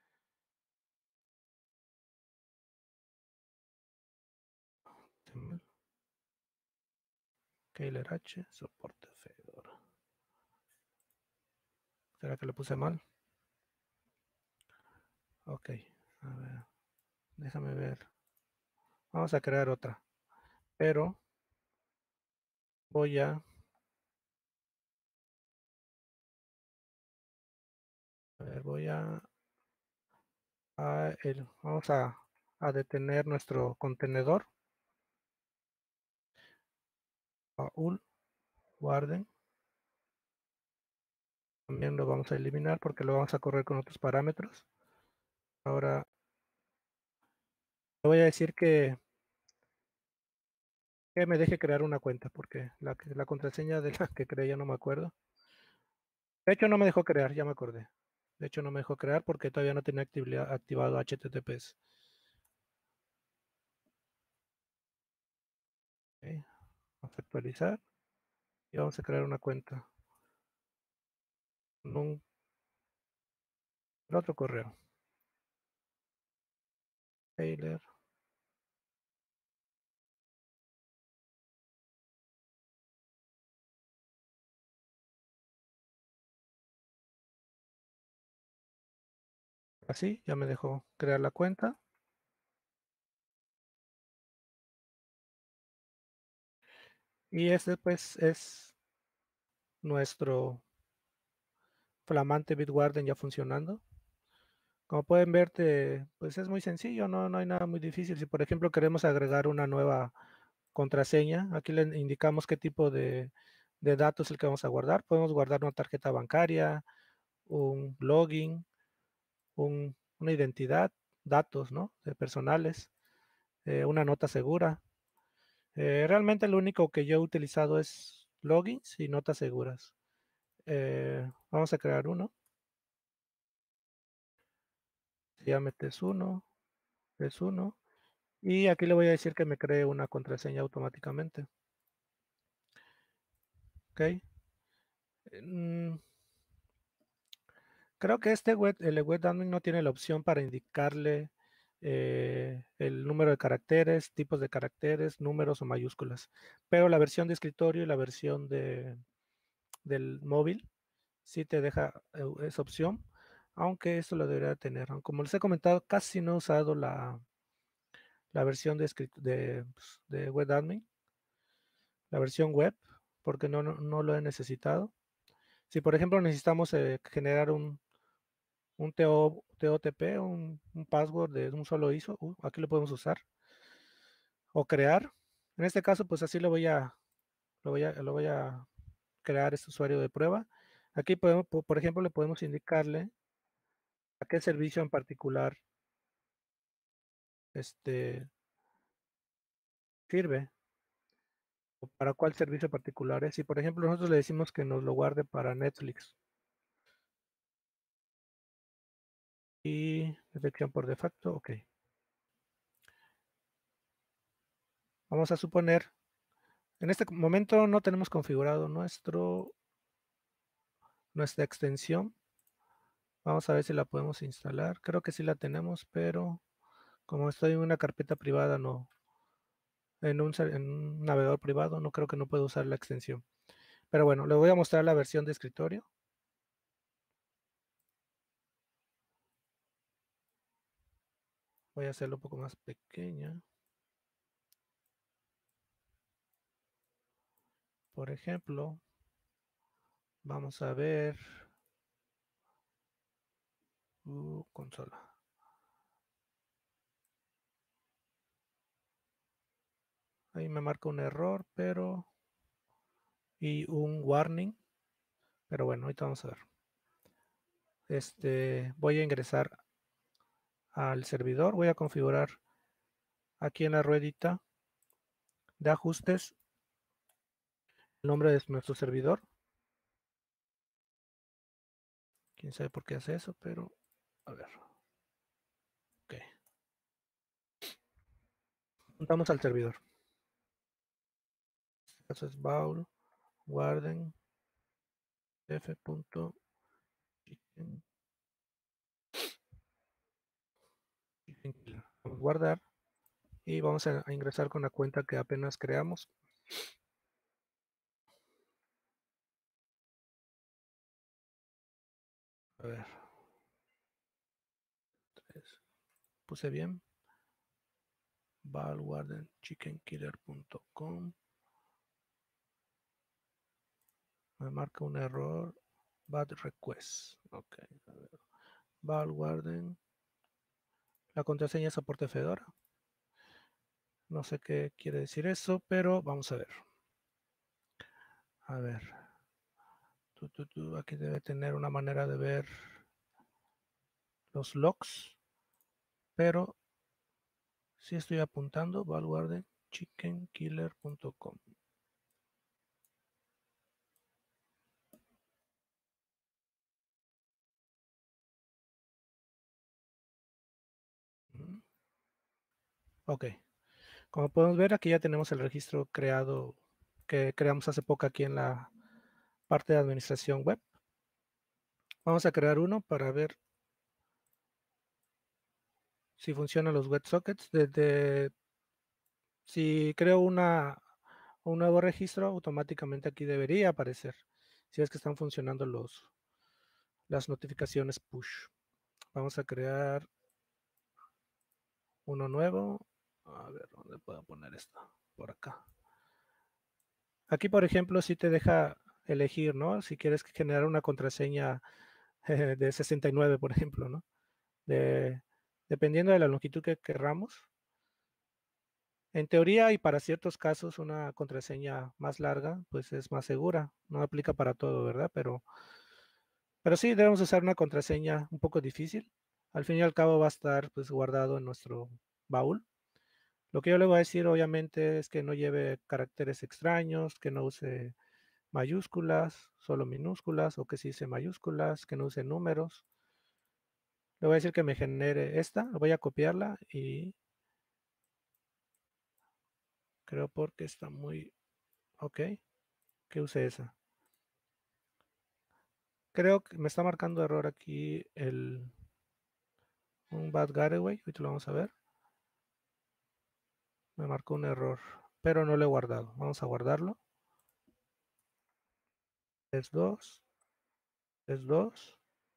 Keiler H, soporte Fedora. ¿Será que lo puse mal? Ok, a ver, déjame ver. Vamos a crear otra, pero voy a vamos a detener nuestro contenedor. Paul Warden. También lo vamos a eliminar porque lo vamos a correr con otros parámetros. Ahora le voy a decir que me deje crear una cuenta, porque la contraseña de la que creé ya no me acuerdo. De hecho no me dejó crear, ya me acordé. De hecho no me dejó crear porque todavía no tenía activado HTTPS. Okay. Vamos a actualizar y vamos a crear una cuenta con el otro correo. Taylor. Así, ya me dejó crear la cuenta. Y este pues es nuestro flamante Bitwarden ya funcionando. Como pueden ver, pues es muy sencillo, no hay nada muy difícil. Si por ejemplo queremos agregar una nueva contraseña, aquí le indicamos qué tipo de datos es el que vamos a guardar. Podemos guardar una tarjeta bancaria, un login, una identidad, datos, ¿no? Personales, una nota segura. Realmente lo único que yo he utilizado es logins y notas seguras. Vamos a crear uno. se llame test1, y aquí le voy a decir que me cree una contraseña automáticamente. Ok. Creo que el web admin no tiene la opción para indicarle el número de caracteres, tipos de caracteres, números o mayúsculas. Pero la versión de escritorio y la versión del móvil sí te deja esa opción, aunque esto lo debería tener. Como les he comentado, casi no he usado la versión de web admin, la versión web, porque no lo he necesitado. Si por ejemplo necesitamos generar un TOTP, un password de un solo ISO, aquí lo podemos usar. O crear. En este caso, pues así lo voy a crear este usuario de prueba. Aquí podemos, por ejemplo, le podemos indicarle a qué servicio en particular sirve, o para cuál servicio particular es. Si por ejemplo nosotros le decimos que nos lo guarde para Netflix y detección por defecto, ok. Vamos a suponer, en este momento no tenemos configurado nuestra extensión. Vamos a ver si la podemos instalar. Creo que sí la tenemos, pero como estoy en una carpeta privada, no, en un navegador privado, no creo que no puedo usar la extensión. Pero bueno, le voy a mostrar la versión de escritorio. Voy a hacerlo un poco más pequeña. Por ejemplo, vamos a ver consola. Ahí me marca un error, y un warning. Pero bueno, ahorita vamos a ver. Voy a ingresar al servidor. Voy a configurar aquí en la ruedita de ajustes el nombre de nuestro servidor. Quién sabe por qué hace eso, pero a ver. Ok. Juntamos al servidor. En este caso es baul warden f.chicken. Vamos a guardar y vamos a ingresar con la cuenta que apenas creamos. A ver. Puse bien. valwardenchickenkiller.com. Me marca un error. Bad request. Ok. A ver. valwarden. La contraseña es soporte Fedora. No sé qué quiere decir eso, pero vamos a ver. A ver. Aquí debe tener una manera de ver los logs, pero si estoy apuntando valwardenchickenkiller.com. Ok, como podemos ver aquí ya tenemos el registro creado que creamos hace poco aquí en la parte de administración web. Vamos a crear uno para ver si funcionan los WebSockets. Si creo un nuevo registro, automáticamente aquí debería aparecer si es que están funcionando las notificaciones push. Vamos a crear uno nuevo. A ver, ¿dónde puedo poner esto? Por acá. Aquí, por ejemplo, si te deja elegir, ¿no? Si quieres generar una contraseña de 69, por ejemplo, ¿no? Dependiendo de la longitud que querramos. En teoría y para ciertos casos una contraseña más larga pues es más segura. No aplica para todo, ¿verdad? Pero sí debemos usar una contraseña un poco difícil. Al fin y al cabo va a estar pues guardado en nuestro baúl. Lo que yo le voy a decir obviamente es que no lleve caracteres extraños, que no use mayúsculas, solo minúsculas, o que sí use mayúsculas, que no use números. Le voy a decir que me genere esta, voy a copiarla y creo porque está muy... Ok, que use esa. Creo que me está marcando error aquí un bad gateway, ahorita lo vamos a ver. Me marcó un error, pero no lo he guardado. Vamos a guardarlo. Es 2, es 2.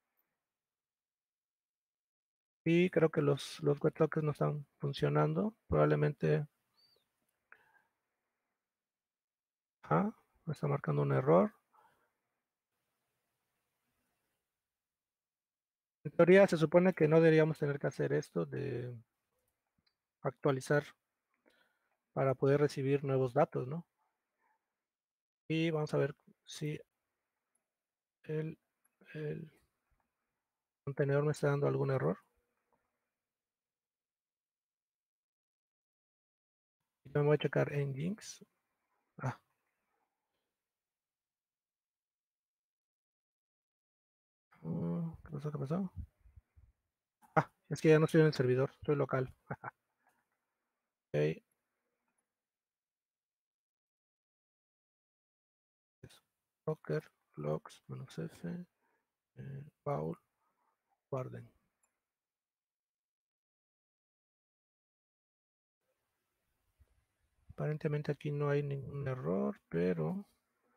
Y creo que los websockets no están funcionando. Probablemente... me está marcando un error. En teoría se supone que no deberíamos tener que hacer esto de actualizar para poder recibir nuevos datos, ¿no? Y vamos a ver si el contenedor me está dando algún error. Yo me voy a checar en Jinx. ¿Qué pasó? ¿Qué pasó? Es que ya no estoy en el servidor, estoy local. Ok. Docker, logs, -f, Paul, Warden. Aparentemente aquí no hay ningún error, pero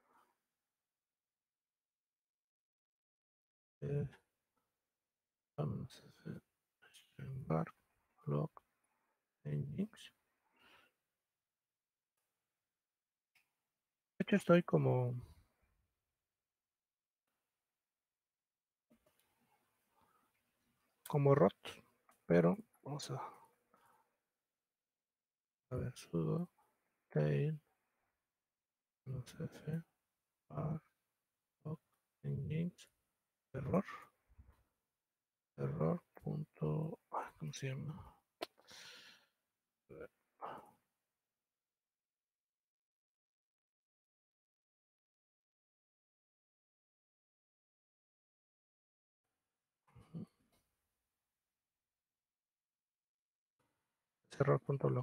embark, log, Nginx. De hecho estoy como rot, pero vamos a ver sudo tail -f bar log Nginx error punto, ¿cómo se llama? Error.log.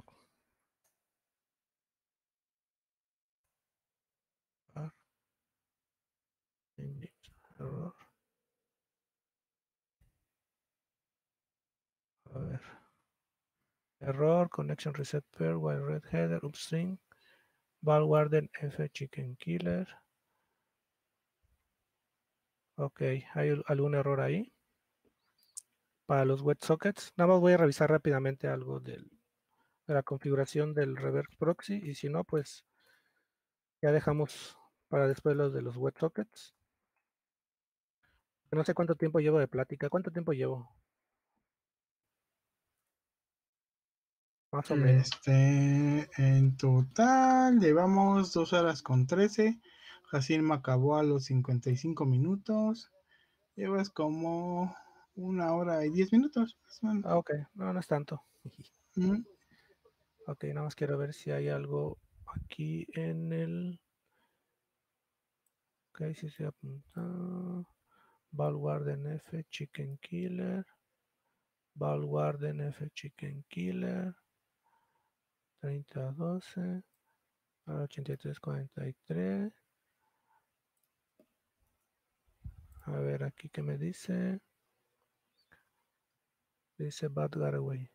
Error. A ver. Error, connection reset pair, while red header, upstream, Valwarden F chicken killer. Ok, hay algún error ahí. Para los WebSockets, nada más voy a revisar rápidamente algo de la configuración del reverse proxy y si no, pues ya dejamos para después los de los WebSockets. No sé cuánto tiempo llevo de plática. ¿Cuánto tiempo llevo? Más o menos. En total llevamos 2 horas con 13. Jacin acabó a los 55 minutos. Llevas como 1 hora y 10 minutos. Ok, no es tanto. Mm. Ok, nada más quiero ver si hay algo aquí en el... Ok, si se apunta. Valwarden F chicken killer. Valwarden F chicken killer. 3012. 8343. A ver aquí qué me dice. Dice Bad Gateway.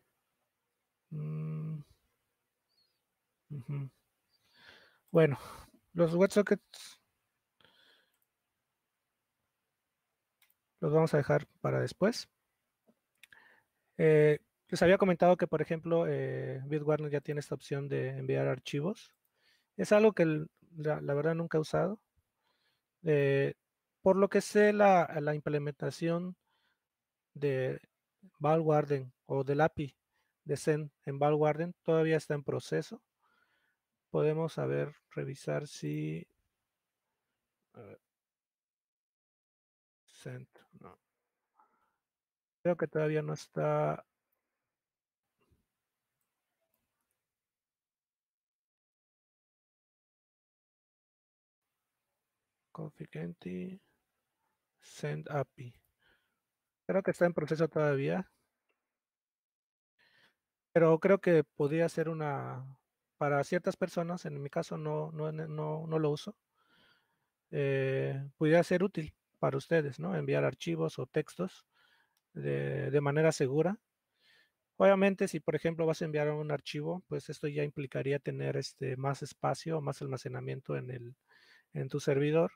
Bueno, los WebSockets los vamos a dejar para después. Les había comentado que, por ejemplo, Bitwarden ya tiene esta opción de enviar archivos. Es algo que la verdad nunca he usado. Por lo que sé, la implementación de Valwarden o del API de Send en Valwarden todavía está en proceso. Podemos revisar si Send, no. Creo que todavía no está. Config empty, send API. Creo que está en proceso todavía, pero creo que podría ser para ciertas personas, en mi caso no lo uso, pudiera ser útil para ustedes, ¿no? Enviar archivos o textos de manera segura. Obviamente, si por ejemplo vas a enviar un archivo, pues esto ya implicaría tener más espacio, más almacenamiento en tu servidor.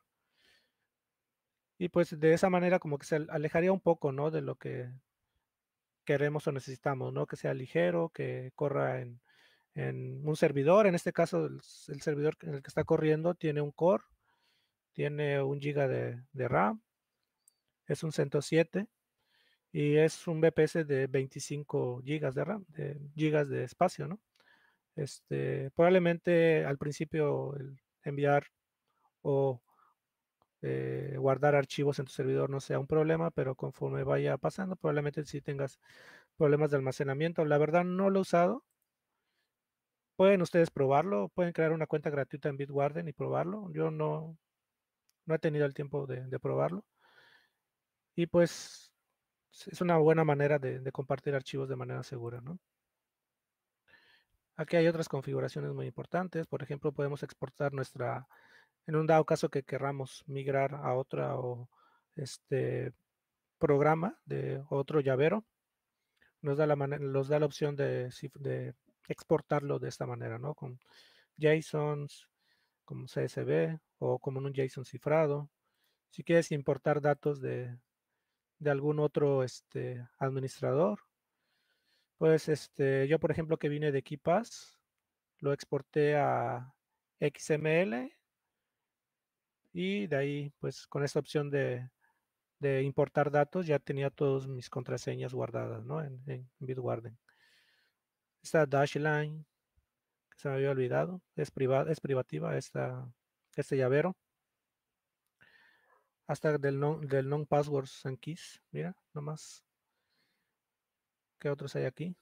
Y pues de esa manera como que se alejaría un poco, ¿no? De lo que queremos o necesitamos, ¿no? Que sea ligero, que corra en un servidor. En este caso, el servidor en el que está corriendo tiene un core, tiene 1 GB de RAM, es un CentOS 7 y es un BPS de 25 GB de RAM, de gigas de espacio, ¿no? Probablemente al principio el enviar o guardar archivos en tu servidor no sea un problema, pero conforme vaya pasando, probablemente si tengas problemas de almacenamiento. La verdad no lo he usado. Pueden ustedes probarlo, pueden crear una cuenta gratuita en Bitwarden y probarlo. Yo no he tenido el tiempo de probarlo. Y pues es una buena manera de compartir archivos de manera segura, ¿no? Aquí hay otras configuraciones muy importantes. Por ejemplo, podemos exportar en un dado caso que querramos migrar a otra o programa de otro llavero, nos da la opción de exportarlo de esta manera, ¿no? Con JSONs, como CSV o como un JSON cifrado. Si quieres importar datos de algún otro administrador, pues yo por ejemplo que vine de KeePass, lo exporté a XML y de ahí pues con esta opción de importar datos ya tenía todas mis contraseñas guardadas, ¿no? En Bitwarden. Esta Dashline, que se me había olvidado, es privativa este llavero. Hasta del non-passwords and keys, mira, nomás. ¿Qué otros hay aquí?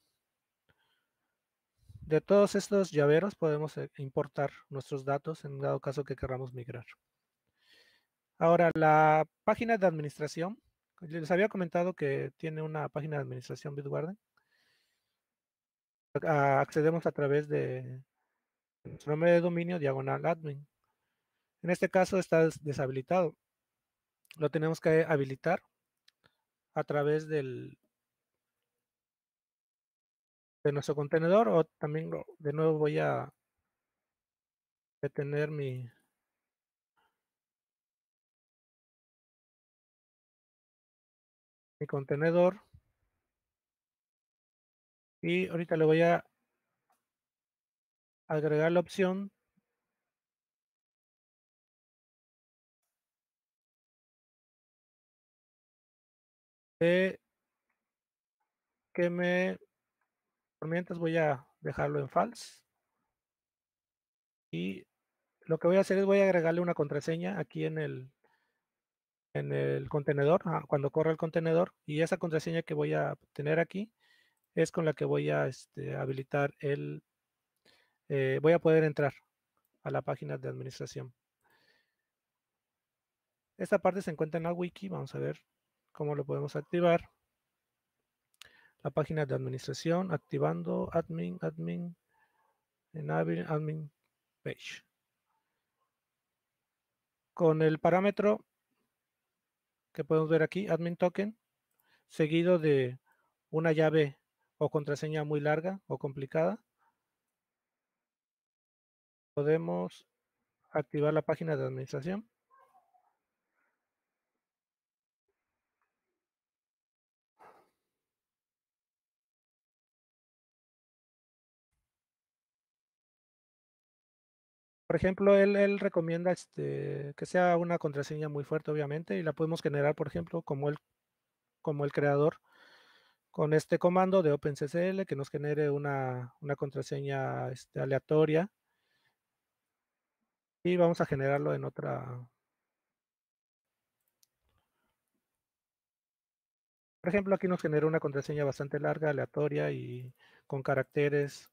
De todos estos llaveros podemos importar nuestros datos en dado caso que queramos migrar. Ahora, la página de administración, les había comentado que tiene una página de administración Bitwarden. Accedemos a través de nuestro nombre de dominio /admin. En este caso está deshabilitado. Lo tenemos que habilitar a través de nuestro contenedor, o también de nuevo voy a detener mi contenedor y ahorita le voy a agregar la opción de que por mientras voy a dejarlo en false, y lo que voy a hacer es voy a agregarle una contraseña aquí en el contenedor, cuando corra el contenedor, y esa contraseña que voy a tener aquí es con la que voy a habilitar voy a poder entrar a la página de administración. Esta parte se encuentra en la wiki, vamos a ver cómo lo podemos activar. La página de administración, activando admin page. Con el parámetro que podemos ver aquí, admin token, seguido de una llave o contraseña muy larga o complicada, podemos activar la página de administración. Por ejemplo, él recomienda que sea una contraseña muy fuerte, obviamente, y la podemos generar, por ejemplo, como el creador, con este comando de OpenSSL que nos genere una contraseña aleatoria, y vamos a generarlo en otra. Por ejemplo, aquí nos genera una contraseña bastante larga, aleatoria y con caracteres,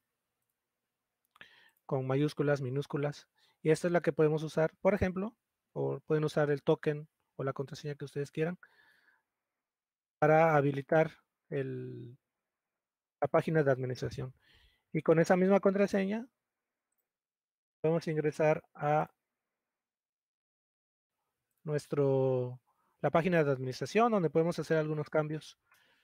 con mayúsculas, minúsculas. Y esta es la que podemos usar, por ejemplo, o pueden usar el token o la contraseña que ustedes quieran para habilitar la página de administración. Y con esa misma contraseña podemos ingresar a la página de administración, donde podemos hacer algunos cambios.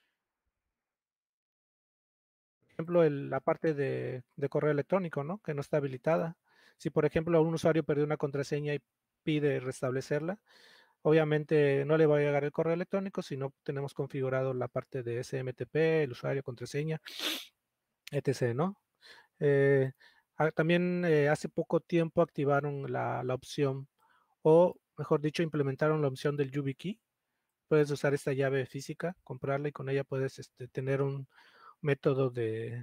Por ejemplo, la parte de correo electrónico, ¿no? Que no está habilitada. Si, por ejemplo, un usuario perdió una contraseña y pide restablecerla, obviamente no le va a llegar el correo electrónico si no tenemos configurado la parte de SMTP, el usuario, contraseña, etc., ¿no? También hace poco tiempo activaron la opción, o mejor dicho, implementaron la opción del YubiKey. Puedes usar esta llave física, comprarla y con ella puedes tener un método de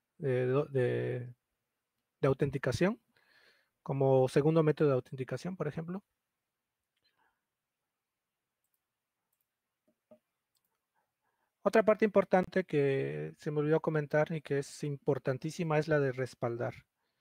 autenticación, como segundo método de autenticación, por ejemplo. Otra parte importante que se me olvidó comentar y que es importantísima es la de respaldar.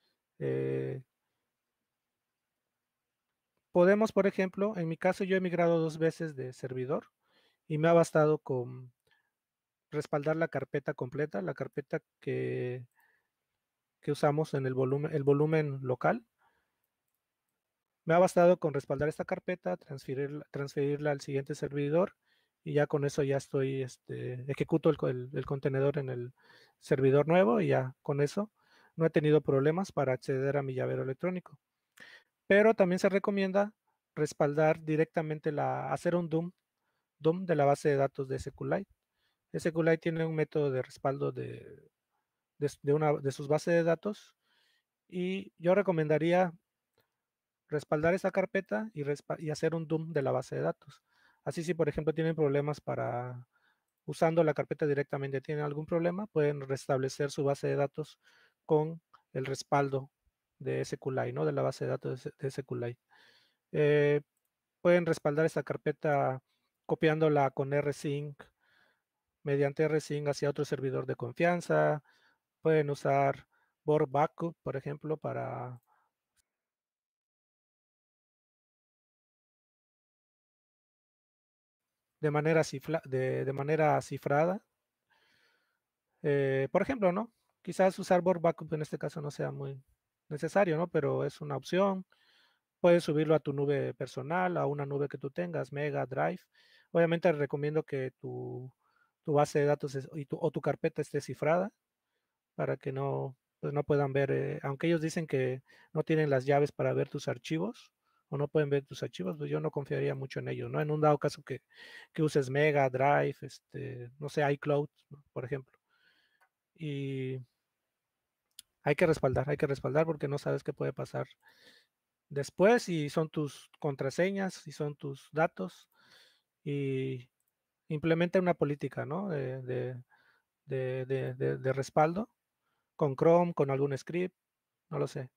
Podemos, por ejemplo, en mi caso yo he migrado 2 veces de servidor y me ha bastado con respaldar la carpeta completa, la carpeta que usamos en el volumen local. Me ha bastado con respaldar esta carpeta, transferirla al siguiente servidor y ya con eso ya estoy, ejecuto el contenedor en el servidor nuevo y ya con eso no he tenido problemas para acceder a mi llavero electrónico. Pero también se recomienda respaldar directamente hacer un DOM de la base de datos de SQLite. SQLite tiene un método de respaldo de sus bases de datos y yo recomendaría respaldar esa carpeta y hacer un DOM de la base de datos. Así si por ejemplo tienen problemas usando la carpeta directamente, tienen algún problema, pueden restablecer su base de datos con el respaldo de SQLite, ¿no? De la base de datos de SQLite. Pueden respaldar esta carpeta copiándola con rsync, mediante rsync hacia otro servidor de confianza. Pueden usar Borg Backup, por ejemplo, de manera cifrada. Por ejemplo, ¿no? Quizás usar Borg Backup en este caso no sea muy necesario, ¿no? Pero es una opción. Puedes subirlo a tu nube personal, a una nube que tú tengas, Mega, Drive. Obviamente recomiendo que tu base de datos o tu carpeta esté cifrada para que pues no puedan ver, aunque ellos dicen que no tienen las llaves para ver tus archivos o no pueden ver tus archivos, pues yo no confiaría mucho en ellos, ¿no? En un dado caso que uses Mega, Drive, no sé, iCloud, ¿no? Por ejemplo. Y hay que respaldar porque no sabes qué puede pasar después, si son tus contraseñas, si son tus datos, y implementa una política, ¿no? de respaldo con Chrome, con algún script, no lo sé.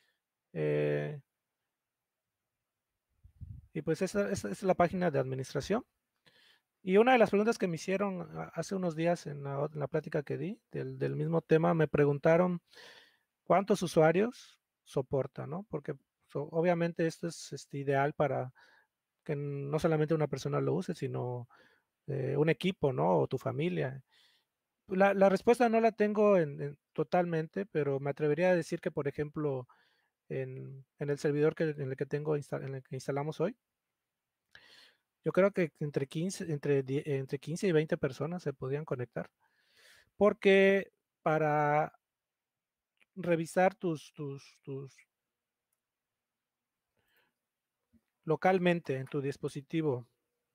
Y pues esa es la página de administración. Y una de las preguntas que me hicieron hace unos días en la plática que di del mismo tema, me preguntaron cuántos usuarios soporta, ¿no? Porque obviamente esto es ideal para que no solamente una persona lo use, sino un equipo, ¿no? O tu familia. La respuesta no la tengo totalmente, pero me atrevería a decir que, por ejemplo, en el servidor en el que instalamos hoy, yo creo que entre 15 y 20 personas se podían conectar. Porque para revisar localmente en tu dispositivo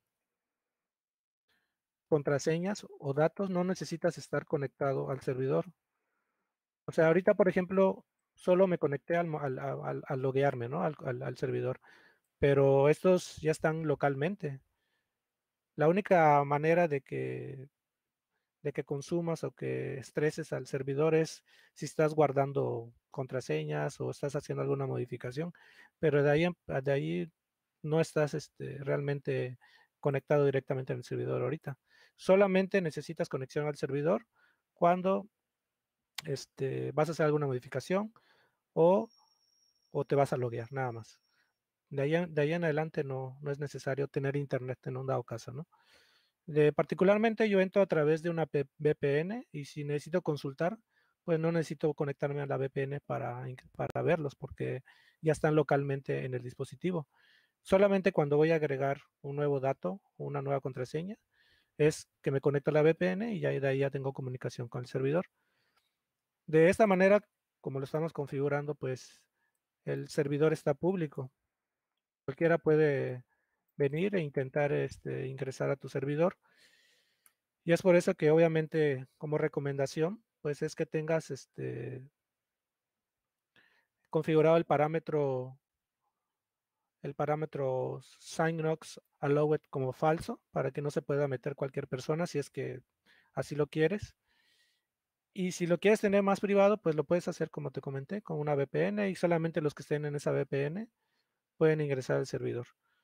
contraseñas o datos, no necesitas estar conectado al servidor. O sea, ahorita, por ejemplo, solo me conecté al loguearme, ¿no? Al servidor, pero estos ya están localmente. La única manera de que consumas o que estreses al servidor es si estás guardando contraseñas o estás haciendo alguna modificación, pero de ahí no estás realmente conectado directamente al servidor ahorita. Solamente necesitas conexión al servidor cuando vas a hacer alguna modificación o te vas a loguear, nada más. De ahí en adelante no es necesario tener internet en un dado caso, ¿no? Particularmente yo entro a través de una VPN y si necesito consultar, pues no necesito conectarme a la VPN para verlos porque ya están localmente en el dispositivo. Solamente cuando voy a agregar un nuevo dato o una nueva contraseña es que me conecto a la VPN y ya de ahí ya tengo comunicación con el servidor. De esta manera, como lo estamos configurando, pues el servidor está público. Cualquiera puede venir e intentar ingresar a tu servidor. Y es por eso que obviamente como recomendación, pues es que tengas configurado el parámetro signox allowed como falso para que no se pueda meter cualquier persona si es que así lo quieres. Y si lo quieres tener más privado, pues lo puedes hacer como te comenté, con una VPN y solamente los que estén en esa VPN pueden ingresar al servidor.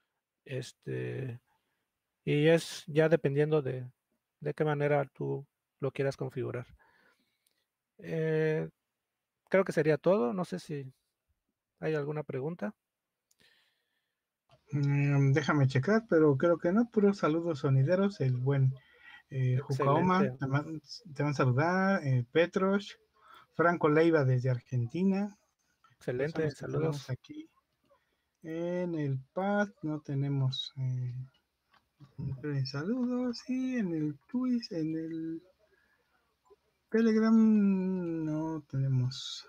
Y es ya dependiendo de qué manera tú lo quieras configurar. Creo que sería todo. No sé si hay alguna pregunta. Déjame checar, pero creo que no. Puros saludos sonideros. El buen Jucaoma, te van a saludar. Petros, Franco Leiva desde Argentina. Excelente, saludos. Aquí en el pad no tenemos saludos, y en el Twitch, en el Telegram no tenemos.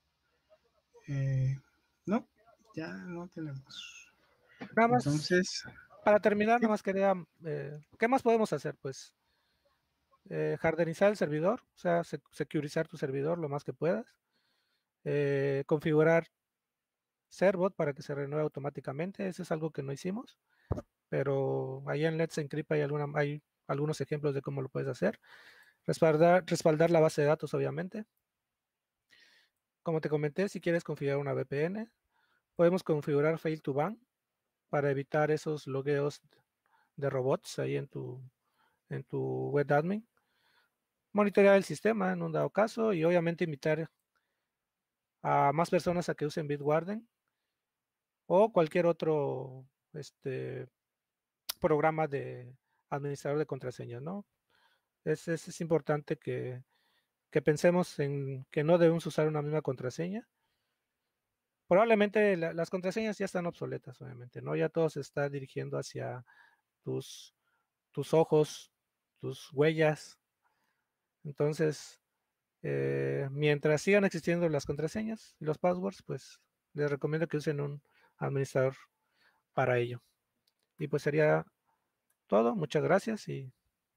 No, ya no tenemos. Nada más, entonces, para terminar, sí. nada más quería, ¿qué más podemos hacer? Pues hardenizar el servidor, o sea, securizar tu servidor lo más que puedas, configurar Serbot para que se renueve automáticamente, eso es algo que no hicimos, pero ahí en Let's Encrypt hay algunos ejemplos de cómo lo puedes hacer. Respaldar la base de datos, obviamente. Como te comenté, si quieres configurar una VPN, podemos configurar Fail to Ban para evitar esos logueos de robots ahí en tu web admin. Monitorear el sistema en un dado caso y obviamente invitar a más personas a que usen Bitwarden o cualquier otro programa de administrador de contraseñas, ¿no? Es importante que pensemos en que no debemos usar una misma contraseña. Probablemente las contraseñas ya están obsoletas, obviamente, ¿no? Ya todo se está dirigiendo hacia tus ojos, tus huellas. Entonces, mientras sigan existiendo las contraseñas y los passwords, pues les recomiendo que usen un administrador para ello. Y pues sería todo. Muchas gracias y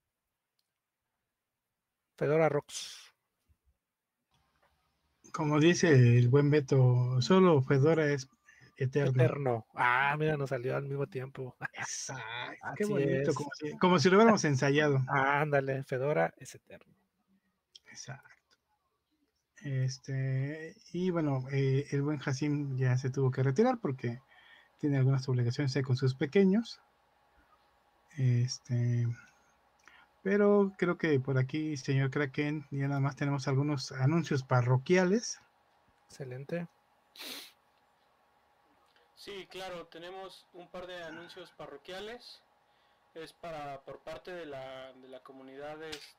Fedora Rocks. Como dice el buen Beto, solo Fedora es eterno. Ah, mira, nos salió al mismo tiempo. Exacto, qué bonito, como si lo hubiéramos ensayado. Ándale, Fedora es eterno. Exacto. Y bueno, el buen Hasim ya se tuvo que retirar porque tiene algunas obligaciones con sus pequeños. Pero creo que por aquí, señor Kraken, ya nada más tenemos algunos anuncios parroquiales. Excelente. Sí, claro, tenemos un par de anuncios parroquiales. Es por parte de la comunidad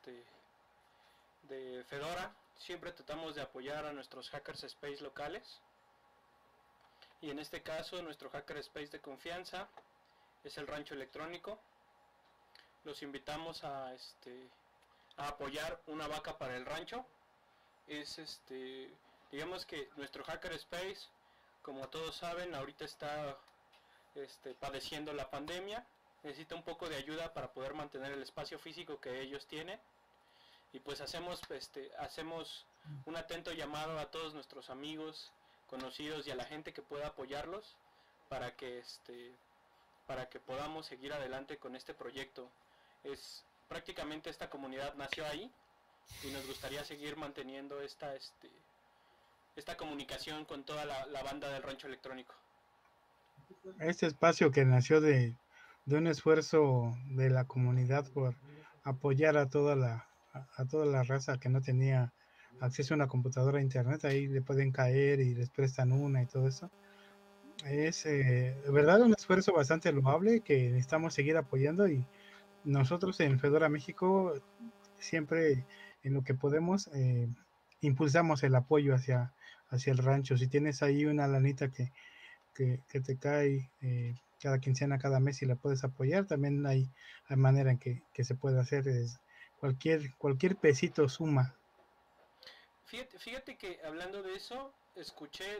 de Fedora. Siempre tratamos de apoyar a nuestros hackerspace locales. Y en este caso, nuestro hackerspace de confianza es el Rancho Electrónico. Los invitamos a apoyar una vaca para el rancho. Es digamos que nuestro hackerspace, como todos saben, ahorita está padeciendo la pandemia. Necesita un poco de ayuda para poder mantener el espacio físico que ellos tienen. Y pues hacemos un atento llamado a todos nuestros amigos, conocidos y a la gente que pueda apoyarlos para que podamos seguir adelante con este proyecto. Prácticamente esta comunidad nació ahí y nos gustaría seguir manteniendo esta comunicación con toda la banda del Rancho Electrónico. Este espacio que nació de un esfuerzo de la comunidad por apoyar a toda la raza que no tenía acceso a una computadora a internet, ahí le pueden caer y les prestan una y todo eso. Es de verdad un esfuerzo bastante loable que necesitamos seguir apoyando y nosotros en Fedora México siempre en lo que podemos impulsamos el apoyo hacia el rancho. Si tienes ahí una lanita que te cae cada quincena, cada mes y la puedes apoyar, también hay manera en que se puede hacer. Cualquier pesito suma. Fíjate que hablando de eso, escuché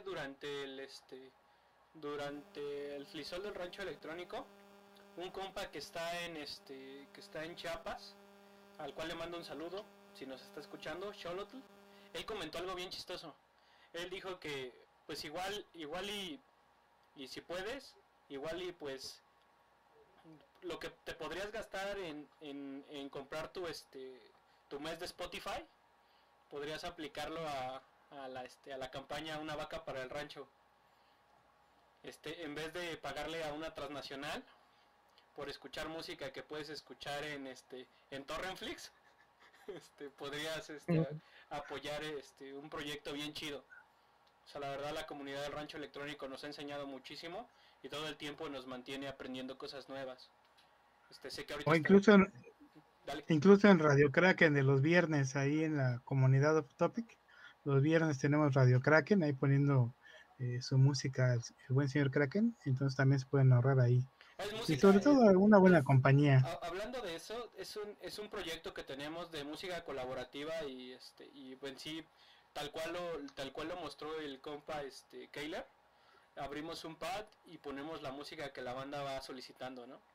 durante el flisol del rancho electrónico, un compa que está en Chiapas, al cual le mando un saludo, si nos está escuchando, Xolotl. Él comentó algo bien chistoso. Él dijo que pues igual y si puedes, igual y pues lo que te podrías gastar en comprar tu mes de Spotify, podrías aplicarlo a la campaña Una Vaca para el Rancho. En vez de pagarle a una transnacional por escuchar música que puedes escuchar en Torrentflix, podrías apoyar un proyecto bien chido. O sea, la verdad la comunidad del rancho electrónico nos ha enseñado muchísimo y todo el tiempo nos mantiene aprendiendo cosas nuevas. Sé que ahorita O incluso en Radio Kraken de los viernes, ahí en la comunidad of Topic, los viernes tenemos Radio Kraken, ahí poniendo su música, el buen señor Kraken, entonces también se pueden ahorrar ahí. Y sobre todo una buena compañía. Hablando de eso, es un proyecto que tenemos de música colaborativa y en sí, tal cual lo mostró el compa Kayler. Abrimos un pad y ponemos la música que la banda va solicitando, ¿no?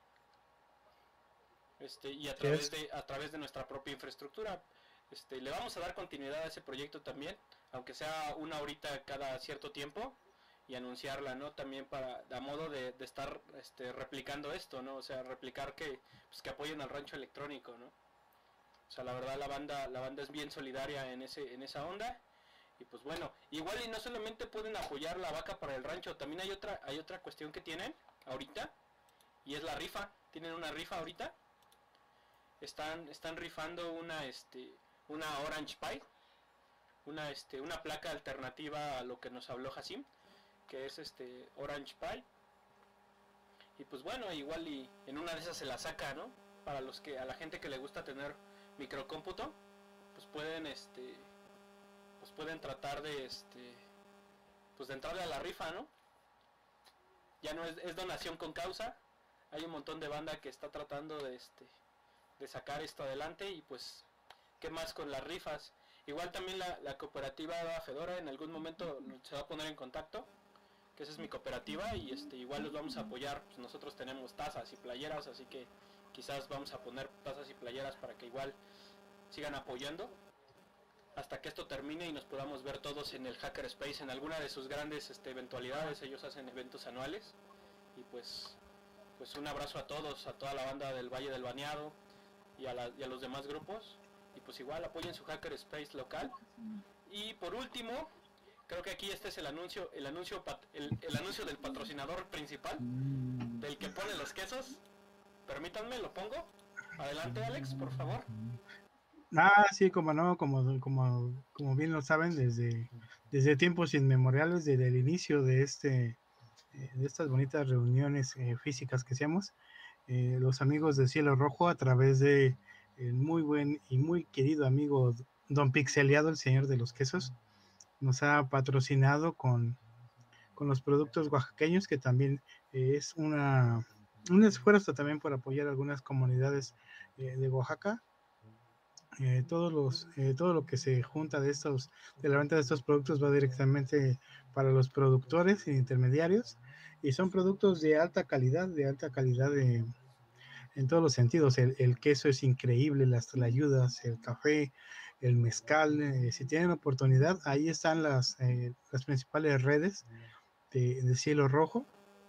Y a través de nuestra propia infraestructura. Le vamos a dar continuidad a ese proyecto también, aunque sea una horita cada cierto tiempo, y anunciarla, ¿no? También a modo de estar replicando esto, ¿no? O sea, replicar que apoyen al rancho electrónico, ¿no? O sea, la verdad la banda es bien solidaria en esa onda. Y pues bueno, igual y no solamente pueden apoyar la vaca para el rancho, también hay otra cuestión que tienen ahorita, y es la rifa. Tienen una rifa ahorita. Están rifando una Orange Pi, una placa alternativa a lo que nos habló Hasim, que es Orange Pi. Y pues bueno, igual y en una de esas se la saca, ¿no? Para a la gente que le gusta tener microcómputo, pues pueden tratar de de entrarle a la rifa, ¿no? Ya no es donación con causa. Hay un montón de banda que está tratando de sacar esto adelante, y pues qué más con las rifas. Igual también la cooperativa Fedora en algún momento se va a poner en contacto, que esa es mi cooperativa, y igual los vamos a apoyar. Pues nosotros tenemos tazas y playeras, así que quizás vamos a poner tazas y playeras para que igual sigan apoyando hasta que esto termine y nos podamos ver todos en el Hackerspace en alguna de sus grandes eventualidades. Ellos hacen eventos anuales. Y pues un abrazo a todos, a toda la banda del Valle del Baneado y a los demás grupos. Y pues igual apoyen su Hackerspace local. Y por último, creo que aquí este es el anuncio del patrocinador principal, del que pone los quesos. Permítanme, lo pongo. Adelante, Alex, por favor. Sí, como no, como bien lo saben, desde tiempos inmemoriales, desde el inicio de estas bonitas reuniones físicas que hacemos, los amigos de Cielo Rojo, a través de el muy buen y muy querido amigo Don Pixeliado, el señor de los quesos, nos ha patrocinado con los productos oaxaqueños, que también es un esfuerzo también por apoyar algunas comunidades de Oaxaca. Todo lo que se junta de la venta de estos productos va directamente para los productores e intermediarios, y son productos de alta calidad en todos los sentidos. El queso es increíble, las tlayudas, el café, el mezcal. Si tienen oportunidad, ahí están las principales redes de Cielo Rojo.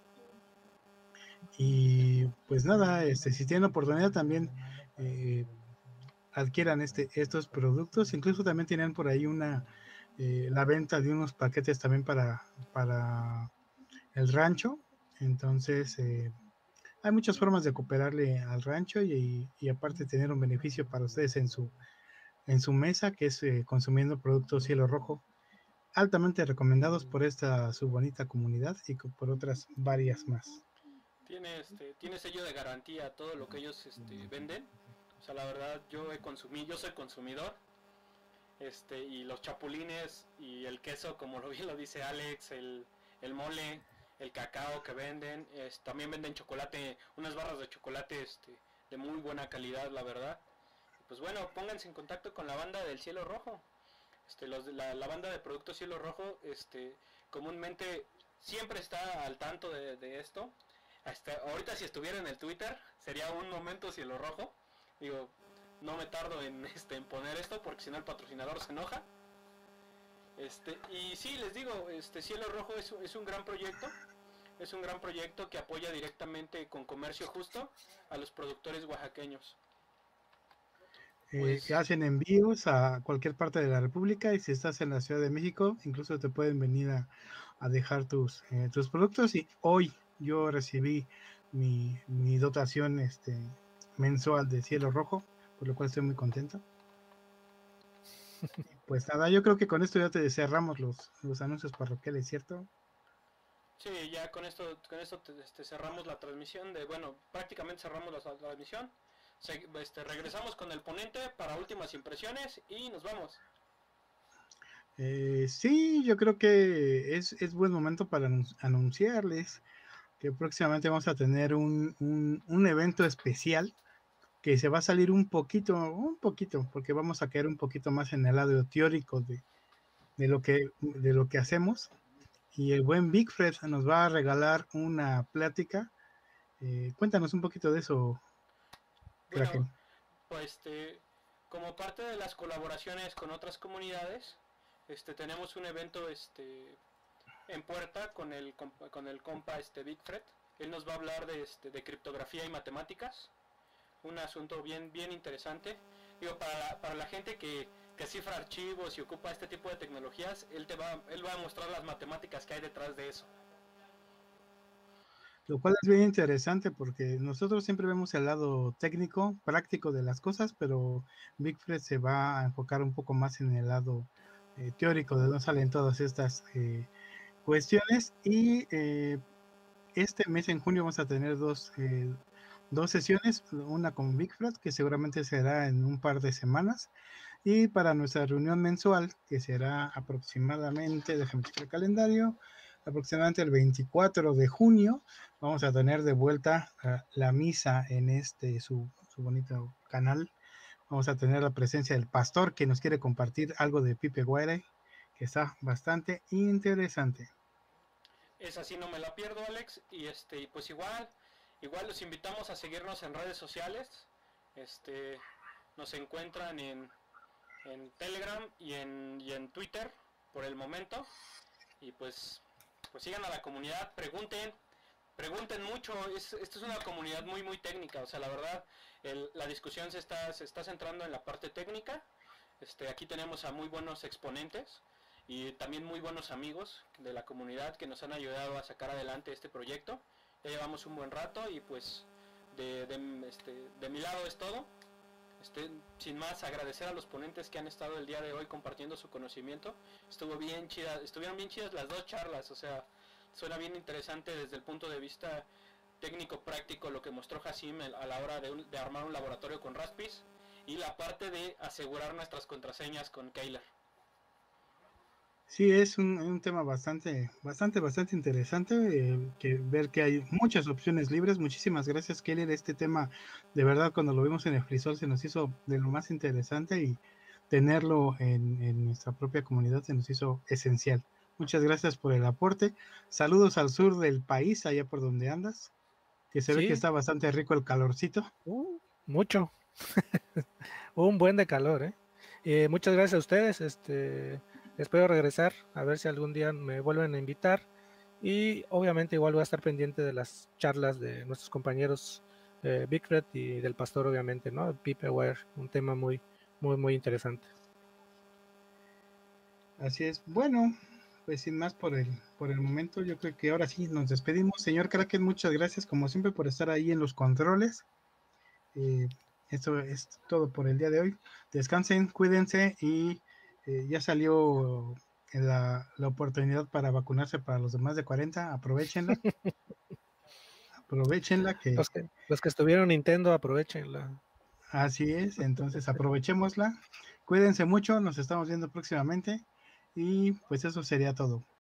Y pues nada, si tienen oportunidad también adquieran estos productos. Incluso también tienen por ahí la venta de unos paquetes también para el rancho. Entonces hay muchas formas de cooperarle al rancho, y aparte tener un beneficio para ustedes en su mesa, que es consumiendo productos Cielo Rojo, altamente recomendados por esta su bonita comunidad y por otras varias más. Tiene sello de garantía todo lo que ellos venden. O sea, la verdad, yo soy consumidor. Y los chapulines y el queso, como bien lo dice Alex, el mole, el cacao que venden, también venden chocolate, unas barras de chocolate de muy buena calidad, la verdad. Pues bueno, pónganse en contacto con la banda del Cielo Rojo. La banda de Productos Cielo Rojo comúnmente siempre está al tanto de esto. Ahorita si estuviera en el Twitter sería un momento Cielo Rojo. Digo, no me tardo en poner esto porque si no el patrocinador se enoja. Y sí, les digo, Cielo Rojo es un gran proyecto. Es un gran proyecto que apoya directamente con comercio justo a los productores oaxaqueños. Que hacen envíos a cualquier parte de la República, y si estás en la Ciudad de México, incluso te pueden venir a dejar tus productos. Y hoy yo recibí mi dotación mensual de Cielo Rojo, por lo cual estoy muy contento. Pues nada, yo creo que con esto ya te cerramos los anuncios parroquiales, ¿cierto? Sí, ya con esto cerramos la transmisión prácticamente cerramos la transmisión. Regresamos con el ponente para últimas impresiones y nos vamos. Sí, yo creo que es buen momento para anunciarles que próximamente vamos a tener un evento especial que se va a salir un poquito, porque vamos a caer un poquito más en el lado teórico de lo que hacemos. Y el buen Big Fred nos va a regalar una plática. Cuéntanos un poquito de eso, Kraken. Bueno, pues como parte de las colaboraciones con otras comunidades, tenemos un evento en puerta con el compa Big Fred. Él nos va a hablar de criptografía y matemáticas, un asunto bien interesante. Digo, para la gente que cifra archivos y ocupa este tipo de tecnologías, él va a mostrar las matemáticas que hay detrás de eso. Lo cual es bien interesante porque nosotros siempre vemos el lado técnico, práctico de las cosas, pero Big Fred se va a enfocar un poco más en el lado teórico, de dónde salen todas estas cuestiones. Y este mes en junio vamos a tener dos sesiones, una con Big Fred, que seguramente será en un par de semanas, y para nuestra reunión mensual, que será aproximadamente, déjame checar el calendario, aproximadamente el 24 de junio, vamos a tener de vuelta la misa en su bonito canal. Vamos a tener la presencia del pastor que nos quiere compartir algo de Pipe Guaire, que está bastante interesante. Es así, no me la pierdo, Alex. Y pues igual los invitamos a seguirnos en redes sociales. Nos encuentran en Telegram y en Twitter por el momento. Y pues sigan a la comunidad, pregunten mucho. Esto es una comunidad muy técnica. O sea, la verdad, la discusión se está centrando en la parte técnica. Aquí tenemos a muy buenos exponentes y también muy buenos amigos de la comunidad que nos han ayudado a sacar adelante este proyecto. Ya llevamos un buen rato y pues de mi lado es todo. Sin más, agradecer a los ponentes que han estado el día de hoy compartiendo su conocimiento. Estuvieron bien chidas las dos charlas. O sea, suena bien interesante desde el punto de vista técnico práctico lo que mostró Hasim a la hora de armar un laboratorio con Raspis, y la parte de asegurar nuestras contraseñas con Keylor. Sí, es un tema bastante interesante, ver que hay muchas opciones libres. Muchísimas gracias, Keylor. Este tema, de verdad, cuando lo vimos en el Frisol, se nos hizo de lo más interesante, y tenerlo en nuestra propia comunidad se nos hizo esencial. Muchas gracias por el aporte. Saludos al sur del país, allá por donde andas, que se ve que está bastante rico el calorcito. Mucho. Un buen de calor, muchas gracias a ustedes. Espero regresar, a ver si algún día me vuelven a invitar, y obviamente igual voy a estar pendiente de las charlas de nuestros compañeros Big Fred y del pastor, obviamente, ¿no? Pipe Wire, un tema muy interesante. Así es. Bueno, pues sin más por el momento, yo creo que ahora sí nos despedimos. Señor Kraken, muchas gracias como siempre por estar ahí en los controles. Esto es todo por el día de hoy. Descansen, cuídense, y ya salió la oportunidad para vacunarse para los demás de 40. Aprovechenla. Aprovechenla que... Los que estuvieron Nintendo, aprovechenla. Así es, entonces aprovechémosla. Cuídense mucho, nos estamos viendo próximamente y pues eso sería todo.